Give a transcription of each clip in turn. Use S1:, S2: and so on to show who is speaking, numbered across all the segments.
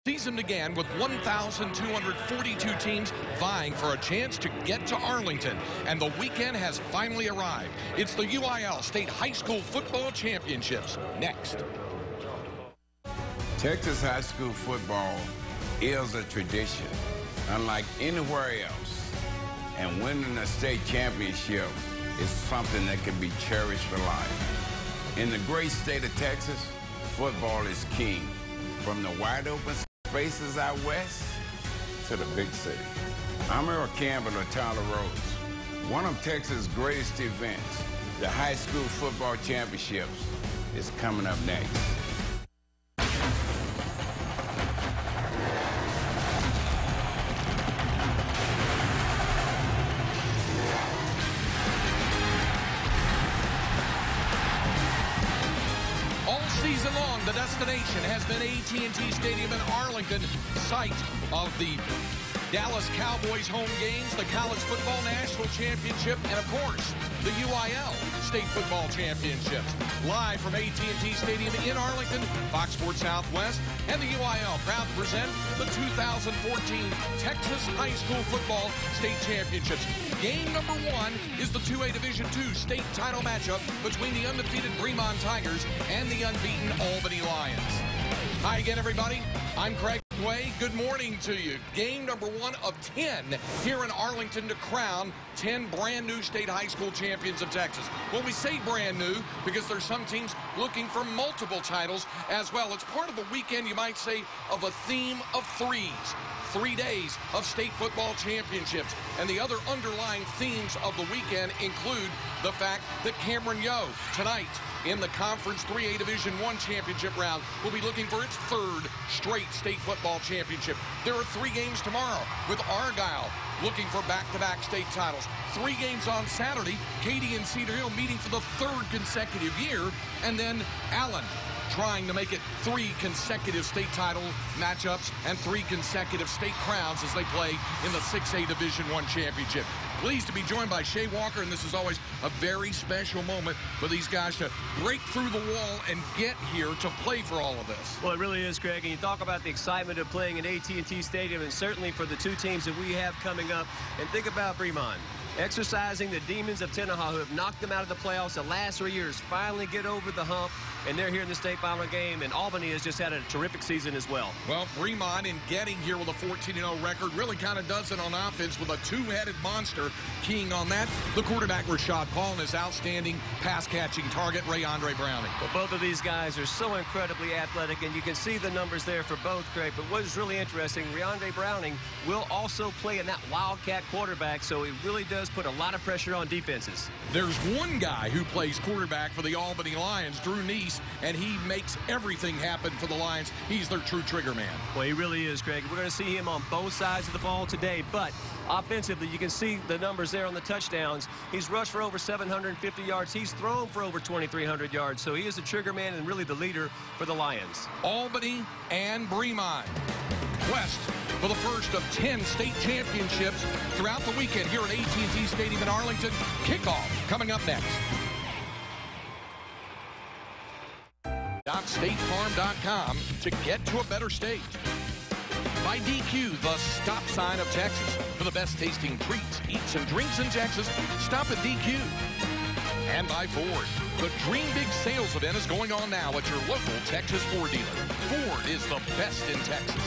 S1: Season began with 1,242 teams vying for a chance to get to Arlington, and the weekend has finally arrived. It's the UIL State High School Football Championships. Next.
S2: Texas high school football is a tradition, unlike anywhere else. And winning a state championship is something that can be cherished for life. In the great state of Texas, football is king. From the wide open spaces out west to the big city. I'm Earl Campbell of Tyler Rose. One of Texas' greatest events, the high school football championships, is coming up next.
S1: Season long, the destination has been AT&T Stadium in Arlington, site of the Dallas Cowboys home games, the College Football National Championship, and of course, the UIL State Football Championships. Live from AT&T Stadium in Arlington, Fox Sports Southwest, and the UIL proud to present the 2014 Texas High School Football State Championships. Game number 1 is the 2A Division II state title matchup between the undefeated Bremond Tigers and the unbeaten Albany Lions. Hi again, everybody. I'm Craig Way. Good morning to you. Game number 1 of 10 here in Arlington to crown 10 brand new state high school champions of Texas. Well, we say brand new because there's some teams looking for multiple titles as well. It's part of a weekend, you might say, of a theme of threes. 3 days of state football championships. And the other underlying themes of the weekend include the fact that Cameron Yo tonight in the Conference 3A Division I championship round will be looking for its 3rd straight state football championship. There are 3 games tomorrow with Argyle looking for back-to-back state titles. 3 games on Saturday, Katy and Cedar Hill meeting for the 3rd consecutive year, and then Allen trying to make it 3 consecutive state title matchups and 3 consecutive state crowns as they play in the 6A Division I championship. Pleased to be joined by Shea Walker, and this is always a very special moment for these guys to break through the wall and get here to play for all of this.
S3: Well, it really is, Craig, and you talk about the excitement of playing in AT&T Stadium, and certainly for the 2 teams that we have coming up. And think about Bremond. Exercising the demons of Tenaha, who have knocked them out of the playoffs the last 3 years, finally get over the hump, and they're here in the state final game, and Albany has just had a terrific season as well.
S1: Well, Bremond, in getting here with a 14-0 record, really kind of does it on offense with a 2-headed monster keying on that. The quarterback, Rashad Paul, and his outstanding pass-catching target, Ray-Andre Browning.
S3: Well, both of these guys are so incredibly athletic, and you can see the numbers there for both, Craig. But what is really interesting, Ray-Andre Browning will also play in that Wildcat quarterback, so he really does put a lot of pressure on defenses.
S1: There's one guy who plays quarterback for the Albany Lions, Drew Neese, and he makes everything happen for the Lions. He's their true trigger man.
S3: Well, he really is, Craig. We're going to see him on both sides of the ball today, but offensively, you can see the numbers there on the touchdowns. He's rushed for over 750 yards. He's thrown for over 2,300 yards, so he is the trigger man and really the leader for the Lions.
S1: Albany and Bremond quest for the first of 10 state championships throughout the weekend here at AT&T Stadium in Arlington. Kickoff coming up next. StateFarm.com to get to a better state. By DQ, the stop sign of Texas. For the best tasting treats, eats, and drinks in Texas, stop at DQ. And by Ford. The Dream Big sales event is going on now at your local Texas Ford dealer. Ford is the best in Texas.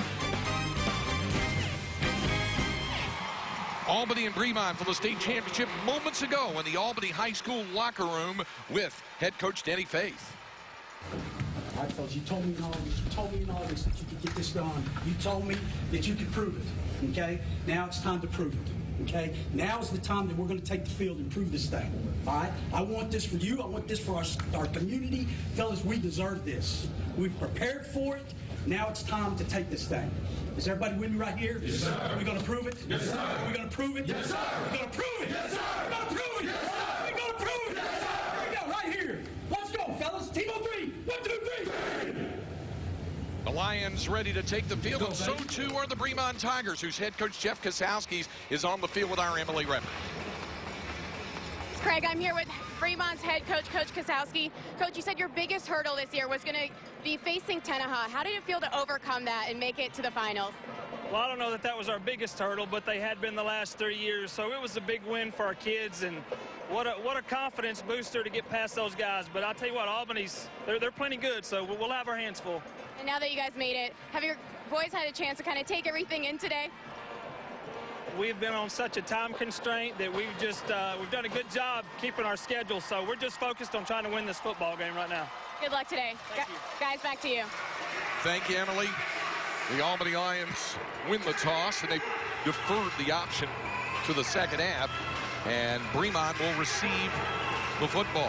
S1: Albany and Bremond for the state championship moments ago in the Albany High School locker room with head coach Danny Faith.
S4: All right, fellas, you told me in all this that you could get this done. You told me that you could prove it, okay? Now it's time to prove it, okay? Now is the time that we're going to take the field and prove this thing, all right? I want this for you. I want this for our community. Fellas, we deserve this. We've prepared for it. Now it's time to take this thing. Is everybody with me right here?
S5: Yes, sir.
S4: Are we going to prove it?
S5: Yes, sir.
S4: Are we going to prove it?
S5: Yes, sir.
S4: We're going to prove it?
S5: Yes, sir.
S4: We're going to prove it?
S5: Yes, sir.
S4: We're going to prove it?
S5: Yes, sir.
S4: Here we go, right here. Let's go, fellas. Team on 3. 1, 2, 3.
S1: The Lions ready to take the field, and so too are the Bremond Tigers, whose head coach Jeff Kosowski is on the field with our Emily Redmond.
S5: Craig, I'm here with Bremond's head coach, Coach Kosowski. Coach, you said your biggest hurdle this year was going to be facing Tenaha. How did it feel to overcome that and make it to the finals?
S6: Well, I don't know that that was our biggest hurdle, but they had been the last 3 years, so it was a big win for our kids, and what a confidence booster to get past those guys. But I'll tell you what, Albany's, they're plenty good, so we'll have our hands full.
S5: And now that you guys made it, have your boys had a chance to kind of take everything in today?
S6: We've been on such a time constraint that we've done a good job keeping our schedule, so we're just focused on trying to win this football game right now.
S5: Good luck today. Guys, back to you.
S1: Thank you, Emily. The Albany Lions win the toss, and they deferred the option to the second half, and Bremond will receive the football.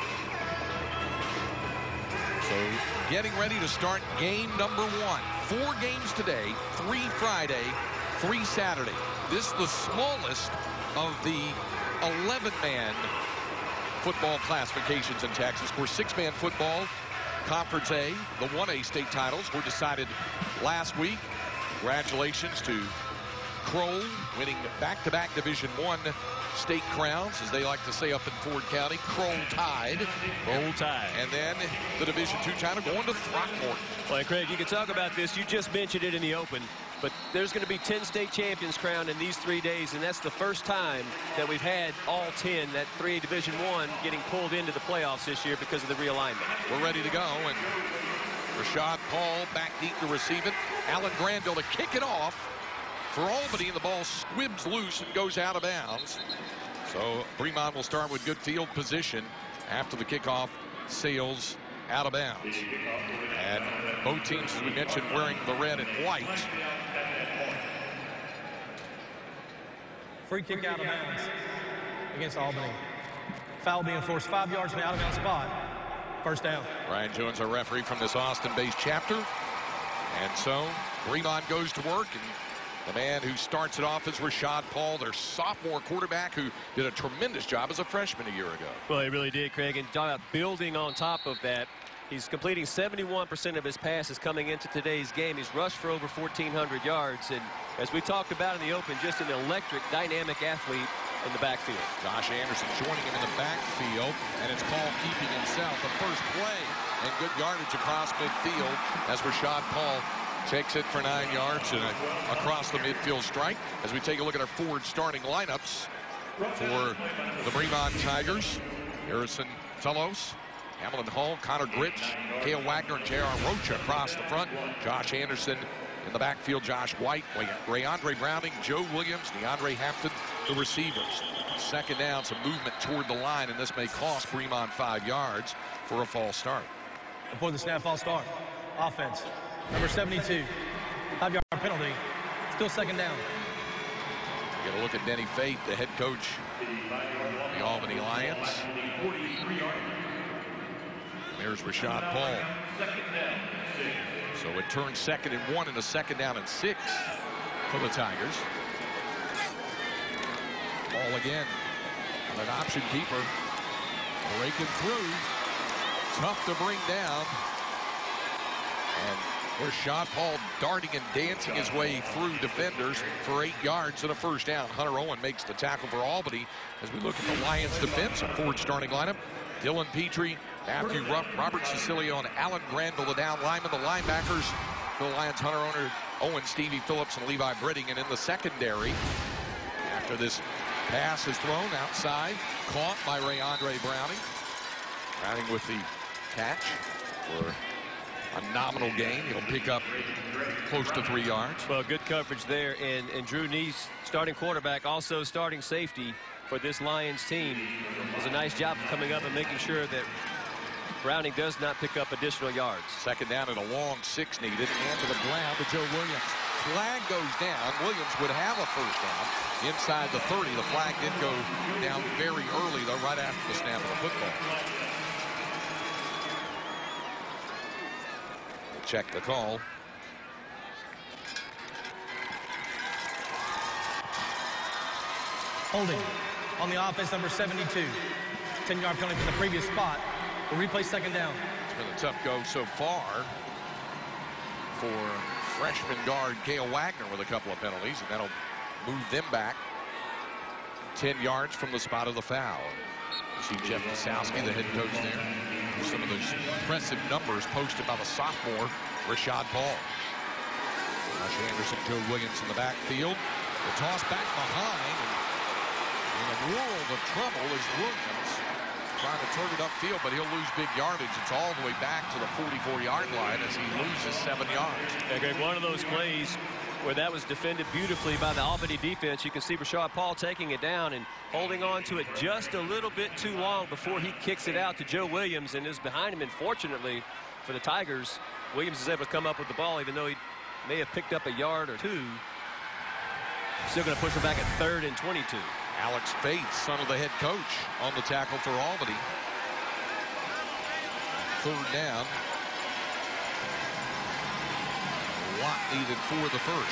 S1: So getting ready to start game number 1. 4 games today, 3 Friday, 3 Saturday. This is the smallest of the 11-man football classifications in Texas. We're 6-man football. Conference A, the 1A state titles were decided last week. Congratulations to Kroll winning back-to-back Division I state crowns, as they like to say up in Ford County. Kroll tied.
S3: Roll Tide.
S1: And then the Division II title going to Throckmorton.
S3: Well, Craig, you can talk about this. You just mentioned it in the open, but there's going to be 10 state champions crowned in these 3 days, and that's the first time that we've had all 10, that 3A Division I, getting pulled into the playoffs this year because of the realignment.
S1: We're ready to go, and Rashad Paul back deep to receive it. Alan Granville to kick it off for Albany, and the ball squibs loose and goes out of bounds. So Bremond will start with good field position after the kickoff sails out of bounds. And both teams, as we mentioned, wearing the red and white.
S7: Free kick out of bounds against Albany. Foul being forced 5 yards from the out of bounds spot. First down.
S1: Ryan Jones, our referee from this Austin-based chapter. And so Bremond goes to work, and the man who starts it off is Rashad Paul, their sophomore quarterback, who did a tremendous job as a freshman a year ago.
S3: Well, he really did, Craig, and building on top of that, he's completing 71% of his passes coming into today's game. He's rushed for over 1,400 yards, and as we talked about in the open, just an electric, dynamic athlete in the backfield.
S1: Josh Anderson joining him in the backfield, and it's Paul keeping himself. The first play, and good yardage across midfield as Rashad Paul takes it for 9 yards and across the midfield strike. As we take a look at our forward starting lineups for the Bremond Tigers: Harrison Telos, Hamilton Hall, Connor Gritch, Cale Wagner, and J.R. Rocha across the front. Josh Anderson in the backfield, Josh White, Ray-Andre Browning, Joe Williams, DeAndre Hampton, the receivers. Second down, some movement toward the line, and this may cost Bremond 5 yards for a false start.
S7: Before the snap, false start. Offense. Number 72. 5-yard penalty. Still second down.
S1: Get a look at Denny Faith, the head coach of the Albany Lions. There's Rashad Paul. So it turns 2nd and 1 and a 2nd down and 6 for the Tigers. Ball again. An option keeper. Breaking through. Tough to bring down. And Rashad Paul darting and dancing his way through defenders for 8 yards and a first down. Hunter Owen makes the tackle for Albany. As we look at the Lions defense, a forward starting lineup: Dylan Petrie, Matthew Rupp, Robert Cecilio, and Alan Granville, the down linemen. The linebackers for the Lions: Hunter Owen, Stevie Phillips, and Levi Britting. And in the secondary, after this pass is thrown outside, caught by Ray-Andre Browning. Browning with the catch for a nominal gain. He'll pick up close to 3 yards.
S3: Well, good coverage there, and Drew Neese, starting quarterback, also starting safety for this Lions team, does a nice job of coming up and making sure that Browning does not pick up additional yards.
S1: Second down and a long 6 needed, and to the ground to Joe Williams. Flag goes down. Williams would have a first down inside the 30. The flag did go down very early, though, right after the snap of the football. We'll check the call.
S7: Holding on the offense, number 72. 10-yard penalty from the previous spot. We'll replay second down.
S1: It's been a tough go so far for freshman guard Cale Wagner with a couple of penalties, and that'll move them back 10 yards from the spot of the foul. You see Jeff Kasowski, the head coach there. Some of those impressive numbers posted by the sophomore, Rashad Paul. Josh Anderson, Joe Williams in the backfield. The toss back behind. And in a world of trouble is Williams trying to turn it upfield, but he'll lose big yardage. It's all the way back to the 44-yard line as he loses 7 yards.
S3: Yeah, Greg, one of those plays where that was defended beautifully by the Albany defense. You can see Rashad Paul taking it down and holding on to it just a little bit too long before he kicks it out to Joe Williams and is behind him. And fortunately for the Tigers, Williams is able to come up with the ball, even though he may have picked up a yard or two. Still going to push him back at 3rd and 22.
S1: Alex Faith, son of the head coach, on the tackle for Albany. 3rd down. Watt needed for the first.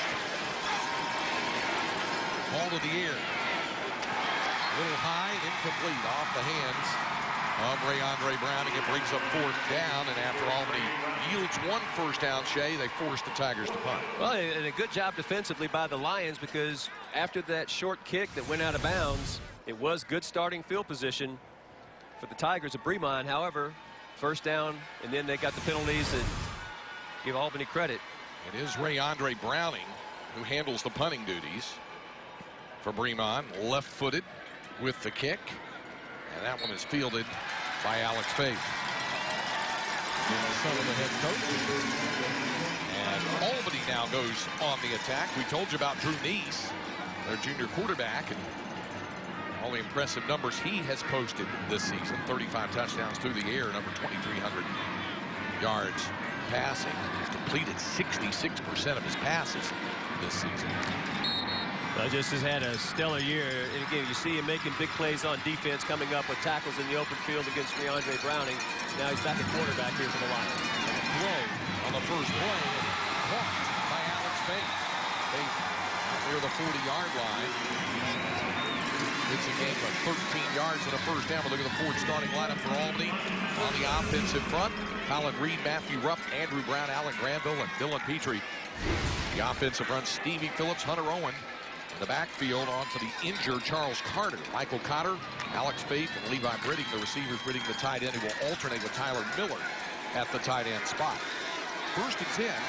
S1: Ball to the air. A little high, incomplete, off the hands of Ray-Andre Browning. It brings up 4th down, and after Albany yields 1 first down, Shea, they force the Tigers to punt.
S3: Well, and a good job defensively by the Lions, because after that short kick that went out of bounds, it was good starting field position for the Tigers of Bremond. However, 1st down, and then they got the penalties and give Albany credit.
S1: It is Ray-Andre Browning who handles the punting duties for Bremond, left-footed with the kick, and that one is fielded by Alex Faith, son of the head coach. And Albany now goes on the attack. We told you about Drew Neese, their junior quarterback, and all the impressive numbers he has posted this season. 35 touchdowns through the air and over 2,300 yards passing. He's completed 66% of his passes this season.
S3: Well, just has had a stellar year. And again, you see him making big plays on defense, coming up with tackles in the open field against Ray-Andre Browning. Now he's back at quarterback here for the Lions.
S1: And a throw on the first play, caught by Alex Faith. Faith near the 40-yard line. It's a game of 13 yards and a first down. But look at the Ford starting lineup for Albany. On the offensive front, Colin Reed, Matthew Rupp, Andrew Brown, Alec Granville, and Dylan Petrie. The offensive front, Stevie Phillips, Hunter Owen. In the backfield, on for the injured Charles Carter. Michael Cotter, Alex Faith, and Levi Britting. The receivers Britting the tight end, who will alternate with Tyler Miller at the tight end spot. 1st and 10.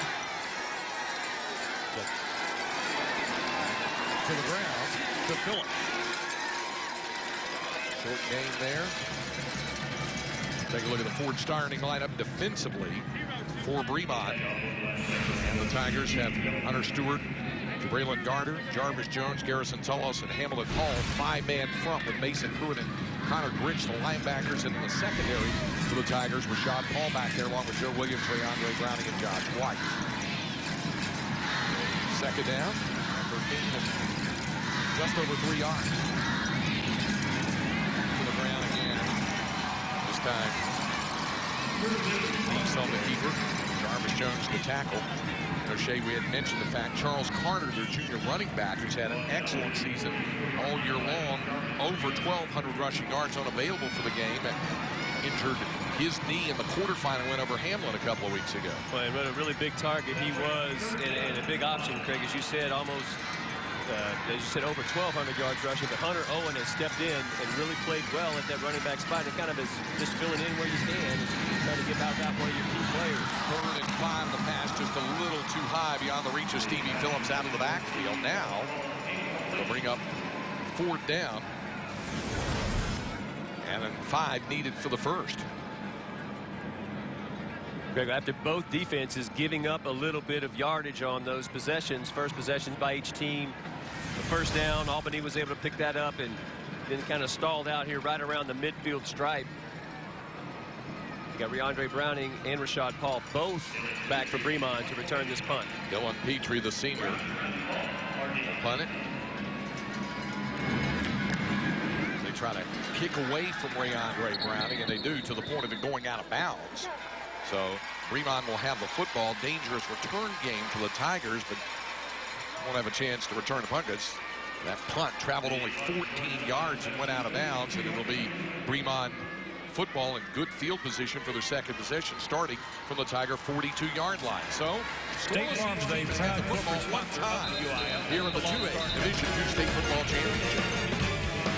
S1: To the ground to Phillips. Short game there. Take a look at the Ford starting lineup defensively for Bremond. And the Tigers have Hunter Stewart, Braylon Gardner, Jarvis Jones, Garrison Tullos, and Hamilton Hall. 5-man front with Mason Pruitt and Connor Grinch, the linebackers, and in the secondary for the Tigers, Rashad Paul back there, along with Joe Williams, Ray-Andre Browning, and Josh White. 2nd down, after a gain of just over 3 yards. To the ground again. This time, Leafs on the keeper. Jarvis Jones the tackle. Shea, we had mentioned the fact Charles Carter, their junior running back, who's had an excellent season all year long, over 1,200 rushing yards, unavailable for the game, and injured his knee in the quarterfinal win over Hamlin a couple of weeks ago.
S3: Well, and what a really big target he was, and a big option, Craig, as you said, almost, as you said, over 1,200 yards rushing. But Hunter Owen has stepped in and really played well at that running back spot. It kind of is just filling in where you can, and trying to get back out one of your key players.
S1: 3rd and 5, the pass just a little too high beyond the reach of Stevie Phillips out of the backfield. Now they'll bring up 4th down, and then 5 needed for the first.
S3: Greg, after both defenses giving up a little bit of yardage on those possessions, first possessions by each team, the 1st down, Albany was able to pick that up and then kind of stalled out here right around the midfield stripe. You got Ray-Andre Browning and Rashad Paul both back for Bremond to return this punt.
S1: Dylan Petrie, the senior, will punt it. They try to kick away from Ray-Andre Browning, and they do, to the point of it going out of bounds. So Bremond will have the football. Dangerous return game for the Tigers, but won't have a chance to return the punt. That punt traveled only 14 yards and went out of bounds, and it'll be Bremond football in good field position for their 2nd possession, starting from the Tiger 42-yard line. So
S8: State Farm Day
S1: football one time here in the 2A Division II State Football Championship.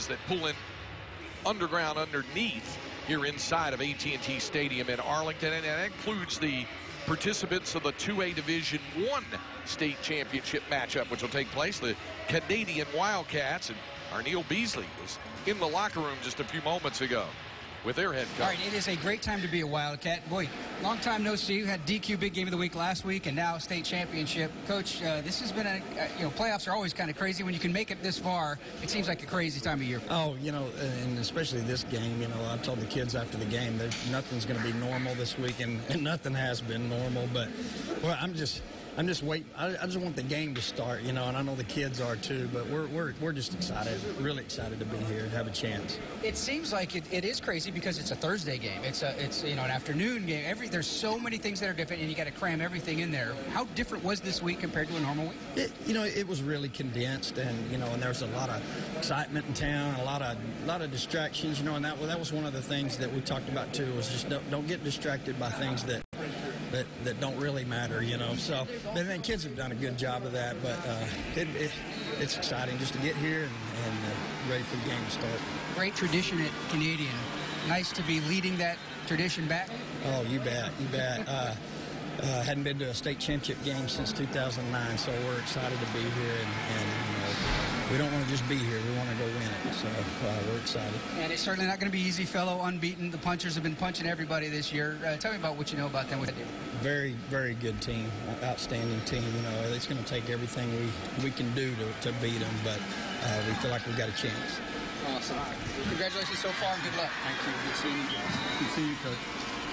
S1: bridges that pull in underground underneath here inside of AT&T Stadium in Arlington, and that includes the participants of the 2A Division I state championship matchup, which will take place. The Canadian Wildcats, and Arneal Beasley was in the locker room just a few moments ago with their head coach.
S8: All right, it is a great time to be a Wildcat. Boy, long time no see. You had DQ Big Game of the Week last week, and now state championship. Coach, this has been playoffs are always kind of crazy. When you can make it this far, it seems like a crazy time of year.
S9: Oh, and especially this game, I told the kids after the game that nothing's going to be normal this week, and nothing has been normal. But, well, I'm just waiting. I just want the game to start, and I know the kids are too. But we're just excited, really excited to be here and have a chance.
S8: It seems like it is crazy because it's a Thursday game. It's an afternoon game. There's so many things that are different, and you got to cram everything in there. How different was this week compared to a normal week?
S9: It was really condensed, and and there was a lot of excitement in town, a lot of distractions, and that was one of the things that we talked about too. Was just don't get distracted by things that don't really matter, So the kids have done a good job of that, but it's exciting just to get here and ready for the game to start.
S8: Great tradition at Canadian. Nice to be leading that tradition back.
S9: Oh, you bet. Hadn't been to a state championship game since 2009, so we're excited to be here, and we don't want to just be here. We want to go win it, so we're excited.
S8: And it's certainly not going to be easy, fellow unbeaten. The punchers have been punching everybody this year. Tell me about what you know about them. What they do.
S9: Very, very good team, outstanding team. It's going to take everything we can do to beat them, but we feel like we've got a chance.
S8: Awesome. Congratulations so far, and good luck.
S9: Thank you. Good seeing you guys.
S8: Good seeing you, Coach.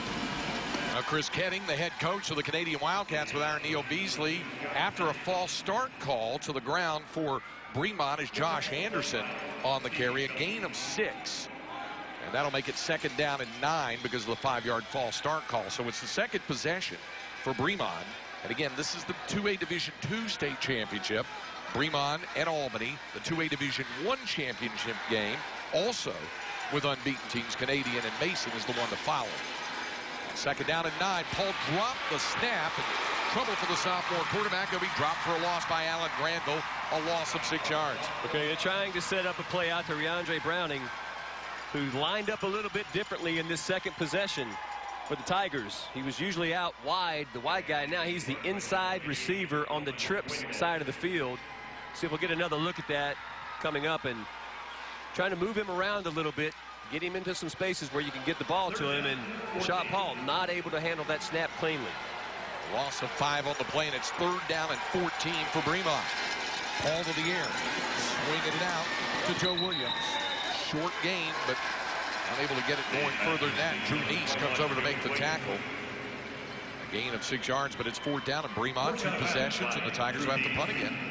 S1: Chris Ketting, the head coach of the Canadian Wildcats, with Arneal Beasley after a false start call to the ground for Bremond as Josh Anderson on the carry, a gain of 6. And that'll make it 2nd down and 9 because of the 5-yard false start call. So it's the second possession for Bremond. And again, this is the 2A Division II state championship. Bremond and Albany, the 2A Division I championship game, also with unbeaten teams. Canadian and Mason is the one to follow. 2nd down and 9. Paul dropped the snap. Trouble for the sophomore quarterback. He'll be dropped for a loss by Allen Granville, a loss of 6 yards.
S3: Okay, they're trying to set up a play out to Reandre Browning, who lined up a little bit differently in this second possession for the Tigers. He was usually out wide, the wide guy. Now he's the inside receiver on the trips side of the field. See if we'll get another look at that coming up, and trying to move him around a little bit. Get him into some spaces where you can get the ball to him, and Shaw Paul not able to handle that snap cleanly.
S1: Loss of 5 on the play, and it's 3rd down and 14 for Bremond. Ball to the air. Swinging it out to Joe Williams. Short gain, but unable to get it going further than that. Drew Neese comes over to make the tackle. A gain of 6 yards, but it's 4th down, and Bremond 2 possessions, and the Tigers will have to punt again.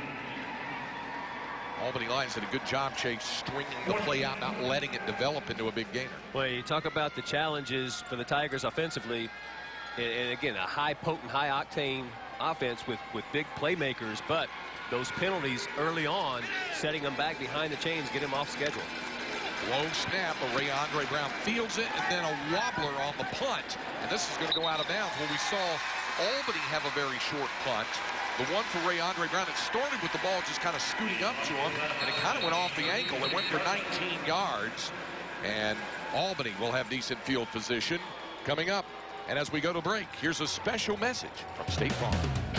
S1: Albany Lions did a good job, Chase, stringing the play out, not letting it develop into a big gainer.
S3: Well, you talk about the challenges for the Tigers offensively, and again, a high potent, high octane offense with big playmakers, but those penalties early on, setting them back behind the chains, get them off schedule.
S1: Low snap, but Reandre Brown fields it, and then a wobbler on the punt. And this is going to go out of bounds. Well, we saw Albany have a very short punt. The one for Reandre Brown, it started with the ball just kind of scooting up to him, and it kind of went off the ankle. It went for 19 yards, and Albany will have decent field position coming up. And as we go to break, here's a special message from State Farm.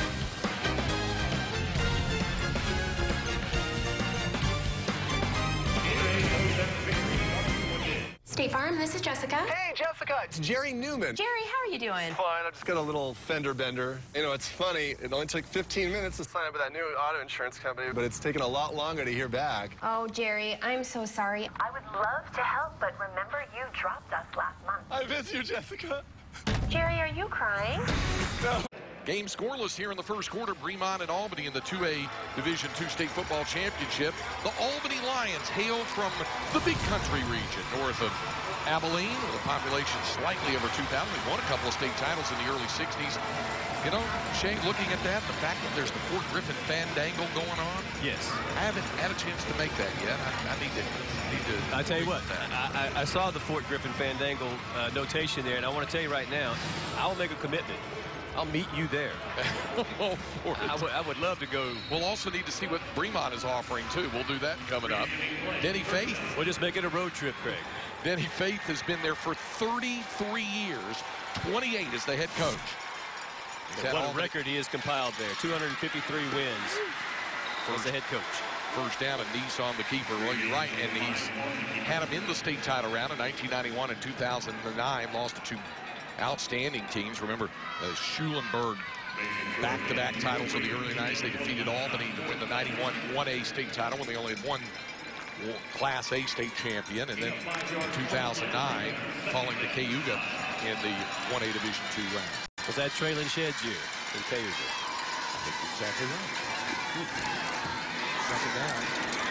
S10: State Farm, this is Jessica.
S11: Hey, Jessica, it's Jerry Newman.
S10: Jerry, how are you doing?
S11: Fine, I just got a little fender bender. It's funny, it only took 15 minutes to sign up with that new auto insurance company, but it's taken a lot longer to hear back.
S10: Oh, Jerry, I'm so sorry. I would love to help, but remember you dropped us last month.
S11: I miss you, Jessica.
S10: Jerry, are you crying?
S11: No.
S1: Game scoreless here in the first quarter. Bremond and Albany in the 2A Division II State Football Championship. The Albany Lions hail from the Big Country region north of Abilene, with a population slightly over 2,000. They won a couple of state titles in the early 60s. Shane, looking at that, the fact that there's the Fort Griffin Fandangle going on.
S3: Yes.
S1: I haven't had a chance to make that yet. I need to.
S3: I tell you what, I saw the Fort Griffin Fandangle notation there, and I want to tell you right now, I will make a commitment I'll meet you there.
S1: All for it.
S3: I would love to go.
S1: We'll also need to see what Bremond is offering, too. We'll do that coming up. Denny Faith.
S3: We'll just make it a road trip, Craig.
S1: Denny Faith has been there for 33 years, 28 as the head coach.
S3: What a record he has compiled there. 253 wins as the head coach.
S1: First down and Nice on the keeper. Well, you're right, and he's had him in the state title round in 1991 and 2009. Lost to two outstanding teams. Remember, Schulenburg, back-to-back titles of the early 90s. They defeated Albany to win the 91 1A state title when they only had one Class A state champion. And then in 2009, falling to Cayuga in the 1A Division II round.
S3: Was that Traylon Shedd's year in Cayuga?
S1: I think you're exactly right. Second down.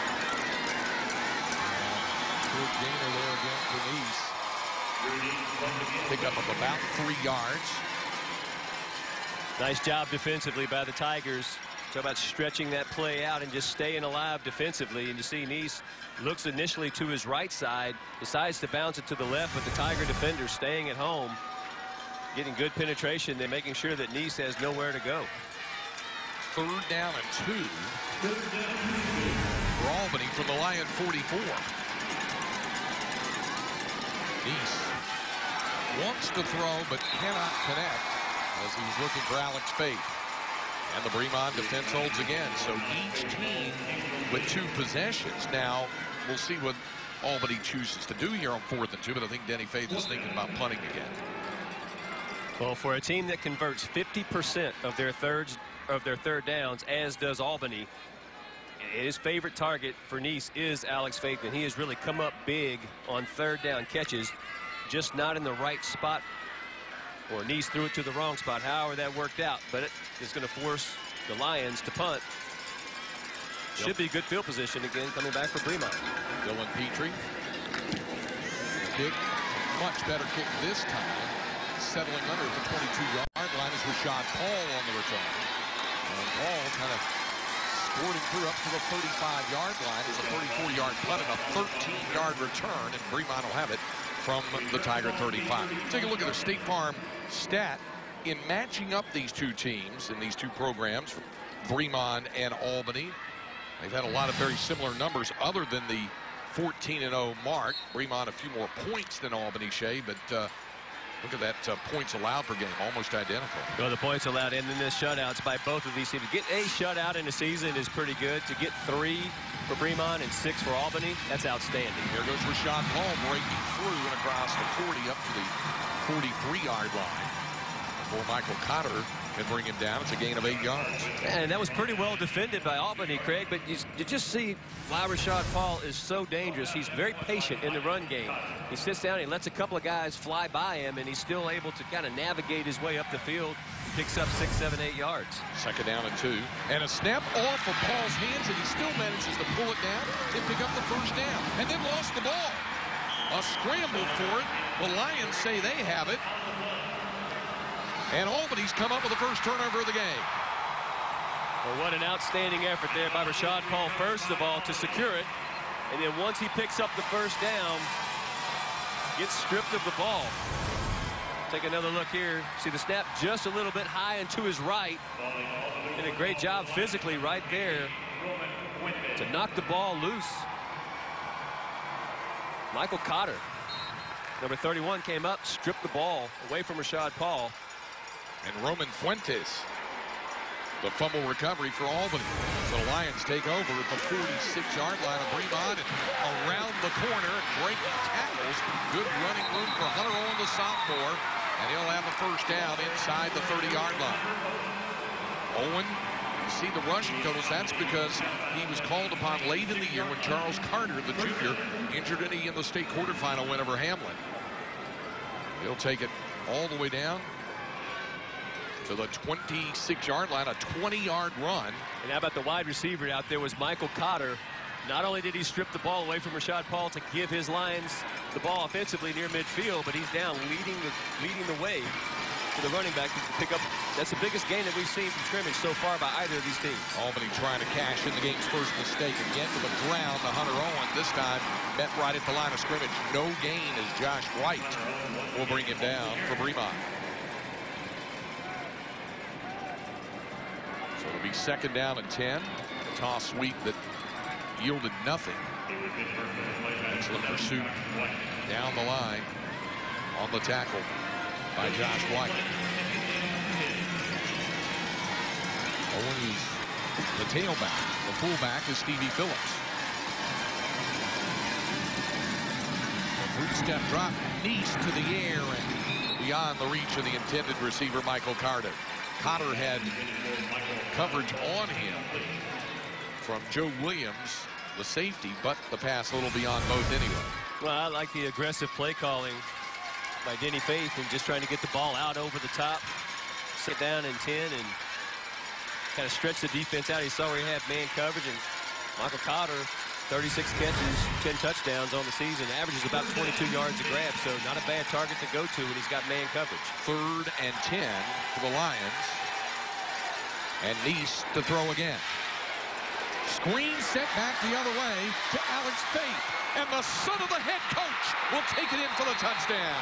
S1: Good gainer there again for Nice. Pick up of about 3 yards.
S3: Nice job defensively by the Tigers. Talk about stretching that play out and just staying alive defensively. And you see Nice looks initially to his right side, decides to bounce it to the left, but the Tiger defender staying at home, getting good penetration. They're making sure that Nice has nowhere to go.
S1: Third down and 2 for Albany from the Lion 44. Nice wants to throw but cannot connect as he's looking for Alex Faith. And the Bremond defense holds again. So each team with 2 possessions. Now we'll see what Albany chooses to do here on 4th and 2, but I think Denny Faith is thinking about punting again.
S3: Well, for a team that converts 50% of their third downs, as does Albany, his favorite target for Nice is Alex Faith, and he has really come up big on third down catches, just not in the right spot, or Nice threw it to the wrong spot. However that worked out, but it is going to force the Lions to punt. Should be good field position again coming back for Bremond.
S1: Dylan Petrie. Kick, much better kick this time. Settling under at the 22-yard line is Rashad Paul on the return. And Paul kind of sporting through up to the 35-yard line. It's a 34-yard punt and a 13-yard return, and Bremond will have it from the Tiger 35. Take a look at their State Farm stat in matching up these two teams in these two programs, Bremond and Albany. They've had a lot of very similar numbers other than the 14-0 mark. Bremond a few more points than Albany, Shea, but look at that points allowed per game, almost identical.
S3: Well, the points allowed and then the shutouts by both of these teams. To get a shutout in a season is pretty good. To get 3 for Bremond and 6 for Albany, that's outstanding.
S1: Here goes Rashad Paul breaking through and across the 40 up to the 43-yard line. Before Michael Cotter can bring him down. It's a gain of 8 yards.
S3: And that was pretty well defended by Albany, Craig, but you just see why Rashad Paul is so dangerous. He's very patient in the run game. He sits down, he lets a couple of guys fly by him, and he's still able to kind of navigate his way up the field. Picks up 6, 7, 8 yards.
S1: Second down and 2. And a snap off of Paul's hands, and he still manages to pull it down and pick up the first down. And then lost the ball. A scramble for it. The Lions say they have it. And Albany's come up with the first turnover of the game.
S3: Well, what an outstanding effort there by Rashad Paul, first of all, to secure it. And then once he picks up the first down, gets stripped of the ball. Take another look here. See the snap just a little bit high and to his right. Did a great job physically right there to knock the ball loose. Michael Cotter, number 31, came up, stripped the ball away from Rashad Paul.
S1: And Roman Fuentes, the fumble recovery for Albany. So the Lions take over at the 46-yard line of Bremond and around the corner, breaking tackles. Good running room for Hunter Owen, the sophomore, and he'll have a first down inside the 30-yard line. Owen, you see the rushing totals. That's because he was called upon late in the year when Charles Carter, the junior, injured in the state quarterfinal win over Hamlin. He'll take it all the way down to the 26-yard line, a 20-yard run.
S3: And how about the wide receiver out there was Michael Cotter. Not only did he strip the ball away from Rashad Paul to give his Lions the ball offensively near midfield, but he's down leading the way to the running back to pick up. That's the biggest gain that we've seen from scrimmage so far by either of these teams.
S1: Albany trying to cash in the game's first mistake. Again to the ground to Hunter Owen. This time met right at the line of scrimmage. No gain as Josh White will bring him down for Bremond. It'll be 2nd down and 10. A toss sweep that yielded nothing. Excellent pursuit down the line on the tackle by Josh White. Owens, the tailback. The fullback is Stevie Phillips. A fruit step drop, Nice to the air and beyond the reach of the intended receiver, Michael Carter. Cotter had coverage on him from Joe Williams, the safety, but the pass a little beyond both anyway.
S3: Well, I like the aggressive play calling by Denny Faith and just trying to get the ball out over the top, sit down in 10 and kind of stretch the defense out. He saw where he had man coverage, and Michael Cotter, 36 catches, 10 touchdowns on the season, averages about 22 yards a grab, so not a bad target to go to when he's got man coverage.
S1: 3rd and 10 for the Lions. And Nice to throw again. Screen set back the other way to Alex Faith. And the son of the head coach will take it in for the touchdown.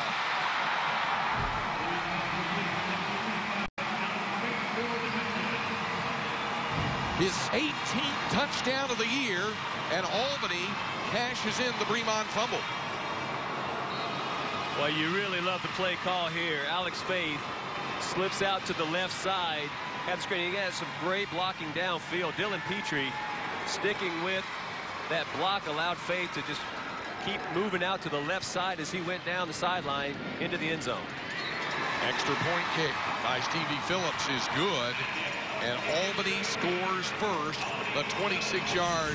S1: His 18th touchdown of the year, and Albany cashes in the Bremond fumble.
S3: Well, you really love the play call here. Alex Faith slips out to the left side. Have the screen. He has some great blocking downfield. Dylan Petrie sticking with that block allowed Faith to just keep moving out to the left side as he went down the sideline into the end zone.
S1: Extra point kick by Stevie Phillips is good. And Albany scores first. The 26-yard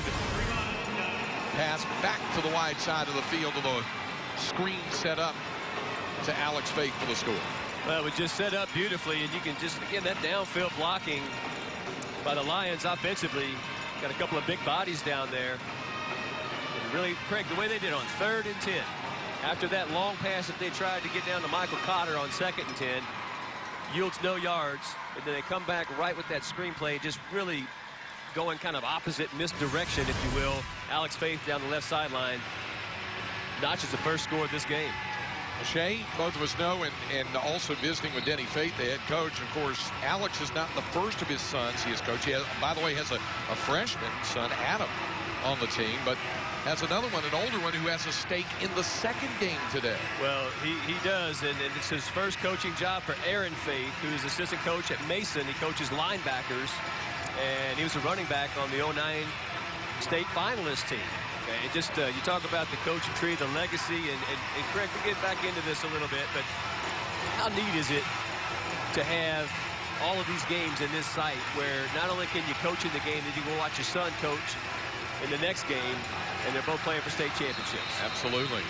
S1: pass back to the wide side of the field with a screen set up to Alex Faith for the score.
S3: Well, it was just set up beautifully, and you can just, again, that downfield blocking by the Lions offensively. Got a couple of big bodies down there. And really, Craig, the way they did on 3rd and 10, after that long pass that they tried to get down to Michael Cotter on 2nd and 10, yields no yards, and then they come back right with that screenplay, just really going kind of opposite misdirection, if you will. Alex Faith down the left sideline notches the first score of this game.
S1: Shay, both of us know, and also visiting with Denny Faith, the head coach. Of course, Alex is not the first of his sons he has coached. He has, by the way, has a freshman son, Adam, on the team, but has another one, an older one, who has a stake in the 2nd game today.
S3: Well, he does, and it's his first coaching job for Aaron Faith, who is assistant coach at Mason. He coaches linebackers, and he was a running back on the 09 state finalist team. Okay, it just, you talk about the coaching tree, the legacy, and Craig, we'll get back into this a little bit, but how neat is it to have all of these games in this site where not only can you coach in the game, then you can watch your son coach in the next game, and they're both playing for state championships.
S1: Absolutely.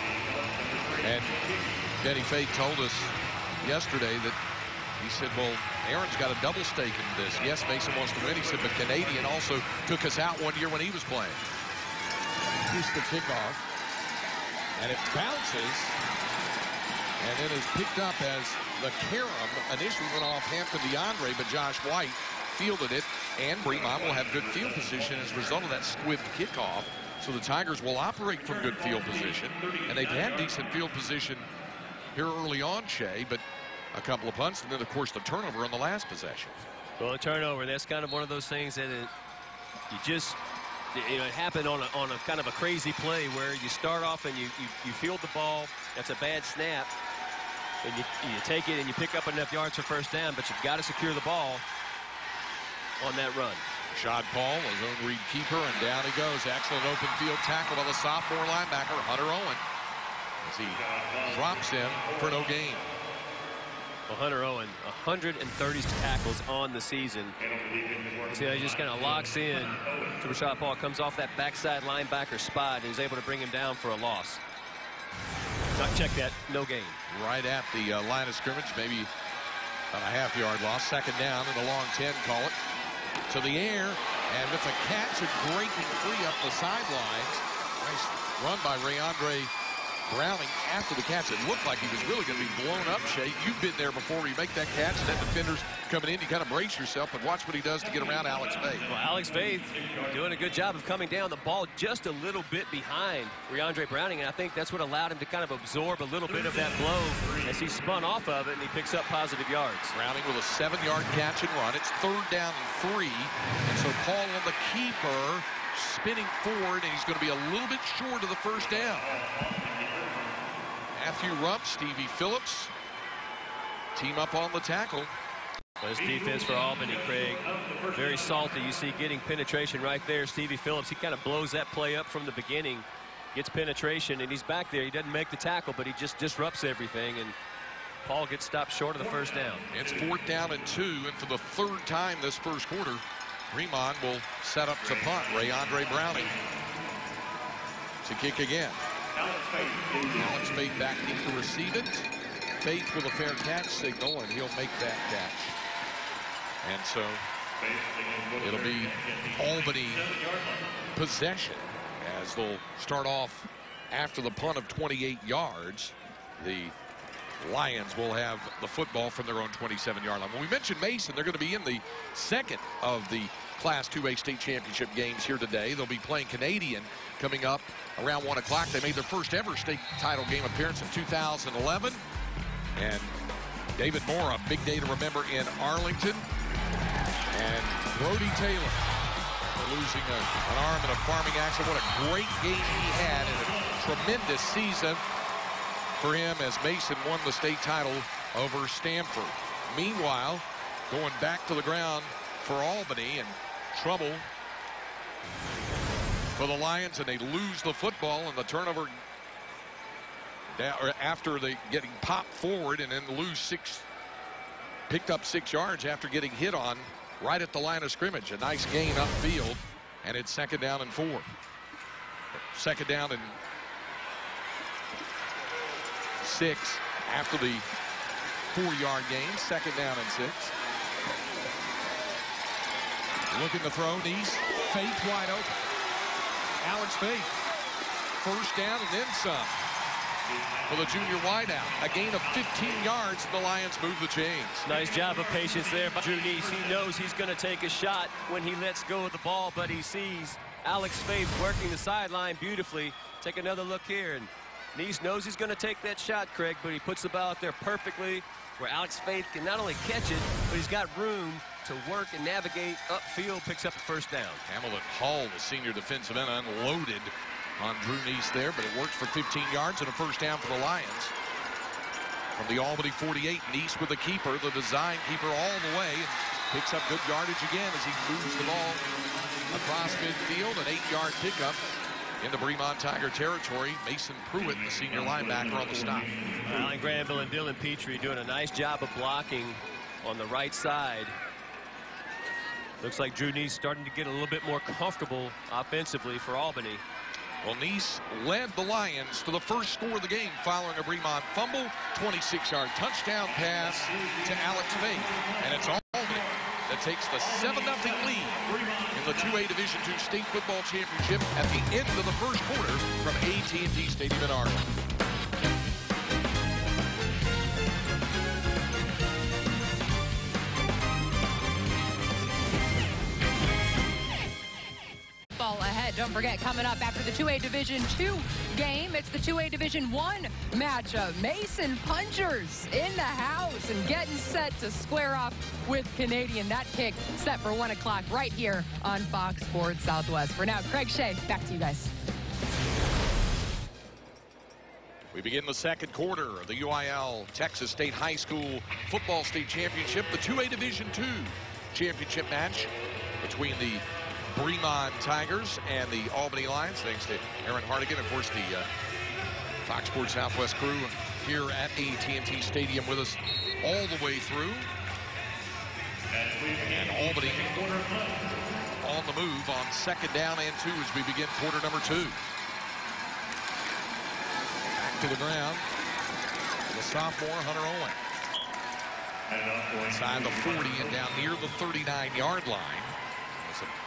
S1: And Denny Faith told us yesterday that he said, well, Aaron's got a double stake in this. Yes, Mason wants to win. He said, but Canadian also took us out one year when he was playing. Here's the kickoff. And it bounces. And then is picked up as the carom initially went off Hampton DeAndre, but Josh White fielded it. And Bremond will have good field position as a result of that swift kickoff. So the Tigers will operate from good field position. And they've had decent field position here early on, Shay, but a couple of punts, and then, of course, the turnover on the last possession.
S3: Well, a turnover, that's kind of one of those things that you just, you know, it happened on a kind of a crazy play where you start off and you field the ball. That's a bad snap. And you take it and you pick up enough yards for first down, but you've got to secure the ball on that run.
S1: Shad Paul, his own read keeper, and down he goes. Excellent open field tackle by the sophomore linebacker, Hunter Owen, as he drops him for no gain.
S3: Well, Hunter Owen, 130 tackles on the season. See, he just kind of locks in to Rashad Paul, comes off that backside linebacker spot, and is able to bring him down for a loss. Not check that, no gain.
S1: Right at the line of scrimmage, maybe about a half-yard loss. 2nd down and a long 10, call it. To the air, and with a catch and breaking free up the sidelines. Nice run by Rayondre Browning after the catch. It looked like he was really going to be blown up, Shay. You've been there before where you make that catch, and that defender's coming in. You kind of brace yourself, but watch what he does to get around Alex Faith.
S3: Well, Alex Faith doing a good job of coming down the ball just a little bit behind Reandre Browning, and I think that's what allowed him to kind of absorb a little bit of that blow as he spun off of it, and he picks up positive yards.
S1: Browning with a 7-yard catch and run. It's 3rd down and 3, and so Paul on the keeper, spinning forward, and he's going to be a little bit short of the first down. Matthew Rump, Stevie Phillips team up on the tackle.
S3: This defense for Albany, Craig, very salty. You see getting penetration right there. Stevie Phillips, he kind of blows that play up from the beginning, gets penetration, and he's back there. He doesn't make the tackle, but he just disrupts everything, and Paul gets stopped short of the first down.
S1: It's 4th down and 2, and for the 3rd time this first quarter, Bremond will set up to punt. Reandre Browning to kick again. Alex Faith back in to receive it. Faith with a fair catch signal, and he'll make that catch. And so it'll be Albany possession as they'll start off after the punt of 28 yards. The Lions will have the football from their own 27-yard line. When we mentioned Mason, they're going to be in the 2nd of the Class 2A state championship games here today. They'll be playing Canadian coming up around 1 o'clock. They made their first ever state title game appearance in 2011. And David Moore, a big day to remember in Arlington. And Brody Taylor losing an arm in a farming accident. What a great game he had, and a tremendous season for him as Mason won the state title over Stanford. Meanwhile, going back to the ground for Albany, and trouble for the Lions, and they lose the football, and the turnover after they getting popped forward and then picked up 6 yards after getting hit on right at the line of scrimmage. A nice gain upfield, and it's 2nd down and 4. 2nd down and 6 after the 4-yard gain. 2nd down and 6. Looking to throw, Neese. Faith wide open. Alex Faith. 1st down and then some for the junior wideout. A gain of 15 yards, and the Lions move the chains.
S3: Nice job of patience there by Drew Neese. He knows he's going to take a shot when he lets go of the ball, but he sees Alex Faith working the sideline beautifully. Take another look here, and Neese knows he's going to take that shot, Craig, but he puts the ball out there perfectly where Alex Faith can not only catch it, but he's got room to work and navigate upfield, picks up the 1st down.
S1: Hamilton Hall, the senior defensive end, unloaded on Drew Neese there, but it works for 15 yards and a 1st down for the Lions. From the Albany 48, Neese with the keeper, the design keeper all the way, and picks up good yardage again as he moves the ball across midfield. An 8-yard pickup into Bremond Tiger territory. Mason Pruitt, the senior linebacker, on the stop.
S3: Alan Granville and Dylan Petrie doing a nice job of blocking on the right side. Looks like Drew Neese starting to get a little bit more comfortable offensively for Albany.
S1: Well, Neese led the Lions to the first score of the game following a Bremond fumble, 26-yard touchdown pass to Alex Faith. And it's Albany that takes the 7-0 lead in the 2A Division II State Football Championship at the end of the first quarter from AT&T Stadium in Arlington.
S12: Ahead. Don't forget, coming up after the 2A Division II game, it's the 2A Division I matchup. Mason Punchers in the house and getting set to square off with Canadian. That kick set for 1 o'clock right here on Fox Sports Southwest. For now, Craig Shea, back to you guys.
S1: We begin the 2nd quarter of the UIL Texas State High School Football State Championship, the 2A Division II championship match between the Bremond Tigers and the Albany Lions. Thanks to Aaron Hardigan, of course, the Fox Sports Southwest crew here at AT&T Stadium with us all the way through. And Albany on the move on 2nd down and 2 as we begin quarter number 2. Back to the ground. The sophomore, Hunter Owen. Inside the 40 and down near the 39-yard line.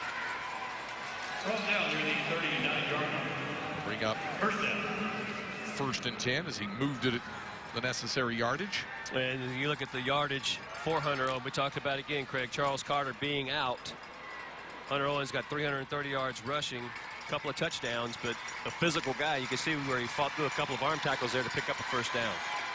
S1: Bring up 1st and 10 as he moved it the necessary yardage.
S3: And you look at the yardage for Hunter Owen. We talked about again, Craig, Charles Carter being out. Hunter Owen's got 330 yards rushing, a couple of touchdowns, but a physical guy. You can see where he fought through a couple of arm tackles there to pick up a 1st down.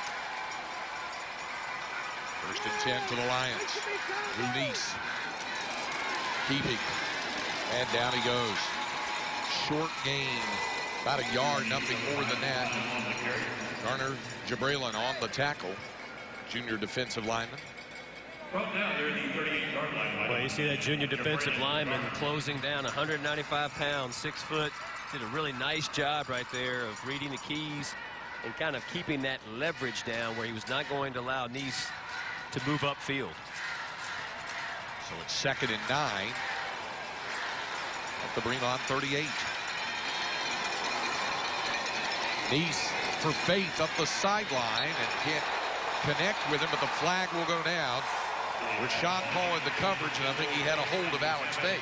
S1: 1st and 10 for the Lions. Drew Neese keeping, and down he goes. Short gain, about a yard, nothing more than that. Garner Jabrailin on the tackle, junior defensive lineman.
S3: Well, you see that junior defensive lineman closing down, 195 pounds, 6 foot. Did a really nice job right there of reading the keys and kind of keeping that leverage down where he was not going to allow Neese to move upfield.
S1: So it's 2nd and 9 at the Bremond 38. Neese for Faith up the sideline and can't connect with him, but the flag will go down. Rashad Paul in the coverage, and I think he had a hold of Alex Faith.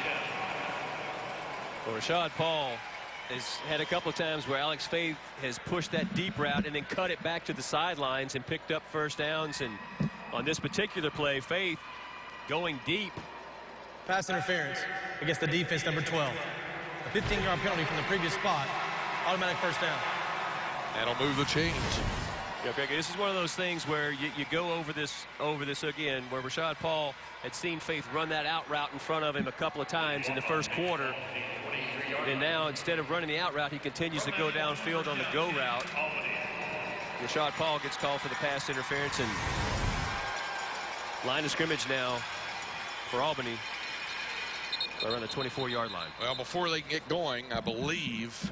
S3: Well, Rashad Paul has had a couple of times where Alex Faith has pushed that deep route and then cut it back to the sidelines and picked up 1st downs. And on this particular play, Faith going deep.
S7: Pass interference against the defense, number 12. A 15-yard penalty from the previous spot. Automatic 1st down.
S1: That'll move the change.
S3: Yeah, Greg, this is one of those things where you go over this again, where Rashad Paul had seen Faith run that out route in front of him a couple of times in the 1st quarter. And now, instead of running the out route, he continues to go downfield on the go route. Rashad Paul gets called for the pass interference, and line of scrimmage now for Albany around the 24-yard line.
S1: Well, before they can get going, I believe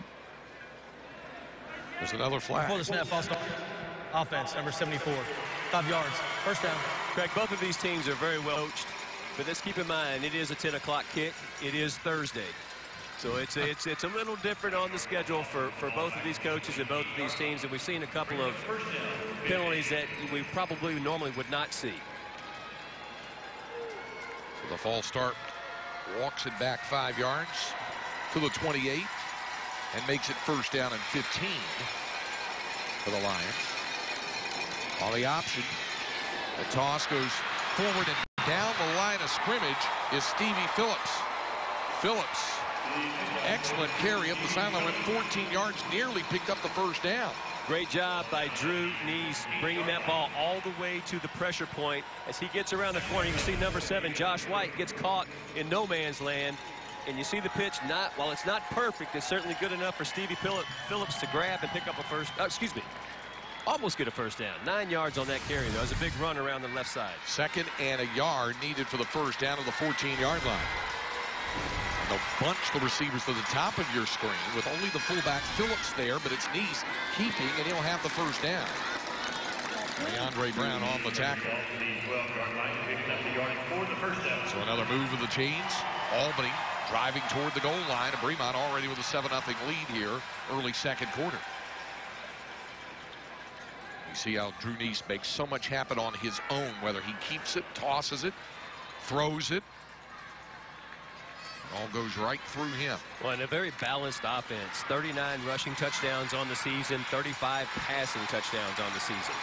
S1: there's another flag.
S7: Before the snap, false start. Offense, number 74. 5 yards. 1st down.
S3: Craig, both of these teams are very well coached, but let's keep in mind it is a 10 o'clock kick. It is Thursday. So it's a little different on the schedule for both of these coaches and both of these teams, and we've seen a couple of penalties that we probably normally would not see.
S1: So the false start walks it back 5 yards to the 28 and makes it 1st down and 15 for the Lions. On the option, the toss goes forward, and down the line of scrimmage is Stevie Phillips. Phillips, excellent carry up the sideline, went 14 yards, nearly picked up the 1st down.
S3: Great job by Drew Neese bringing that ball all the way to the pressure point. As he gets around the corner, you can see number 7, Josh White, gets caught in no man's land. And you see the pitch, while it's not perfect, it's certainly good enough for Stevie Phillips to grab and pick up almost get a 1st down. 9 yards on that carry, though. It was a big run around the left side.
S1: 2nd and a yard needed for the 1st down to the 14-yard line. And they'll bunch the receivers to the top of your screen with only the fullback Phillips there, but it's Neese keeping, and he'll have the 1st down. DeAndre Brown on the tackle. So another move of the chains. Albany driving toward the goal line, and Bremond already with a 7-0 lead here, early 2nd quarter. You see how Drew Neese makes so much happen on his own, whether he keeps it, tosses it, throws it. It all goes right through him.
S3: Well, and a very balanced offense. 39 rushing touchdowns on the season, 35 passing touchdowns on the season.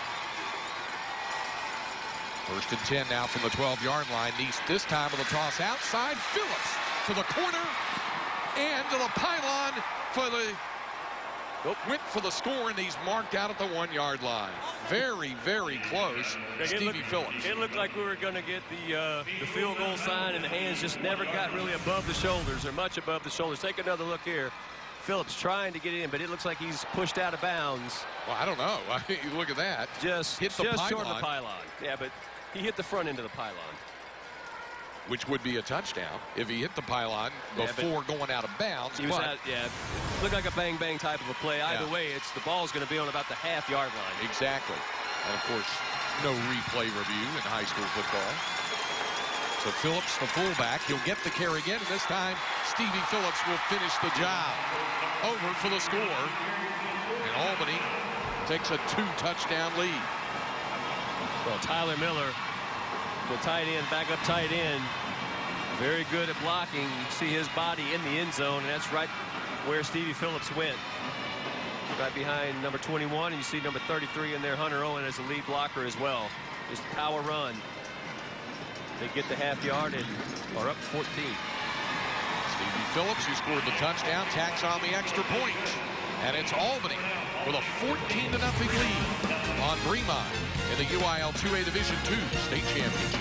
S1: 1st and 10 now from the 12-yard line. Neese this time with a toss outside. Phillips to the corner and to the pylon for the went for the score, and he's marked out at the 1-yard line. Very, very close. Stevie Phillips.
S3: It looked like we were going to get the field goal sign, and the hands just never got really above the shoulders or much above the shoulders. Take another look here. Phillips trying to get in, but it looks like he's pushed out of bounds.
S1: Well, I don't know. I mean, look at that.
S3: Just
S1: hit the pylon.
S3: Short of the pylon. Yeah, but he hit the front end of the pylon.
S1: Which would be a touchdown if he hit the pylon before going out of bounds.
S3: He was out, looked like a bang-bang type of a play. Either way, the ball's going to be on about the half-yard line.
S1: Exactly. And, of course, no replay review in high school football. So Phillips, the fullback, he'll get the carry again, and this time Stevie Phillips will finish the job. Over for the score. And Albany takes a 2-touchdown lead.
S3: Well, Tyler Miller, the tight end, back up tight end, very good at blocking. You see his body in the end zone, and that's right where Stevie Phillips went. right behind number 21, and you see number 33 in there, Hunter Owen, as the lead blocker as well. Just power run. They get the half yard and are up 14.
S1: Stevie Phillips, who scored the touchdown, tacks on the extra point. And it's Albany with a 14-0 lead on Bremond in the UIL 2A Division II state championship.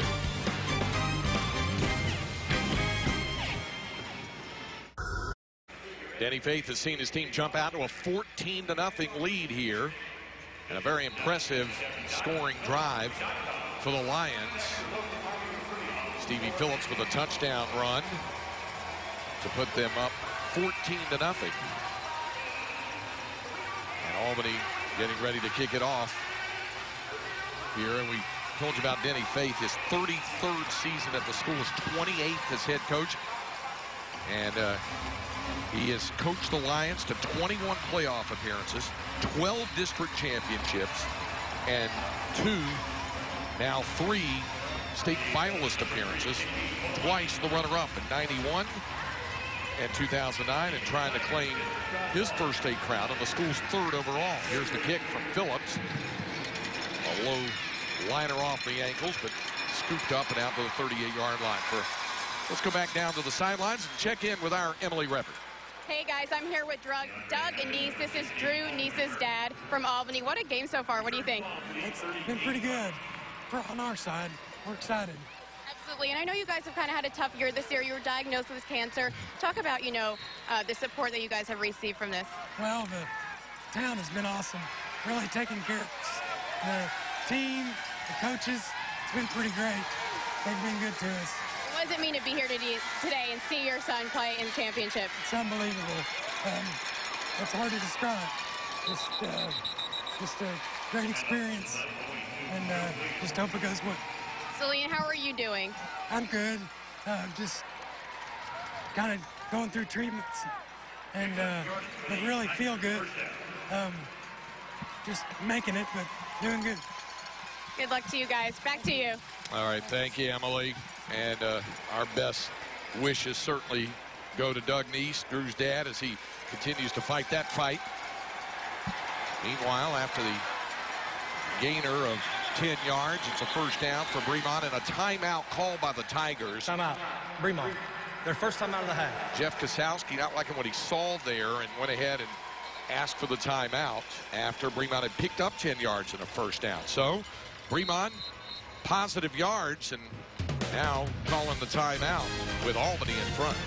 S1: Denny Faith has seen his team jump out to a 14-0 lead here. And a very impressive scoring drive for the Lions. Stevie Phillips with a touchdown run to put them up 14-0. And Albany getting ready to kick it off here. And we told you about Denny Faith, his 33rd season at the school, his 28th as head coach. And he has coached the Lions to 21 playoff appearances, 12 district championships, and 3 state finalist appearances, twice the runner-up in '91 and 2009, and trying to claim his first state crown and the school's 3rd overall. Here's the kick from Phillips. A low liner off the ankles, but scooped up and out to the 38-yard line. Let's go back down to the sidelines and check in with our Emily Reppert.
S5: Hey guys, I'm here with Doug and Niece. This is Drew, Niece's dad from Albany. What a game so far. What do you think?
S13: It's been pretty good on our side. We're excited.
S5: Absolutely, and I know you guys have kind of had a tough year this year. You were diagnosed with cancer. Talk about, the support that you guys have received from this.
S13: Well, the town has been awesome. Really taking care of us. The team, the coaches, it's been pretty great. They've been good to us.
S5: What does it mean to be here today and see your son play in the championship?
S13: It's unbelievable. It's hard to describe. Just a great experience, and just hope it goes well.
S5: Celine, how are you doing?
S13: I'm good. Just kind of going through treatments, and but really feel good. Just making it, but doing good.
S5: Good luck to you guys. Back to you.
S1: All right, thank you, Emily. And our best wishes certainly go to Doug Niece, Drew's dad, as he continues to fight that fight. Meanwhile, after the gainer of 10 yards, it's a first down for Bremond and a timeout called by the Tigers.
S7: Timeout. Bremond. Their first time out of the half.
S1: Jeff Kosowski not liking what he saw there and went ahead and asked for the timeout after Bremond had picked up 10 yards in a first down. So Bremond, positive yards, and now calling the timeout with Albany in front.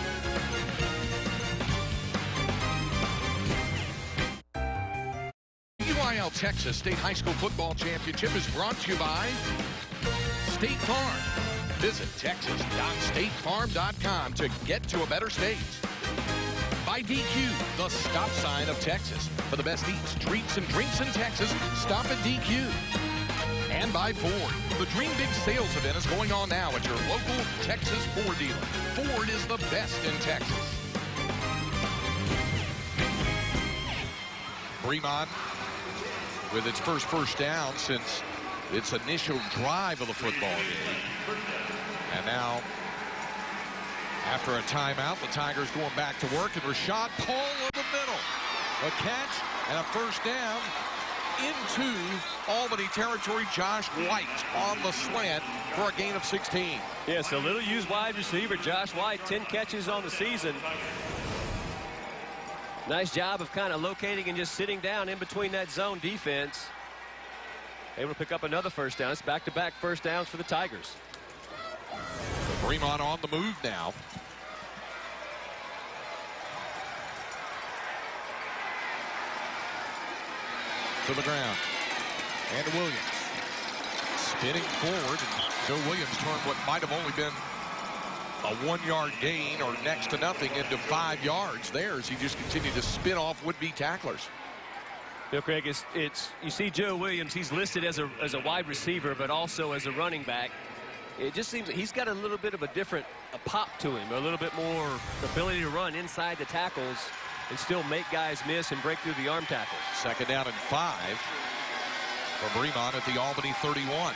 S1: UIL Texas State High School Football Championship is brought to you by State Farm. Visit texas.statefarm.com to get to a better state. By DQ, the stop sign of Texas. For the best eats, treats, and drinks in Texas, stop at DQ. And by Ford. The Dream Big sales event is going on now at your local Texas Ford dealer. Ford is the best in Texas. Bremond with its first down since its initial drive of the football game. And now, after a timeout, the Tigers going back to work, and Rashad Paul in the middle. A catch and a first down into Albany territory. Josh White on the slant for a gain of 16.
S3: Yes, a little used wide receiver, Josh White, 10 catches on the season. Nice job of kind of locating and just sitting down in between that zone defense. Able to pick up another first down. It's back-to-back first downs for the Tigers.
S1: Bremond on the move now. To the ground. And to Williams. Spinning forward. And Joe Williams turned what might have only been a 1-yard gain or next to nothing into 5 yards there as he just continued to spin off would-be tacklers.
S3: You know, Craig, you see Joe Williams, he's listed as a wide receiver, but also as a running back. It just seems that he's got a little bit of a different pop to him, a little bit more ability to run inside the tackles and still make guys miss and break through the arm tackles.
S1: Second down and 5 for Bremond at the Albany 31.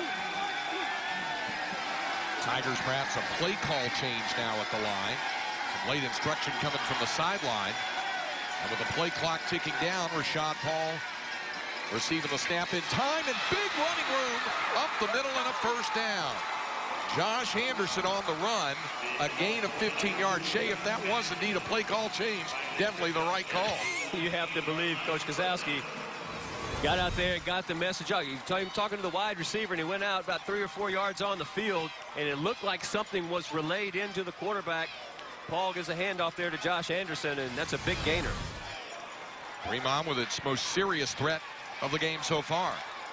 S1: Tigers perhaps a play call change now at the line. Some late instruction coming from the sideline. And with the play clock ticking down, Rashad Paul receiving the snap in time, and big running room up the middle and a first down. Josh Anderson on the run, a gain of 15 yards. Shea, if that was indeed a play call change, definitely the right call.
S3: You have to believe Coach Kozlowski got out there and got the message out. He was talking to the wide receiver, and he went out about 3 or 4 yards on the field, and it looked like something was relayed into the quarterback. Paul gives a handoff there to Josh Anderson, and that's a big gainer.
S1: Bremond with its most serious threat of the game so far.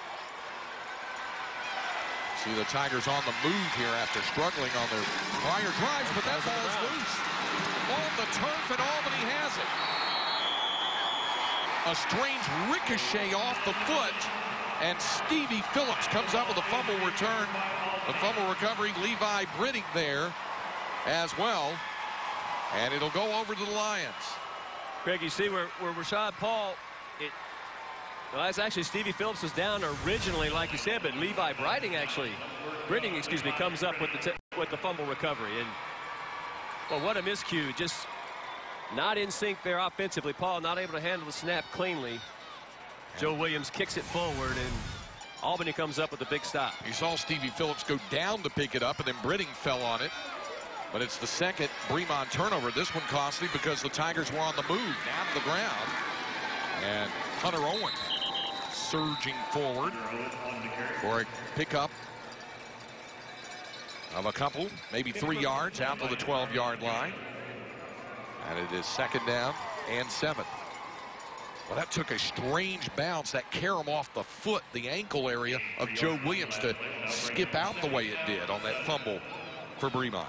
S1: See the Tigers on the move here after struggling on their prior drives, but that ball's loose. On the turf, and Albany has it. A strange ricochet off the foot, and Stevie Phillips comes up with a fumble return. The fumble recovery, Levi Britting there as well. And it'll go over to the Lions.
S3: Craig, you see where Rashad Paul, well, that's actually Stevie Phillips was down originally, like you said, but Levi Britting, comes up with the fumble recovery. And, well, what a miscue. Just not in sync there offensively. Paul not able to handle the snap cleanly. Joe Williams kicks it forward, and Albany comes up with a big stop.
S1: You saw Stevie Phillips go down to pick it up, and then Britting fell on it. But it's the second Bremond turnover. This one costly because the Tigers were on the move down to the ground. And Hunter Owen surging forward for a pickup of a couple, maybe 3 yards out to the 12-yard line. And it is second down and 7. Well, that took a strange bounce, that carom off the foot, the ankle area of Joe Williams to skip out the way it did on that fumble for Bremond.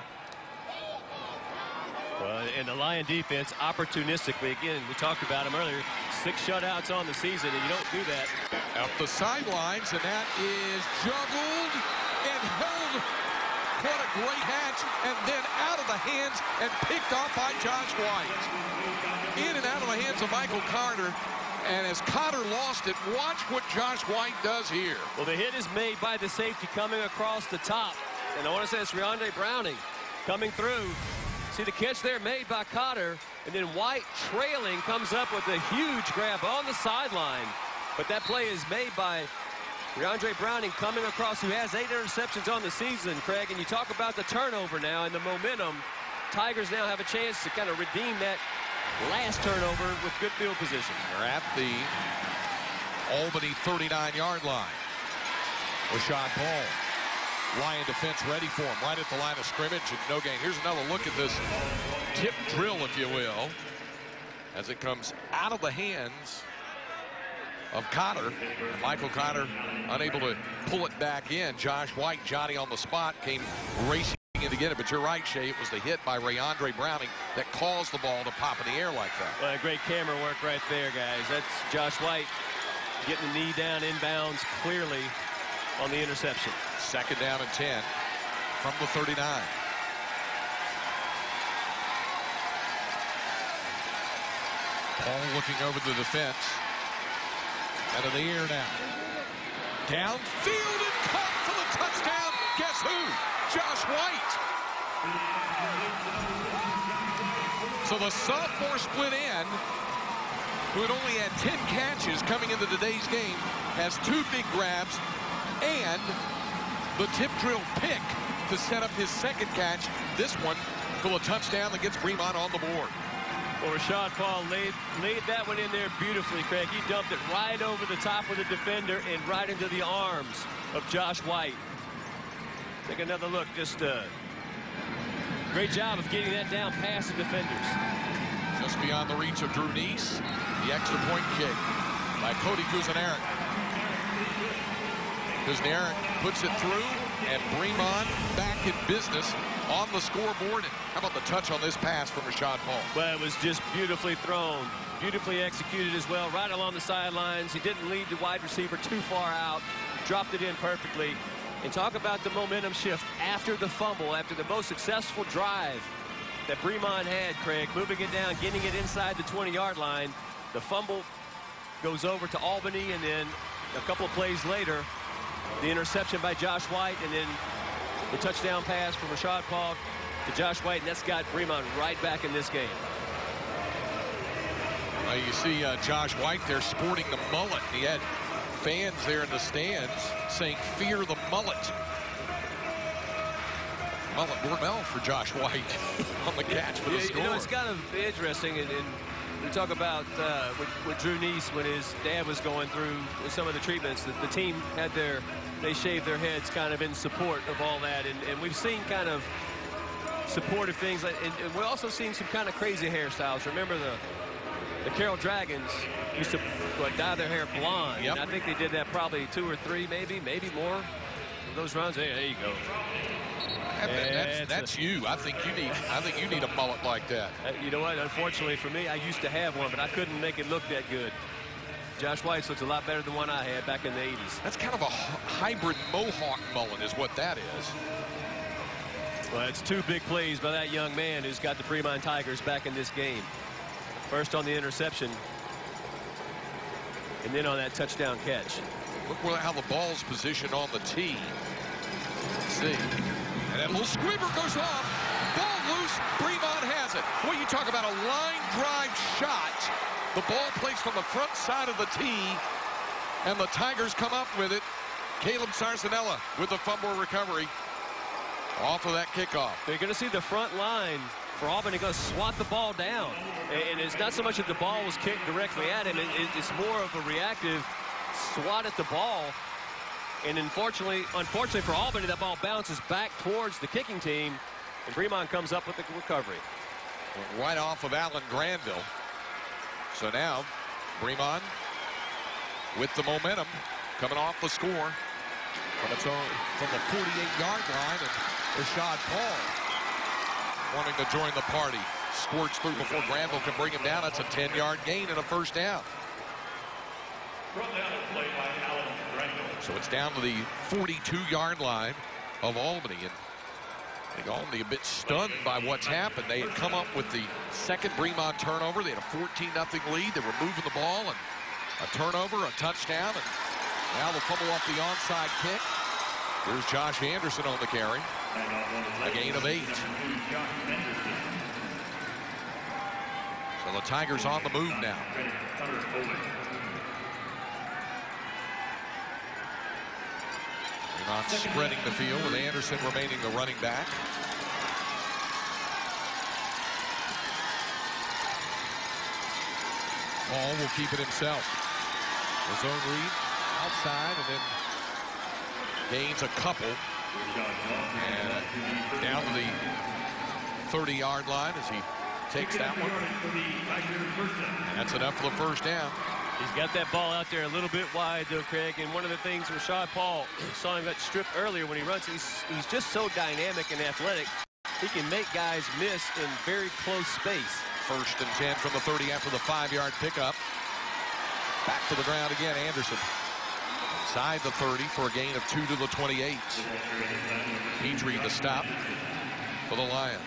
S3: Well, and the Lion defense opportunistically, again, we talked about them earlier, 6 shutouts on the season, and you don't do that.
S1: Up the sidelines, and that is juggled and held. What a great hatch, and then out of the hands and picked off by Josh White. In and out of the hands of Michael Carter, and as Carter lost it, watch what Josh White does here.
S3: Well, the hit is made by the safety coming across the top, and I want to say it's Reandre Browning coming through. See the catch there made by Cotter, and then White trailing comes up with a huge grab on the sideline. But that play is made by Reandre Browning coming across, who has 8 interceptions on the season, Craig. And you talk about the turnover now and the momentum. Tigers now have a chance to kind of redeem that last turnover with good field position.
S1: They're at the Albany 39-yard line. Rashad Paul. Lion defense ready for him right at the line of scrimmage, and no gain. Here's another look at this tip drill, if you will, as it comes out of the hands of Cotter. Michael Cotter unable to pull it back in. Josh White, Johnny on the spot, came racing in to get it, but you're right, Shea, it was the hit by Reandre Browning that caused the ball to pop in the air like that.
S3: Well, great camera work right there, guys. That's Josh White getting the knee down inbounds clearly on the interception.
S1: Second down and 10 from the 39. Paul looking over the defense. Out of the air now. Downfield and caught for the touchdown. Guess who? Josh White. So the sophomore split end, who had only had 10 catches coming into today's game, has 2 big grabs and the tip drill pick to set up his second catch. This one for a touchdown that gets Bremond on the board.
S3: Well, Rashad Paul laid that one in there beautifully, Craig. He dumped it right over the top of the defender and right into the arms of Josh White. Take another look. Just a great job of getting that down past the defenders.
S1: Just beyond the reach of Drew Neese. The extra point kick by Cody Kuznarek. Kuznarek puts it through, and Bremond back in business on the scoreboard. And how about the touch on this pass from Rashad Paul?
S3: Well, it was just beautifully thrown, beautifully executed as well, right along the sidelines. He didn't lead the wide receiver too far out, dropped it in perfectly. And talk about the momentum shift after the fumble, after the most successful drive that Bremond had, Craig, moving it down, getting it inside the 20-yard line. The fumble goes over to Albany, and then a couple of plays later, the interception by Josh White, and then the touchdown pass from Rashad Paul to Josh White, and that's got Bremond right back in this game.
S1: Well, you see Josh White there sporting the mullet. He had fans there in the stands saying, "Fear the mullet." Mullet worked well for Josh White on the catch for the score.
S3: You know, it's kind of interesting, and we talk about with Drew Neese when his dad was going through some of the treatments, that the team had they shaved their heads kind of in support of all that, and we've seen kind of supportive things, and we're also seeing some kind of crazy hairstyles. Remember the Carroll Dragons used to dye their hair blonde.
S1: Yep.
S3: And I think they did that probably 2 or 3, maybe more. Those runs, there you go.
S1: That's you. I think you need a mullet like that.
S3: You know what? Unfortunately for me, I used to have one, but I couldn't make it look that good. Josh White's looks a lot better than one I had back in the 80s.
S1: That's kind of a hybrid mohawk mullet is what that is.
S3: Well, it's 2 big plays by that young man who's got the Bremond Tigers back in this game. First on the interception, and then on that touchdown catch.
S1: Look how the ball's positioned on the tee. Let's see. And that little squibber goes off. Ball loose. Bremond has it. Boy, you talk about a line drive shot. The ball placed from the front side of the tee, and the Tigers come up with it. Caleb Sarsanella with the fumble recovery off of that kickoff.
S3: They're going to see the front line for Albany go swat the ball down. And it's not so much that the ball was kicked directly at him. It's more of a reactive swat at the ball. And unfortunately for Albany, that ball bounces back towards the kicking team, and Bremond comes up with the recovery.
S1: Right off of Allen Granville. So now, Bremond with the momentum, coming off the score from its own, from the 48-yard line, and Rashad Paul wanting to join the party. Squirts through before Granville can bring him down. That's a 10-yard gain and a first down. So it's down to the 42-yard line of Albany. And I think Albany a bit stunned by what's happened. They had come up with the second Bremond turnover. They had a 14-0 lead. They were moving the ball, and a turnover, a touchdown, and now the fumble off the onside kick. Here's Josh Anderson on the carry. A gain of 8. So the Tigers on the move now. Bremond spreading the field with Anderson remaining the running back. Paul will keep it himself. His own read outside, and then gains a couple. And down to the 30-yard line as he takes that one. And that's enough for the first down.
S3: He's got that ball out there a little bit wide, though, Craig. And one of the things Rashad Paul saw him get stripped earlier when he runs. He's just so dynamic and athletic. He can make guys miss in very close space.
S1: First and 10 from the 30 after the 5-yard pickup. Back to the ground again, Anderson. Inside the 30 for a gain of 2 to the 28. Petrie the stop for the Lions.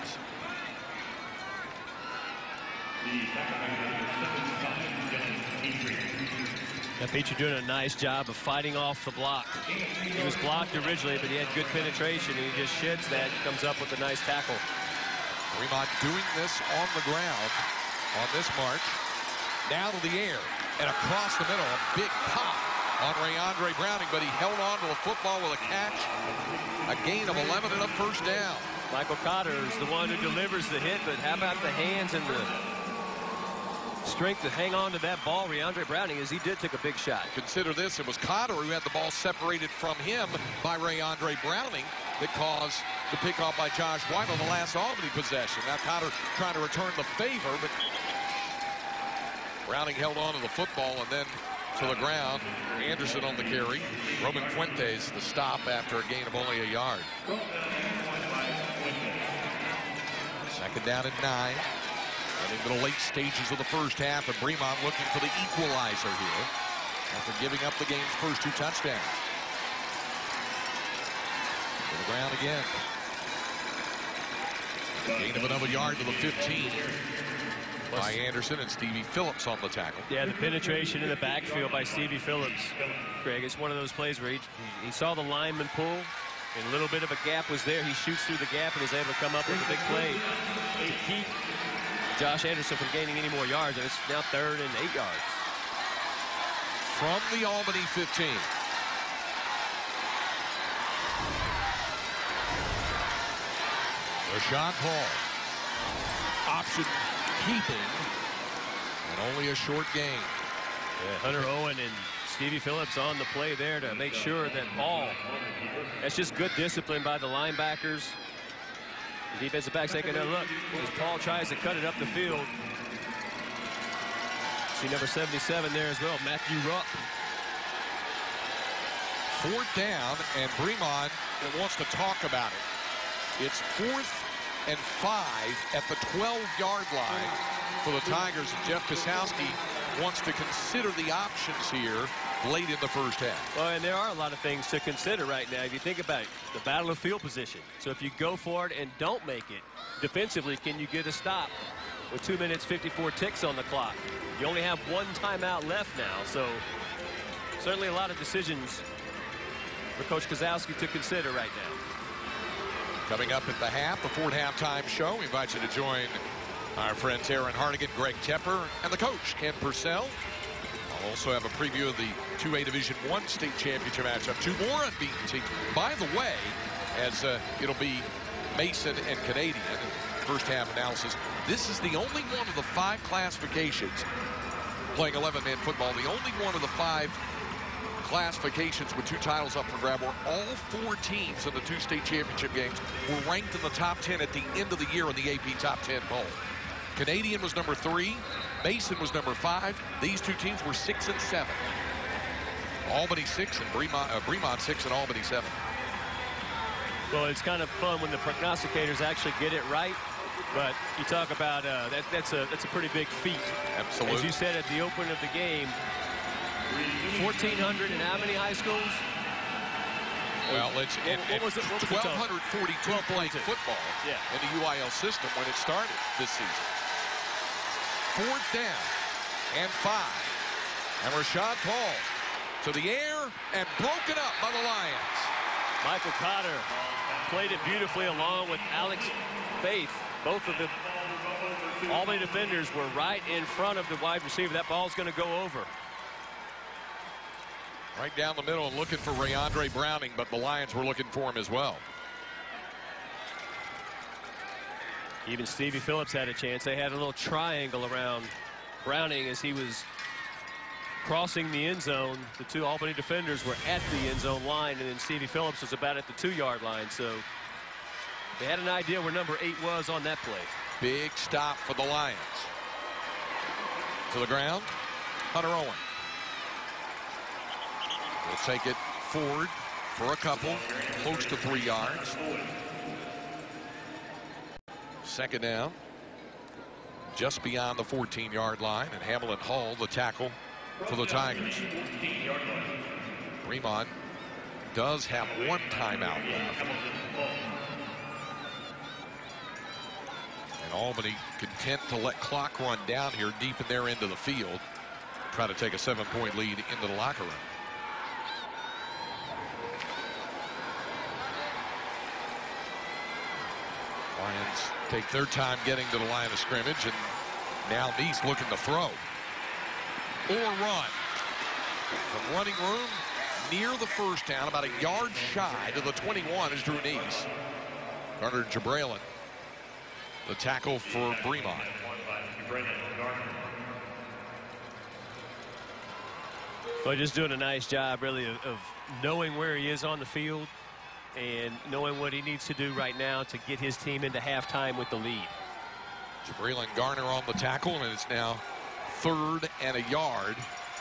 S3: Now, Petrie doing a nice job of fighting off the block. He was blocked originally, but he had good penetration, and he just sheds that, comes up with a nice tackle.
S1: Bremond doing this on the ground on this march. Down to the air and across the middle. A big pop on Rayondre Browning, but he held on to the football with a catch. A gain of 11 and a first down.
S3: Michael Cotter is the one who delivers the hit, but how about the hands and the strength to hang on to that ball? Rayondre Browning, as he did, took a big shot.
S1: Consider this, it was Cotter who had the ball separated from him by Rayondre Browning that caused the pickoff by Josh White on the last Albany possession. Now Cotter trying to return the favor, but Browning held on to the football and then to the ground. Anderson on the carry. Roman Fuentes the stop after a gain of only a yard. Second down and 9. And into the late stages of the first half, and Bremond looking for the equalizer here after giving up the game's first 2 touchdowns. To the ground again. Gain of another yard to the 15 by Anderson, and Stevie Phillips on the tackle.
S3: Yeah, the penetration in the backfield by Stevie Phillips. Greg, it's one of those plays where he saw the lineman pull, and a little bit of a gap was there. He shoots through the gap and is able to come up with a big play to keep Josh Anderson from gaining any more yards, and it's now 3rd and 8 yards.
S1: From the Albany 15. Rashad Paul. Option keeping. And only a short gain.
S3: Yeah, Hunter Owen and Stevie Phillips on the play there to make sure that Paul, that's just good discipline by the linebackers. The defensive backs taking a look as Paul tries to cut it up the field. See number 77 there as well, Matthew Rupp.
S1: 4th down, and Bremond wants to talk about it. It's 4th and 5 at the 12-yard line for the Tigers, and Jeff Kosowski wants to consider the options here late in the first half.
S3: Well, and there are a lot of things to consider right now. If you think about it, the battle of field position. So if you go for it and don't make it, defensively, can you get a stop with 2 minutes, 54 ticks on the clock? You only have 1 timeout left now, so certainly a lot of decisions for Coach Kosowski to consider right now.
S1: Coming up at the half, the Ford Halftime Show. We invite you to join our friends Aaron Hardigan, Greg Tepper, and the coach, Ken Purcell. I'll also have a preview of the 2A Division I state championship matchup. 2 more unbeaten teams. By the way, as it'll be Mason and Canadian. First half analysis. This is the only one of the 5 classifications playing 11-man football. The only one of the 5 classifications with 2 titles up for grab where all 4 teams in the 2 state championship games were ranked in the top 10 at the end of the year in the AP Top 10 poll. Canadian was number 3. Mason was number 5. These 2 teams were 6 and 7. Albany 6 and Bremond 6 and Albany 7.
S3: Well, it's kind of fun when the prognosticators actually get it right. But you talk about that's a pretty big feat.
S1: Absolutely.
S3: As you said at the open of the game, 1,400 in how many high schools?
S1: Well, it's 1,242 playing football in the UIL system when it started this season. 4th down and 5. And Rashad Paul to the air and broken up by the Lions.
S3: Michael Cotter played it beautifully along with Alex Faith. Both of the Albany defenders were right in front of the wide receiver. That ball's going to go over.
S1: Right down the middle and looking for Rayondre Browning, but the Lions were looking for him as well.
S3: Even Stevie Phillips had a chance. They had a little triangle around Browning as he was crossing the end zone. The 2 Albany defenders were at the end zone line, and then Stevie Phillips was about at the 2-yard line. So they had an idea where number 8 was on that play.
S1: Big stop for the Lions. To the ground, Hunter Owen. We'll take it forward for a couple, close to 3 yards. 2nd down, just beyond the 14-yard line, and Hamlin Hall, the tackle for the Tigers. Bremond does have 1 timeout left. And Albany content to let clock run down here deep in their end of the field. Try to take a 7-point lead into the locker room. Lions take their time getting to the line of scrimmage, and now Neese looking to throw or run. From running room near the first down, about a yard shy to the 21 is Drew Neese. Garner Jabrailin, the tackle for Bremond.
S3: Well, just doing a nice job, really, of knowing where he is on the field and knowing what he needs to do right now to get his team into halftime with the lead.
S1: Jabrailin Garner on the tackle, and it's now 3rd and a yard.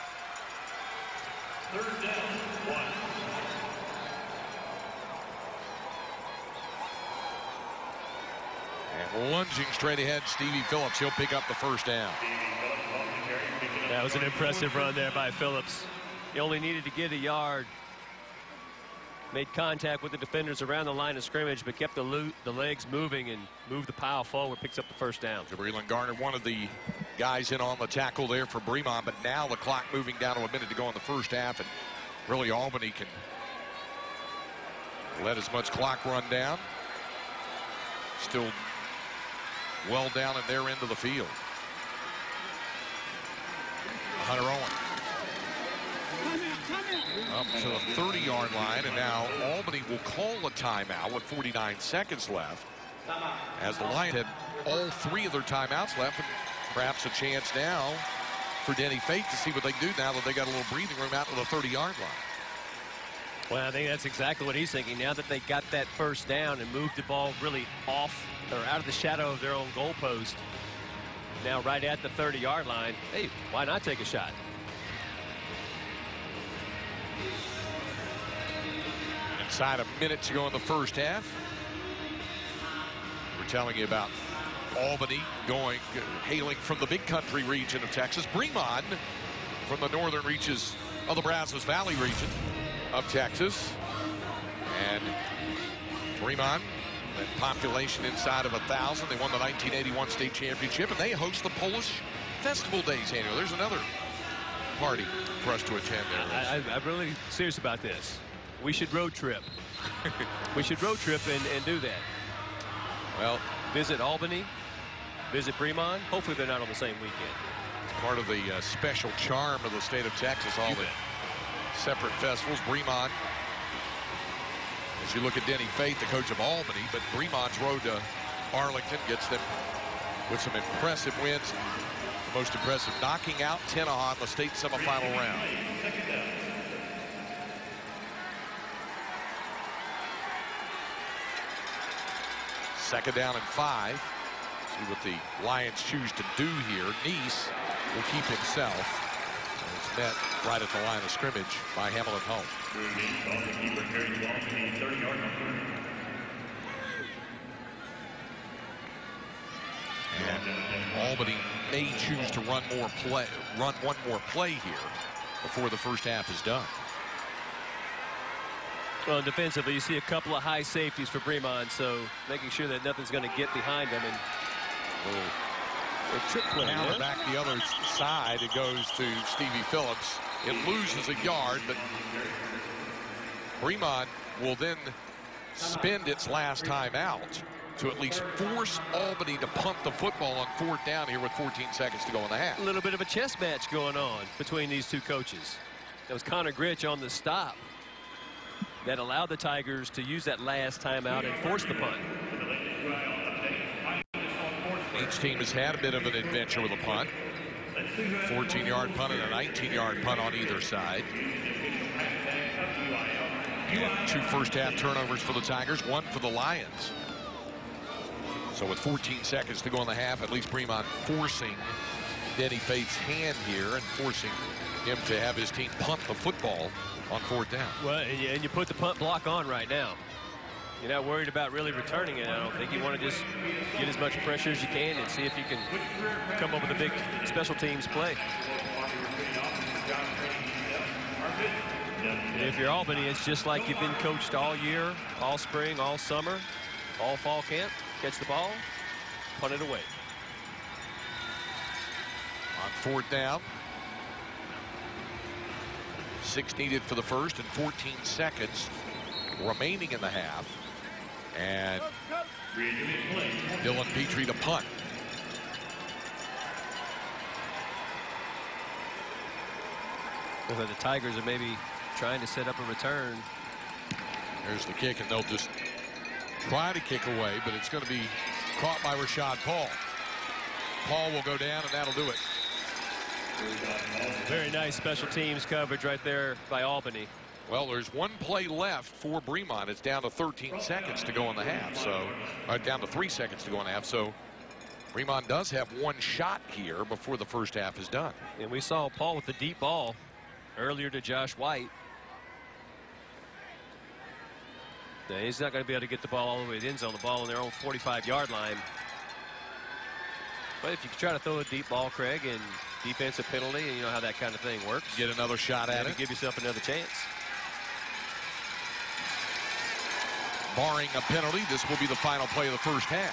S14: 3rd down, 1.
S1: And lunging straight ahead, Stevie Phillips. He'll pick up the 1st down.
S3: That was an impressive run there by Phillips. He only needed to get a yard. Made contact with the defenders around the line of scrimmage, but kept the legs moving and moved the pile forward. Picks up the 1st down.
S1: Jabrailin Garner, one of the guys in on the tackle there for Bremond, but now the clock moving down to a minute to go in the first half, and really Albany can let as much clock run down. Still well down in their end of the field. Hunter Owen up to the 30-yard line, and now Albany will call a timeout with 49 seconds left, as the Lions had all 3 of their timeouts left, and perhaps a chance now for Denny Fate to see what they can do now that they got a little breathing room out to the 30-yard line.
S3: Well, I think that's exactly what he's thinking. Now that they got that first down and moved the ball really off or out of the shadow of their own goalpost, now right at the 30-yard line, hey, why not take a shot?
S1: Inside a minute to go in the first half. We're telling you about Albany hailing from the big country region of Texas. Bremond from the northern reaches of the Brazos Valley region of Texas. And Bremond, that population inside of 1,000. They won the 1981 state championship, and they host the Polish Festival Days annual. There's another party for us to attend there.
S3: I'm really serious about this. We should road trip. We should road trip and do that.
S1: Well,
S3: visit Albany, visit Bremond. Hopefully they're not on the same weekend.
S1: It's part of the special charm of the state of Texas, all the separate festivals. Bremond, as you look at Denny Fate, the coach of Albany, but Bremond's road to Arlington gets them with some impressive wins. The most impressive, knocking out Tenaha in the state semifinal round. Second down and 5. See what the Lions choose to do here. Neese will keep himself. It's met right at the line of scrimmage by Hamilton Home. And Albany may choose to run one more play here before the first half is done.
S3: Well, defensively, you see a couple of high safeties for Bremond, so making sure that nothing's going to get behind them. And a trick play
S1: now back the other side, it goes to Stevie Phillips. It loses a yard, but Bremond will then spend its last time out to at least force Albany to punt the football on 4th down here with 14 seconds to go in the half.
S3: A little bit of a chess match going on between these two coaches. That was Connor Gritch on the stop that allowed the Tigers to use that last timeout and force the punt.
S1: Each team has had a bit of an adventure with a punt. 14-yard punt and a 19-yard punt on either side. And 2 first-half turnovers for the Tigers, 1 for the Lions. So with 14 seconds to go in the half, at least Bremond forcing Denny Fate's hand here and forcing him to have his team punt the football on 4th down.
S3: Well, and you put the punt block on right now. You're not worried about really returning it. I don't think you want to just get as much pressure as you can and see if you can come up with a big special teams play. And if you're Albany, it's just like you've been coached all year, all spring, all summer, all fall camp. Catch the ball, punt it away.
S1: On 4th down. 6 needed for the first and 14 seconds remaining in the half. And Dylan Petrie to punt.
S3: Well, the Tigers are maybe trying to set up a return.
S1: There's the kick, and they'll just try to kick away, but it's going to be caught by Rashad Paul. Paul will go down, and that'll do it.
S3: Very nice special teams coverage right there by Albany.
S1: Well, there's 1 play left for Bremond. It's down to 13 seconds to go in the half. So, down to 3 seconds to go in the half. So, Bremond does have 1 shot here before the first half is done.
S3: And we saw Paul with the deep ball earlier to Josh White. Now, he's not going to be able to get the ball all the way to the end zone. The ball on their own 45-yard line. But if you try to throw a deep ball, Craig, and defensive penalty, and you know how that kind of thing works.
S1: Get another shot at it.
S3: Give yourself another chance.
S1: Barring a penalty, this will be the final play of the first half.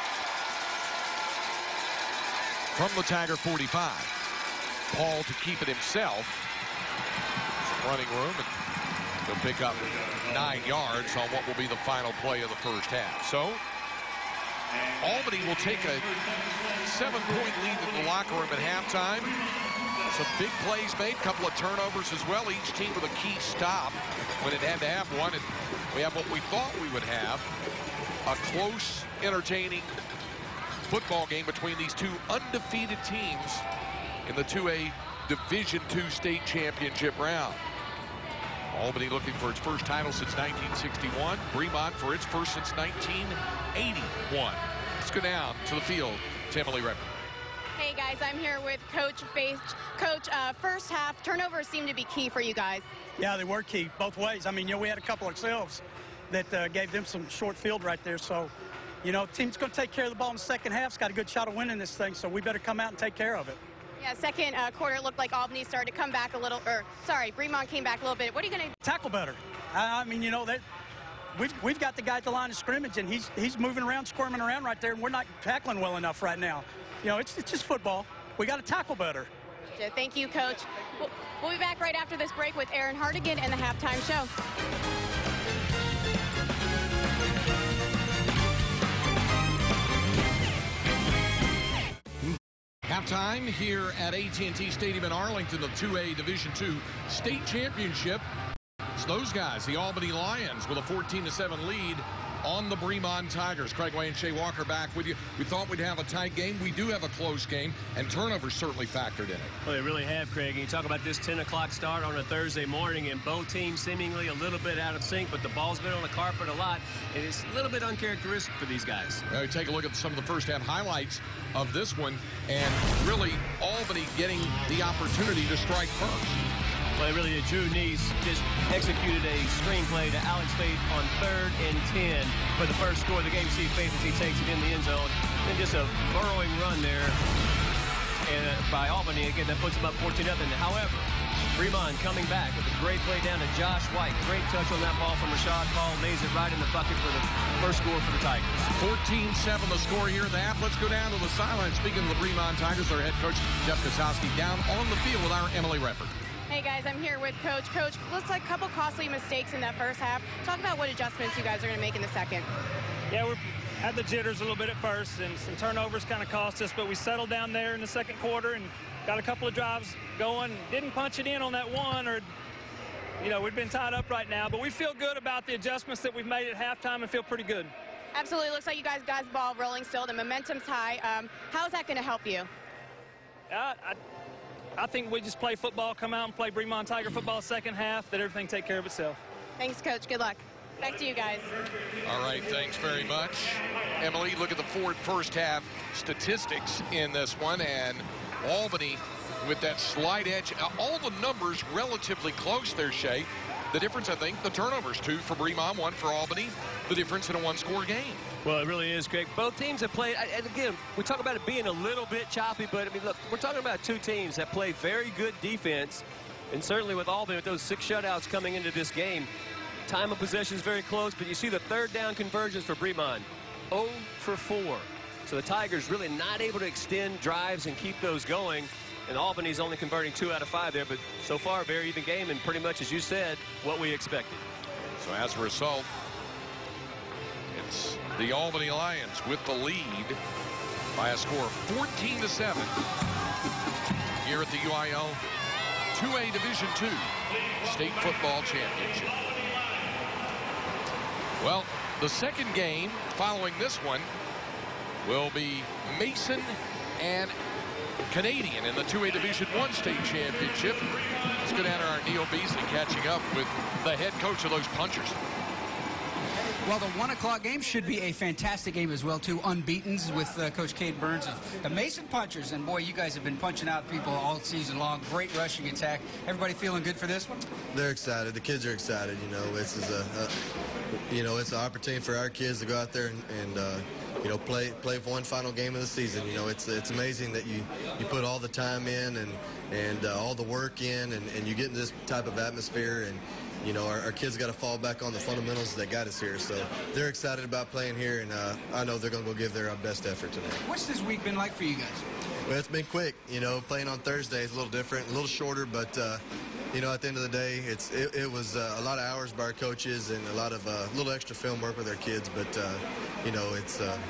S1: From the Tiger 45. Paul to keep it himself. Some running room, and he'll pick up 9 yards on what will be the final play of the first half. So, Albany will take a 7-point lead in the locker room at halftime. Some big plays made, a couple of turnovers as well. Each team with a key stop when it had to have one. And we have what we thought we would have, a close, entertaining football game between these two undefeated teams in the 2A Division II state championship round. Albany looking for its first title since 1961. Bremond for its first since 1981. Let's go down to the field to Emily Redmond.
S5: Hey guys, I'm here with Coach Faith. Coach, first half turnovers seem to be key for you guys.
S13: Yeah, they were key both ways. I mean, we had a couple ourselves that gave them some short field right there. So, team's going to take care of the ball in the second half. It's got a good shot of winning this thing, so we better come out and take care of it.
S5: Yeah, second quarter it looked like Albany started to come back a little, Bremond came back a little bit. What are you going to
S13: tackle better? I mean, that we've got the guy at the line of scrimmage, and he's moving around, squirming around right there, and we're not tackling well enough right now. It's just football. We got to tackle better.
S5: Thank you, Coach. We'll be back right after this break with Aaron Hardigan and the halftime show.
S1: Halftime here at AT&T Stadium in Arlington, the 2A Division II state championship. It's those guys, the Albany Lions, with a 14-7 lead on the Bremond Tigers. Craig Way and Shea Walker back with you. We thought we'd have a tight game. We do have a close game, and turnovers certainly factored in it.
S3: Well, they really have, Craig. And you talk about this 10 o'clock start on a Thursday morning, and both teams seemingly a little bit out of sync, but the ball's been on the carpet a lot, and it's a little bit uncharacteristic for these guys.
S1: Well, we take a look at some of the first half highlights of this one, and really Albany getting the opportunity to strike first.
S3: Well, really did. Drew Neese just executed a screenplay to Alex Faith on 3rd and 10 for the first score of the game. See Faith as he takes it in the end zone. Then just a burrowing run there and by Albany. Again, that puts them up 14-0. However, Bremond coming back with a great play down to Josh White. Great touch on that ball from Rashad Paul. Lays it right in the bucket for the first score for the Tigers.
S1: 14-7 the score here in the half. Let's go down to the sideline. Speaking of the Bremond Tigers, our head coach, Jeff Kosowski, down on the field with our Emily Redford.
S5: Hey guys, I'm here with Coach. Coach, looks like a couple costly mistakes in that first half. Talk about what adjustments you guys are going to make in the second.
S6: Yeah, we had the jitters a little bit at first, and some turnovers kind of cost us, but we settled down there in the second quarter and got a couple of drives going. Didn't punch it in on that one, or, we'd been tied up right now, but we feel good about the adjustments that we've made at halftime and feel pretty good.
S5: Absolutely. Looks like you guys got the ball rolling still. The momentum's high. How is that going to help you?
S6: I think we just play football, come out and play Bremond Tiger football second half, that everything take care of itself.
S5: Thanks, Coach. Good luck. Back to you guys.
S1: All right, thanks very much. Emily, look at the first half statistics in this one, and Albany with that slight edge. All the numbers relatively close there, Shea. The difference, I think, the turnovers, 2 for Bremond, 1 for Albany. The difference in a one-score game.
S3: Well, it really is, Greg. Both teams have played, and again, we talk about it being a little bit choppy, but, I mean, look, we're talking about two teams that play very good defense, and certainly with Albany, with those 6 shutouts coming into this game, time of possession is very close, but you see the third down conversions for Bremond, 0 for 4. So the Tigers really not able to extend drives and keep those going, and Albany's only converting 2 out of 5 there, but so far, very even game, and pretty much, as you said, what we expected.
S1: So as a result, it's the Albany Lions with the lead by a score of 14-7 here at the UIL 2A Division II State Football Championship. Well, the second game following this one will be Mason and Canadian in the 2A Division I State Championship. Let's go down to our Neil Beasley catching up with the head coach of those punchers.
S8: Well, the 1 o'clock game should be a fantastic game as well, too. Unbeatens with Coach Kate Burns. The Mason Punchers, and boy, you guys have been punching out people all season long. Great rushing attack. Everybody feeling good for this one?
S14: They're excited. The kids are excited. This is it's an opportunity for our kids to go out there and play for one final game of the season. It's amazing that you put all the time in and all the work in, and you get in this type of atmosphere, and our kids got to fall back on the fundamentals that got us here. So they're excited about playing here, and I know they're going to go give their best effort today.
S8: What's this week been like for you guys?
S14: Well, it's been quick. Playing on Thursday is a little different, a little shorter, but at the end of the day, it was a lot of hours by our coaches and a lot of little extra film work with our kids. But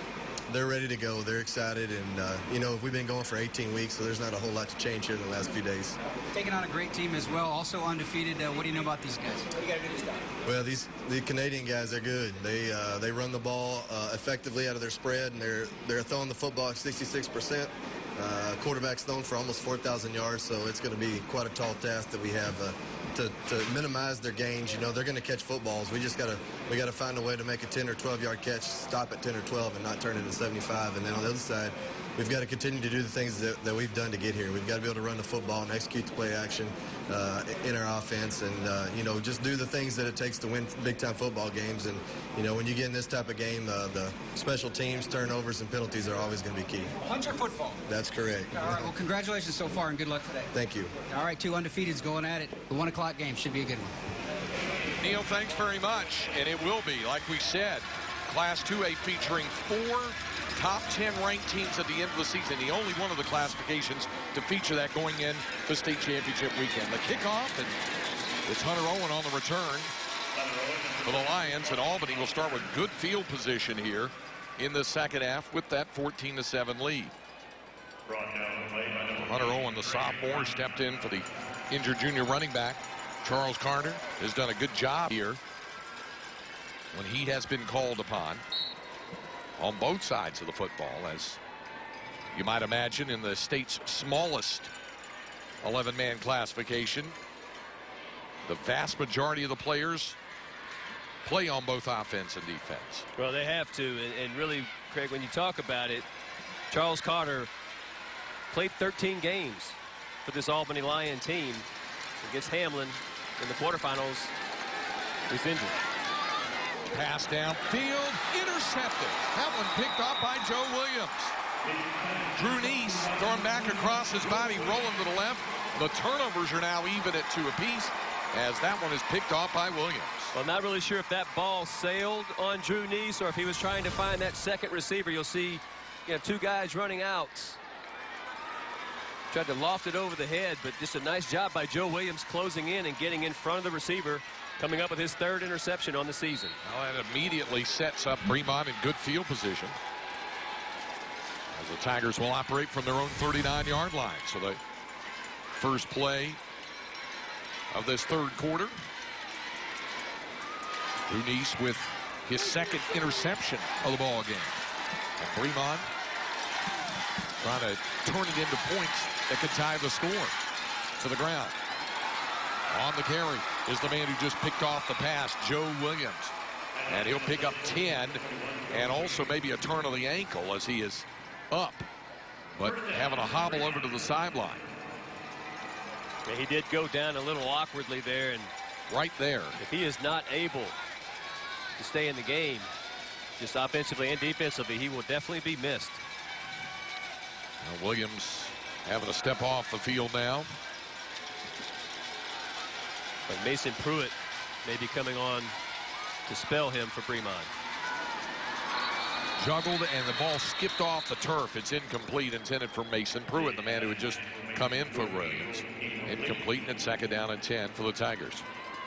S14: they're ready to go. They're excited, and you know, we've been going for 18 weeks, so there's not a whole lot to change here in the last few days.
S8: Taking on a great team as well, also undefeated. What do you know about these guys? What do you got to do this time?
S14: Well, the Canadian guys are good. They run the ball effectively out of their spread, and they're throwing the football at 66%. Quarterback's thrown for almost 4,000 yards, so it's going to be quite a tall task that we have to minimize their gains. You know, they're going to catch footballs. We got to find a way to make a 10 or 12 yard catch, stop at 10 or 12, and not turn it into 75. And then on the other side, we've got to continue to do the things that we've done to get here. We've got to be able to run the football and execute the play action in our offense, and you know, just do the things that it takes to win big-time football games. And you know, when you get in this type of game, the special teams, turnovers, and penalties are always going to be key.
S8: Puncher football.
S14: That's correct.
S8: All right. Well, congratulations so far, and good luck today.
S14: Thank you.
S8: All right, 2 undefeateds going at it. The 1 o'clock game should be a good one.
S1: Neil, thanks very much. And it will be, like we said, Class 2A featuring 4 top 10 ranked teams at the end of the season. The only one of the classifications to feature that going in the state championship weekend. The kickoff, and it's Hunter Owen on the return for the Lions. And Albany will start with good field position here in the second half with that 14-7 lead. Hunter Owen, the sophomore, stepped in for the injured junior running back. Charles Carter has done a good job here when he has been called upon on both sides of the football, as you might imagine in the state's smallest 11-man classification. The vast majority of the players play on both offense and defense.
S3: Well, they have to, and really, Craig, when you talk about it, Charles Carter played 13 games for this Albany Lion team against Hamlin in the quarterfinals. He's injured.
S1: Pass downfield, intercepted. That one picked off by Joe Williams. Drew Neese throwing back across his body, rolling to the left. The turnovers are now even at 2 apiece, as that one is picked off by Williams.
S3: Well, not really sure if that ball sailed on Drew Neese or if he was trying to find that second receiver. You'll see, you know, 2 guys running out. Tried to loft it over the head, but just a nice job by Joe Williams closing in and getting in front of the receiver, coming up with his 3rd interception on the season.
S1: Well, that immediately sets up Bremond in good field position, as the Tigers will operate from their own 39-yard line. So the first play of this 3rd quarter. Drew Neese with his 2nd interception of the ball game. And Bremond trying to turn it into points that could tie the score to the ground. On the carry is the man who just picked off the pass, Joe Williams. And he'll pick up 10 and also maybe a turn of the ankle as he is up, but having a hobble over to the sideline.
S3: Yeah, he did go down a little awkwardly there, and
S1: right there,
S3: if he is not able to stay in the game, just offensively and defensively, he will definitely be missed.
S1: Now Williams having to step off the field now.
S3: But Mason Pruitt may be coming on to spell him for Bremond.
S1: Juggled, and the ball skipped off the turf. It's incomplete, intended for Mason Pruitt, the man who had just come in for Williams. Incomplete, and 2nd down and 10 for the Tigers.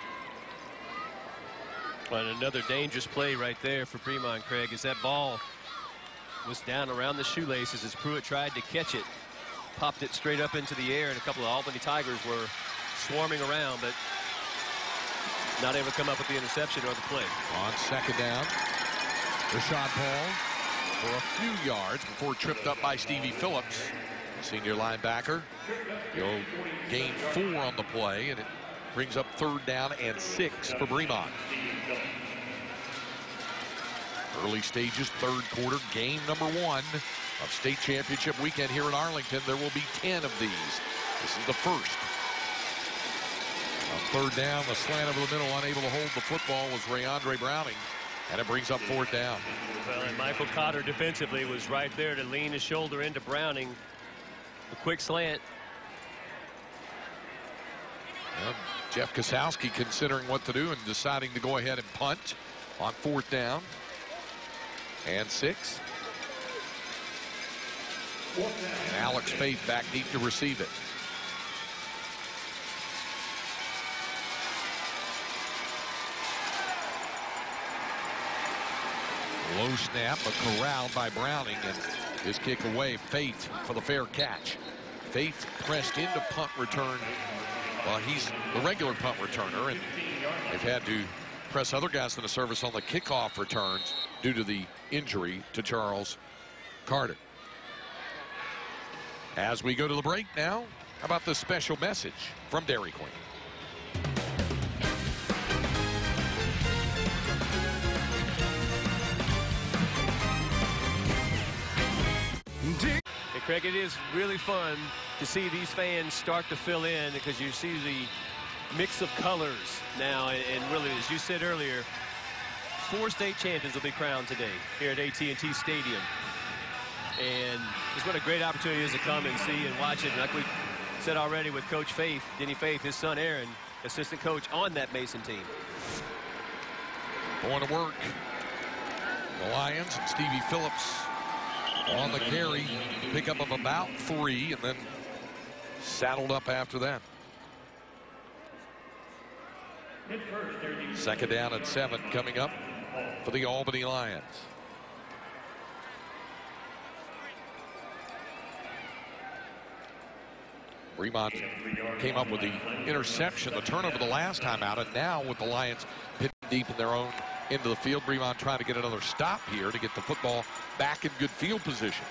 S3: Well, and another dangerous play right there for Bremond, Craig, as that ball was down around the shoelaces as Pruitt tried to catch it. Popped it straight up into the air, and a couple of Albany Tigers were swarming around, but not able to come up with the interception or the play.
S1: On 2nd down, Rashad Paul for a few yards before tripped up by Stevie Phillips, senior linebacker. He'll gain 4 on the play, and it brings up 3rd down and 6 for Bremond. Early stages, 3rd quarter, game number 1 of state championship weekend here in Arlington. There will be 10 of these. This is the first. On 3rd down, the slant over the middle, unable to hold the football was Rayondre Browning, and it brings up 4th down.
S3: Well, and Michael Cotter defensively was right there to lean his shoulder into Browning. A quick slant.
S1: Well, Jeff Kosowski considering what to do and deciding to go ahead and punt on 4th down and 6. And Alex Faith back deep to receive it. Low snap, but corralled by Browning, and his kick away. Faith for the fair catch. Faith pressed into punt return. Well, he's the regular punt returner, and they've had to press other guys in the service on the kickoff returns due to the injury to Charles Carter. As we go to the break now, how about this special message from Dairy Queen?
S3: Hey, Craig, it is really fun to see these fans start to fill in, because you see the mix of colors now, and really, as you said earlier, 4 state champions will be crowned today here at AT&T Stadium. And just what a great opportunity it is to come and see and watch it. And like we said already with Coach Faith, Denny Faith, his son Aaron, assistant coach on that Mason team.
S1: Going to work. The Lions and Stevie Phillips on the carry. Pickup of about 3, and then saddled up after that. Second down and 7 coming up for the Albany Lions. Bremond came up with the interception, the turnover the last time out, and now with the Lions pitching deep in their own into the field, Bremond trying to get another stop here to get the football back in good field position.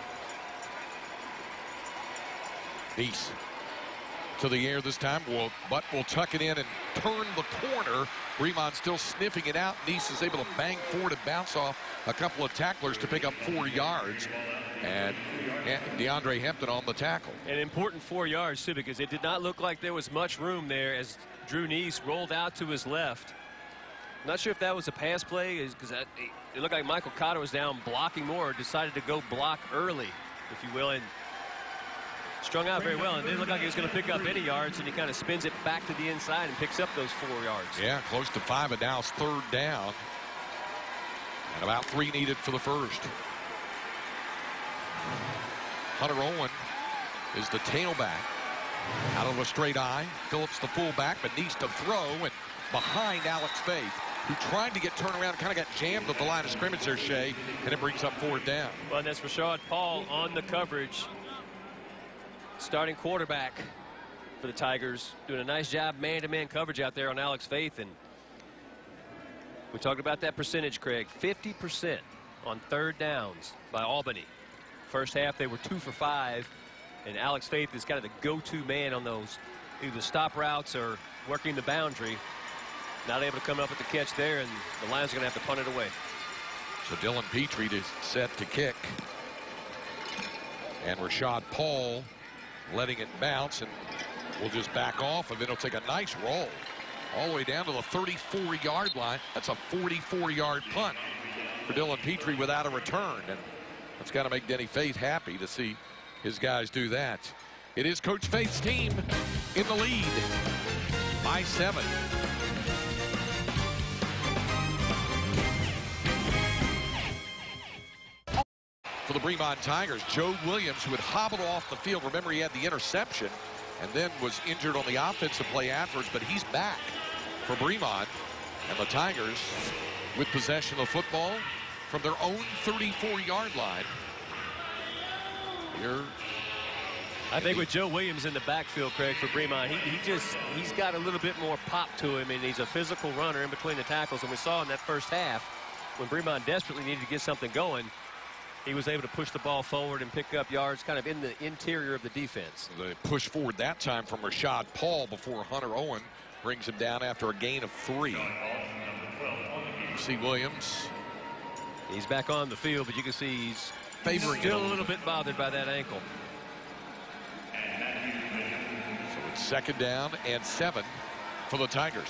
S1: Neese to the air this time, but will tuck it in and turn the corner. Bremond still sniffing it out. Neese is able to bang forward and bounce off a couple of tacklers to pick up 4 yards. And DeAndre Hampton on the tackle.
S3: An important 4 yards, too, because it did not look like there was much room there as Drew Neese rolled out to his left. I'm not sure if that was a pass play, because it looked like Michael Cotter was down blocking more, decided to go block early, if you will, and strung out very well. And it didn't look like he was going to pick up any yards, and he kind of spins it back to the inside and picks up those 4 yards.
S1: Yeah, close to 5, and now it's 3rd down. And about 3 needed for the first. Hunter Owen is the tailback. Out of a straight eye. Phillips the fullback, but needs to throw, and behind Alex Faith, who tried to get turned around, kind of got jammed at the line of scrimmage there, Shea, and it brings up 4th down.
S3: Well, and that's Rashad Paul on the coverage. Starting quarterback for the Tigers, doing a nice job man-to-man coverage out there on Alex Faith. And we talked about that percentage, Craig. 50% on 3rd downs by Albany. First half, they were 2 for 5, and Alex Faith is kind of the go-to man on those either stop routes or working the boundary. Not able to come up with the catch there, and the Lions are going to have to punt it away.
S1: So Dylan Petrie is set to kick. And Rashad Paul letting it bounce, and will just back off, and then it'll take a nice roll all the way down to the 34-yard line. That's a 44-yard punt for Dylan Petrie without a return. And that's got to make Denny Faith happy to see his guys do that. It is Coach Faith's team in the lead by 7. For the Bremond Tigers, Joe Williams, who had hobbled off the field. Remember, he had the interception and then was injured on the offensive play afterwards, but he's back for Bremond. And the Tigers with possession of the football from their own 34-yard line. Here,
S3: I think with Joe Williams in the backfield, Craig, for Bremond, he's got a little bit more pop to him, and he's a physical runner in between the tackles. And we saw in that first half, when Bremond desperately needed to get something going, he was able to push the ball forward and pick up yards kind of in the interior of the defense.
S1: The push forward that time from Rashad Paul before Hunter Owen brings him down after a gain of 3. You see Williams.
S3: He's back on the field, but you can see he's
S1: favoring
S3: still a little bit bothered by that ankle.
S1: So it's 2nd down and 7 for the Tigers.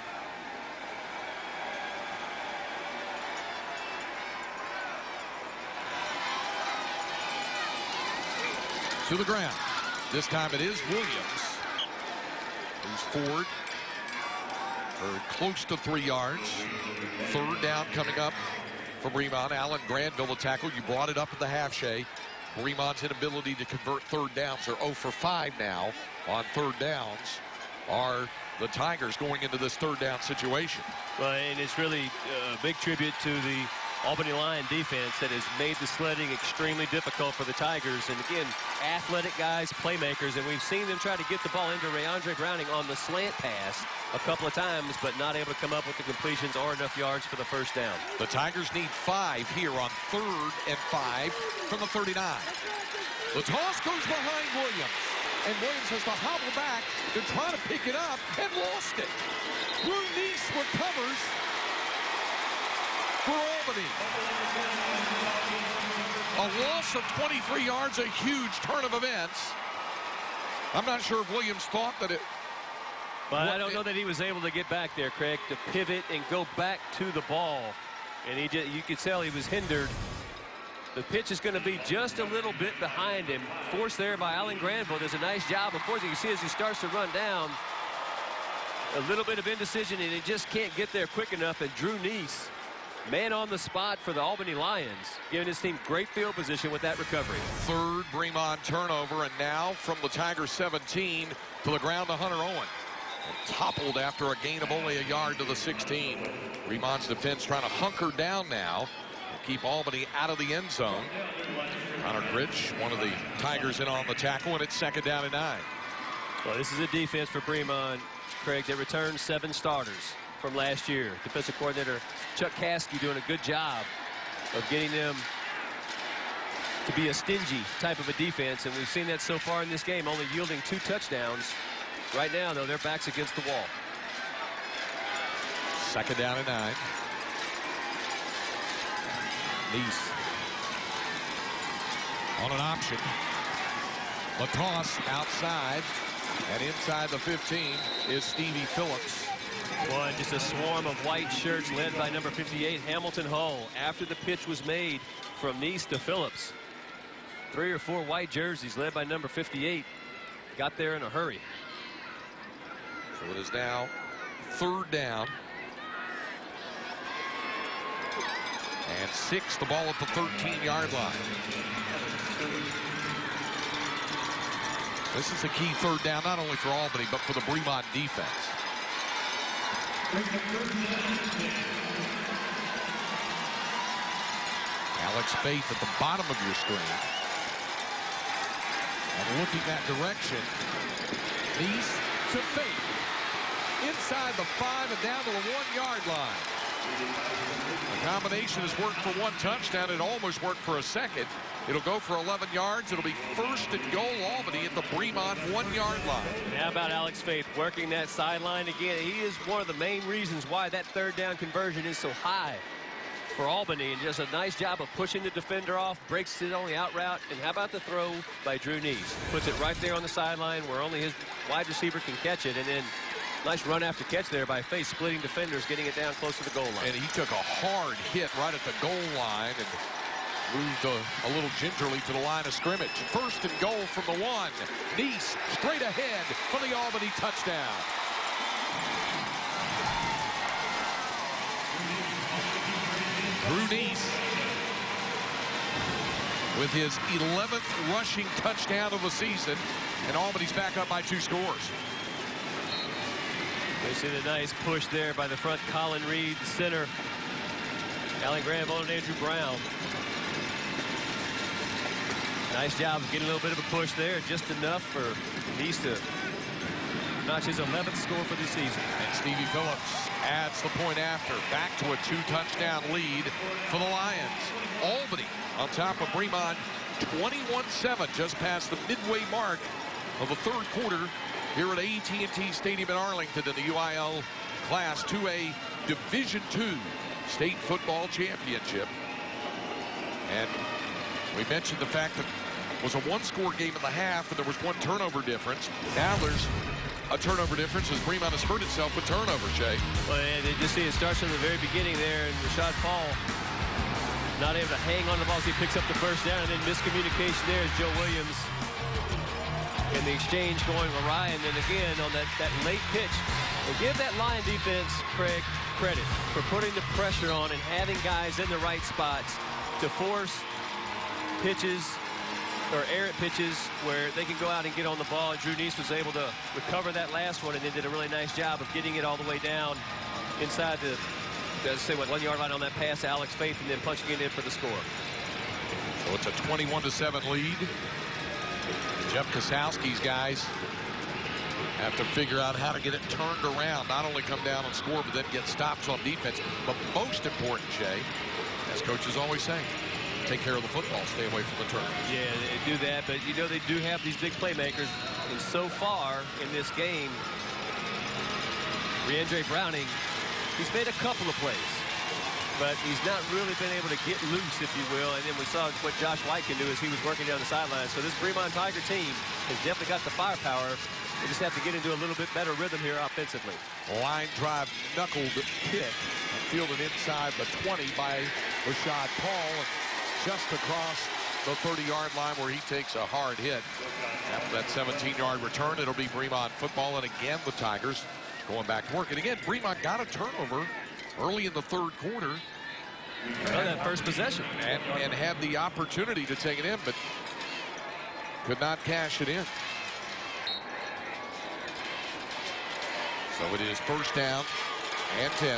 S1: To the ground. This time it is Williams who's forward for close to 3 yards. 3rd down coming up for Bremond. Allen Granville the tackle. You brought it up at the half, Shea. Bremond's inability to convert 3rd downs. They're 0 for 5 now on 3rd downs. Are the Tigers going into this 3rd down situation?
S3: Well, and it's really a big tribute to the Albany Lion defense that has made the sledding extremely difficult for the Tigers. And again, athletic guys, playmakers, and we've seen them try to get the ball into Rayondre Browning on the slant pass a couple of times, but not able to come up with the completions or enough yards for the first down.
S1: The Tigers need 5 here on 3rd and 5 from the 39. The toss goes behind Williams, and Williams has to hobble back to try to pick it up and lost it. Nice recovers for Albany. A loss of 23 yards, a huge turn of events. I'm not sure if Williams thought that it...
S3: But I don't know that he was able to get back there, Craig, to pivot and go back to the ball. And you could tell he was hindered. The pitch is going to be just a little bit behind him. Forced there by Alan Granville. Does a nice job of forcing. You can see as he starts to run down, a little bit of indecision, and he just can't get there quick enough. And Drew Neese, man on the spot for the Albany Lions, giving his team great field position with that recovery.
S1: 3rd Bremond turnover, and now from the Tigers 17 to the ground to Hunter Owen. And toppled after a gain of only a yard to the 16. Bremond's defense trying to hunker down now and keep Albany out of the end zone. Connor Gritch, one of the Tigers, in on the tackle, and it's 2nd down and 9.
S3: Well, this is a defense for Bremond, Craig, that returned 7 starters from last year. Defensive coordinator Chuck Caskey doing a good job of getting them to be a stingy type of a defense, and we've seen that so far in this game, only yielding 2 touchdowns. Right now, though, their backs against the wall.
S1: 2nd down and 9. Neese on an option. The toss outside, and inside the 15 is Stevie Phillips.
S3: Boy, just a swarm of white shirts led by number 58, Hamilton Hull. After the pitch was made from Neese to Phillips, 3 or 4 white jerseys led by number 58. Got there in a hurry.
S1: So it is now 3rd down. And 6, the ball at the 13-yard line. This is a key 3rd down, not only for Albany, but for the Bremond defense. Alex Faith at the bottom of your screen. And looking that direction, Neese to Faith. Inside the 5 and down to the 1-yard line. The combination has worked for 1 touchdown. It almost worked for a second. It'll go for 11 yards. It'll be 1st and goal Albany at the Bremond 1-yard line.
S3: How about Alex Faith working that sideline again? He is one of the main reasons why that 3rd down conversion is so high for Albany, and just a nice job of pushing the defender off, breaks it on the out route. And how about the throw by Drew Neese? Puts it right there on the sideline where only his wide receiver can catch it, and then nice run after catch there by Faith, splitting defenders, getting it down close to the goal line.
S1: And he took a hard hit right at the goal line and moved a little gingerly to the line of scrimmage. 1st and goal from the 1. Neese straight ahead for the Albany touchdown. Drew Neese with his 11th rushing touchdown of the season, and Albany's back up by 2 scores.
S3: We see the nice push there by the front, Colin Reed, the center, Alan Granville and Andrew Brown. Nice job of getting a little bit of a push there, just enough for Neese to notch his 11th score for the season.
S1: And Stevie Phillips adds the point after, back to a 2-touchdown lead for the Lions. Albany on top of Bremond, 21-7, just past the midway mark of the 3rd quarter here at AT&T Stadium in Arlington in the UIL Class 2A Division II State Football Championship. And we mentioned the fact that it was a 1-score game in the half, and there was 1 turnover difference. Now there's a turnover difference as Bremond has hurt itself with turnover, Shay.
S3: Well, and you just see it starts from the very beginning there, and Rashad Paul not able to hang on the ball as he picks up the 1st down, and then miscommunication there as Joe Williams in the exchange going awry. And then again on that late pitch, and give that Lion defense, Craig, credit for putting the pressure on and having guys in the right spots to force pitches or errant pitches where they can go out and get on the ball. And Drew Neese was able to recover that last one and then did a really nice job of getting it all the way down inside the say, 1 yard line on that pass to Alex Faith, and then punching it in for the score.
S1: So it's a 21-7 lead. Jeff Kosowski's guys have to figure out how to get it turned around. Not only come down and score, but then get stops on defense. But most important, Shay, as coaches always say, take care of the football, stay away from the turnovers.
S3: Yeah, they do that, but you know they do have these big playmakers. And so far in this game, Reandre Browning, he's made a couple of plays, but he's not really been able to get loose, if you will. And then we saw what Josh White can do as he was working down the sideline. So this Bremond Tiger team has definitely got the firepower. They just have to get into a little bit better rhythm here offensively.
S1: Line drive knuckled kick, fielded inside the 20 by Rashad Paul, and just across the 30-yard line where he takes a hard hit. After that 17-yard return, it'll be Bremond football, and again the Tigers going back to work. And again, Bremond got a turnover early in the third quarter.
S3: On that first possession.
S1: And had the opportunity to take it in, but could not cash it in. So it is first down and 10.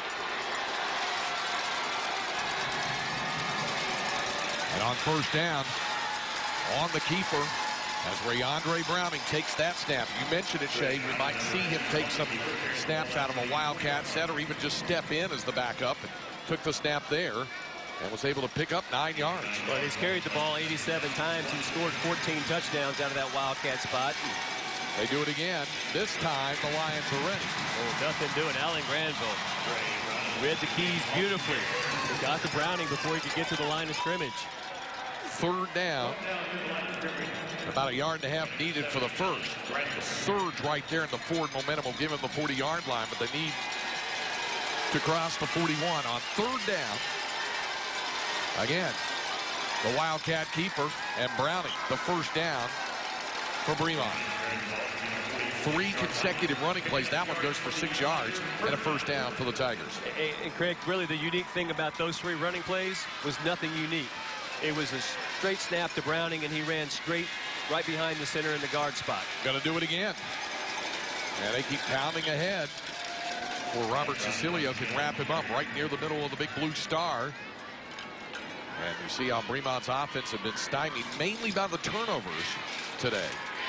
S1: And on first down, on the keeper, as Reandre Browning takes that snap. You mentioned it, Shay. We might see him take some snaps out of a Wildcat set or even just step in as the backup. And took the snap there and was able to pick up 9 yards.
S3: Well, he's carried the ball 87 times and scored 14 touchdowns out of that Wildcat spot.
S1: They do it again. This time, the Lions are ready.
S3: Oh, nothing doing. Allen Granville read the keys beautifully. He got to Browning before he could get to the line of scrimmage.
S1: Third down. About a yard and a half needed for the first. The surge right there in the forward momentum will give him the 40-yard line, but they need to cross the 41 on third down. Again, the Wildcat keeper and Browning, the first down for Bremond. 3 consecutive running plays. That one goes for 6 yards and a first down for the Tigers.
S3: And Craig, really the unique thing about those 3 running plays was nothing unique. It was a straight snap to Browning, and he ran straight right behind the center in the guard spot.
S1: Gonna do it again. And they keep pounding ahead where Robert Cecilio can wrap him up right near the middle of the big blue star. And you see how Bremond's offense have been stymied mainly by the turnovers today.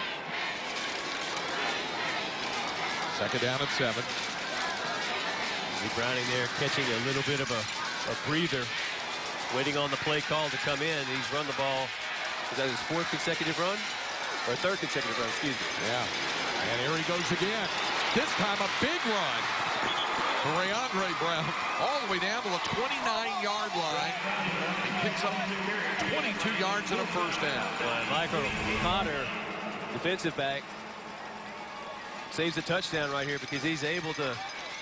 S1: Second down and 7.
S3: Browning there catching a little bit of a breather, waiting on the play call to come in. He's run the ball. Is that his 4th consecutive run? Or 3rd consecutive run, excuse me.
S1: Yeah. And here he goes again. This time a big run for Reandre Brown all the way down to the 29-yard line. Picks up 22 yards and a first down.
S3: Michael Potter, defensive back, saves a touchdown right here because he's able to